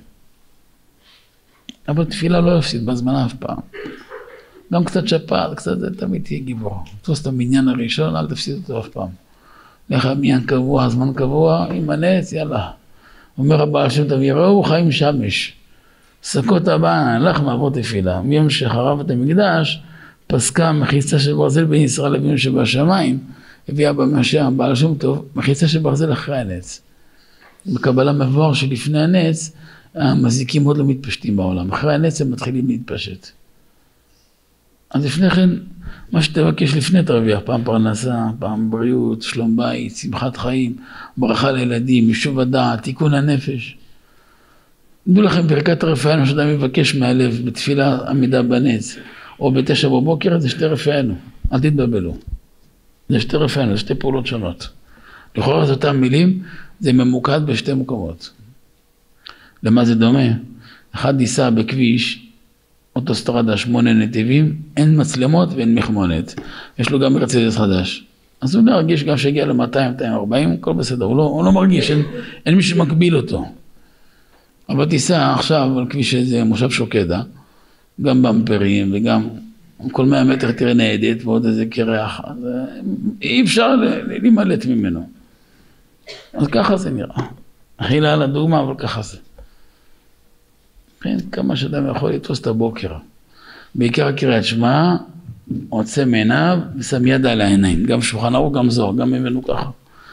אבל תפילה לא יפסיד בזמן אף פעם. גם קצת שפעת, קצת זה תמיד תהיה גיבור. תפוס את המניין הראשון, אל תפסיד אותו אף פעם. לך מניין קבוע, זמן קבוע, עם הנץ, יאללה. אומר הבעל שם טוב, יראו חיים שמש. שקות הבאה, הלך מעבור תפילה. מיום שחרב את המקדש, פסקה מחיצה של ברזל בין ישראל לבין שבשמיים, הביאה במשה הבעל שם טוב, מחיצה של ברזל אחרי הנץ. בקבלה מבואר שלפני הנץ, המזיקים עוד לא מתפשטים בעולם. אחרי הנץ הם מתחילים להתפשט. אז לפני כן, מה שתבקש לפני תרוויח, פעם פרנסה, פעם בריאות, שלום בית, שמחת חיים, ברכה לילדים, יישוב הדעת, תיקון הנפש. דעו לכם, ברכת רפאנו שאדם מבקש מהלב בתפילה עמידה בנץ, או בתשע בבוקר, זה שתי רפאנו, אל תתבלבלו. זה שתי רפאנו, זה שתי פעולות שונות. לכאורה זה אותם מילים, זה ממוקד בשתי מקומות. למה זה דומה? אחד ייסע בכביש, אוטוסטרדה, שמונה נתיבים, אין מצלמות ואין מחמונת. יש לו גם מרצדס חדש. אז הוא להרגיש גם שהגיע ל-מאתיים מאתיים וארבעים, הכל בסדר, הוא לא, הוא לא מרגיש, אין, אין מי שמקביל אותו. אבל תיסע עכשיו על כביש איזה מושב שוקדה, גם במפרים וגם כל מאה מטר תראה ניידת ועוד איזה קרח, אז אי אפשר להימלט ממנו. אז ככה זה נראה. אכילה על הדוגמה, אבל ככה זה. כן, כמה שאדם יכול לתפוס את הבוקר. בעיקר קריאת שמע, עוצם עיניו ושם יד על העיניים. גם שולחן ערוך, גם זוהר, גם ממנו ככה.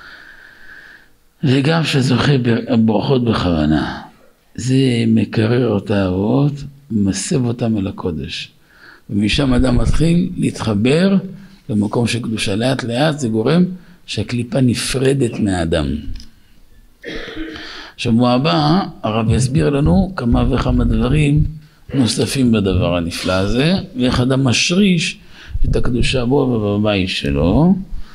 וגם שזוכה ברכות בכוונה. זה מקרר את האהבות, מסב אותם אל הקודש. ומשם אדם מתחיל להתחבר למקום של קדושה. לאט לאט זה גורם שהקליפה נפרדת מהאדם. שבוע הבא הרב יסביר לנו כמה וכמה דברים נוספים בדבר הנפלא הזה, ואיך אדם משריש את הקדושה בו ובבית שלו,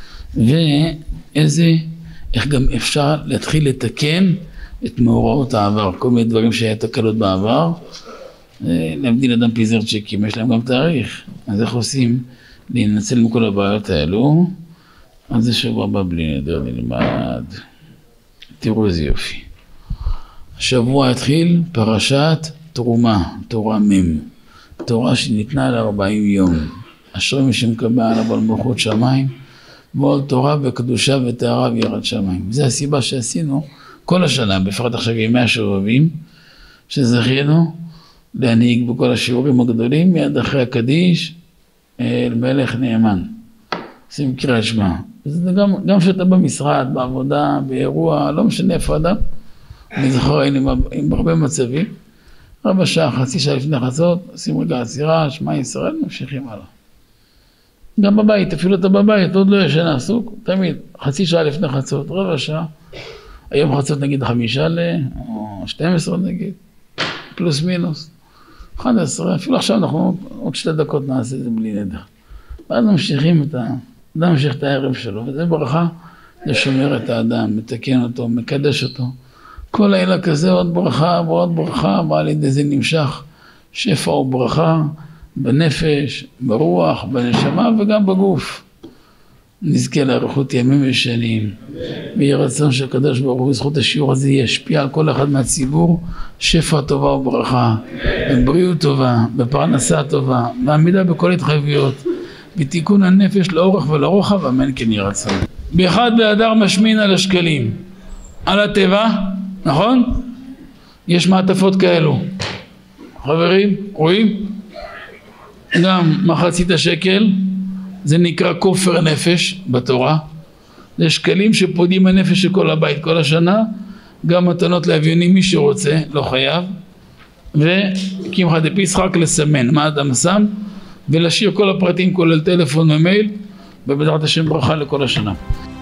ואיזה, איך גם אפשר להתחיל לתקן את מאורעות העבר, כל מיני דברים שהיה תקלות בעבר, להבדיל אדם פיזר צ'קים, יש להם גם תאריך, אז איך עושים להינצל מכל הבעיות האלו, אז זה שבוע הבא בלי נדר נלמד, תראו איזה יופי. השבוע התחיל פרשת תרומה, תורה מם, תורה שניתנה ל-ארבעים יום, אשרי מי שמקבל עליו על מלכות שמיים, ועוד תורה בקדושה וטהרה ויראת שמיים. זו הסיבה שעשינו כל השנה, בפרט עכשיו ימי השובבים, שזכינו להנהיג בכל השיעורים הגדולים, מיד אחרי הקדיש, אל מלך נאמן. עושים קריאת שמע. זה גם, גם שאתה במשרד, בעבודה, באירוע, לא משנה איפה אדם, אני זוכר עם, עם הרבה מצבים, רבע שעה, חצי שעה לפני חצות, עושים רגע עצירה, שמע ישראל, ממשיכים הלאה. גם בבית, אפילו אתה בבית, עוד לא ישן עסוק, תמיד, חצי שעה לפני חצות, רבע שעה, היום חצות נגיד חמישה ל... או שתים עשרה נגיד, פלוס מינוס, אחת עשרה, אפילו עכשיו אנחנו עוד שתי דקות נעשה את זה בלי נדר. ואז ממשיכים את ה... אדם ממשיך את הערב שלו, וזה ברכה לשומר את האדם, מתקן אותו, מקדש אותו. כל לילה כזה עוד ברכה ועוד ברכה, ועל ידי זה נמשך שפע וברכה בנפש, ברוח, בנשמה וגם בגוף. נזכה לאריכות ימים ושנים. ויהי רצון שהקדוש ברוך הוא בזכות השיעור הזה ישפיע על כל אחד מהציבור שפע טובה וברכה, בבריאות טובה, בפרנסה טובה, בעמידה בכל התחייבויות, בתיקון הנפש לאורך ולרוחב, אמן כן יהי רצון. באחד באדר משמין על השקלים, על הטבע, נכון? יש מעטפות כאלו. חברים, רואים? גם מחצית השקל, זה נקרא כופר נפש בתורה. זה שקלים שפודים הנפש של כל הבית כל השנה, גם מתנות לאביונים מי שרוצה, לא חייב. וקמחא דפסחא לסמן, מה אדם שם? ולהשאיר כל הפרטים כולל טלפון ומייל, ובעזרת השם ברכה לכל השנה.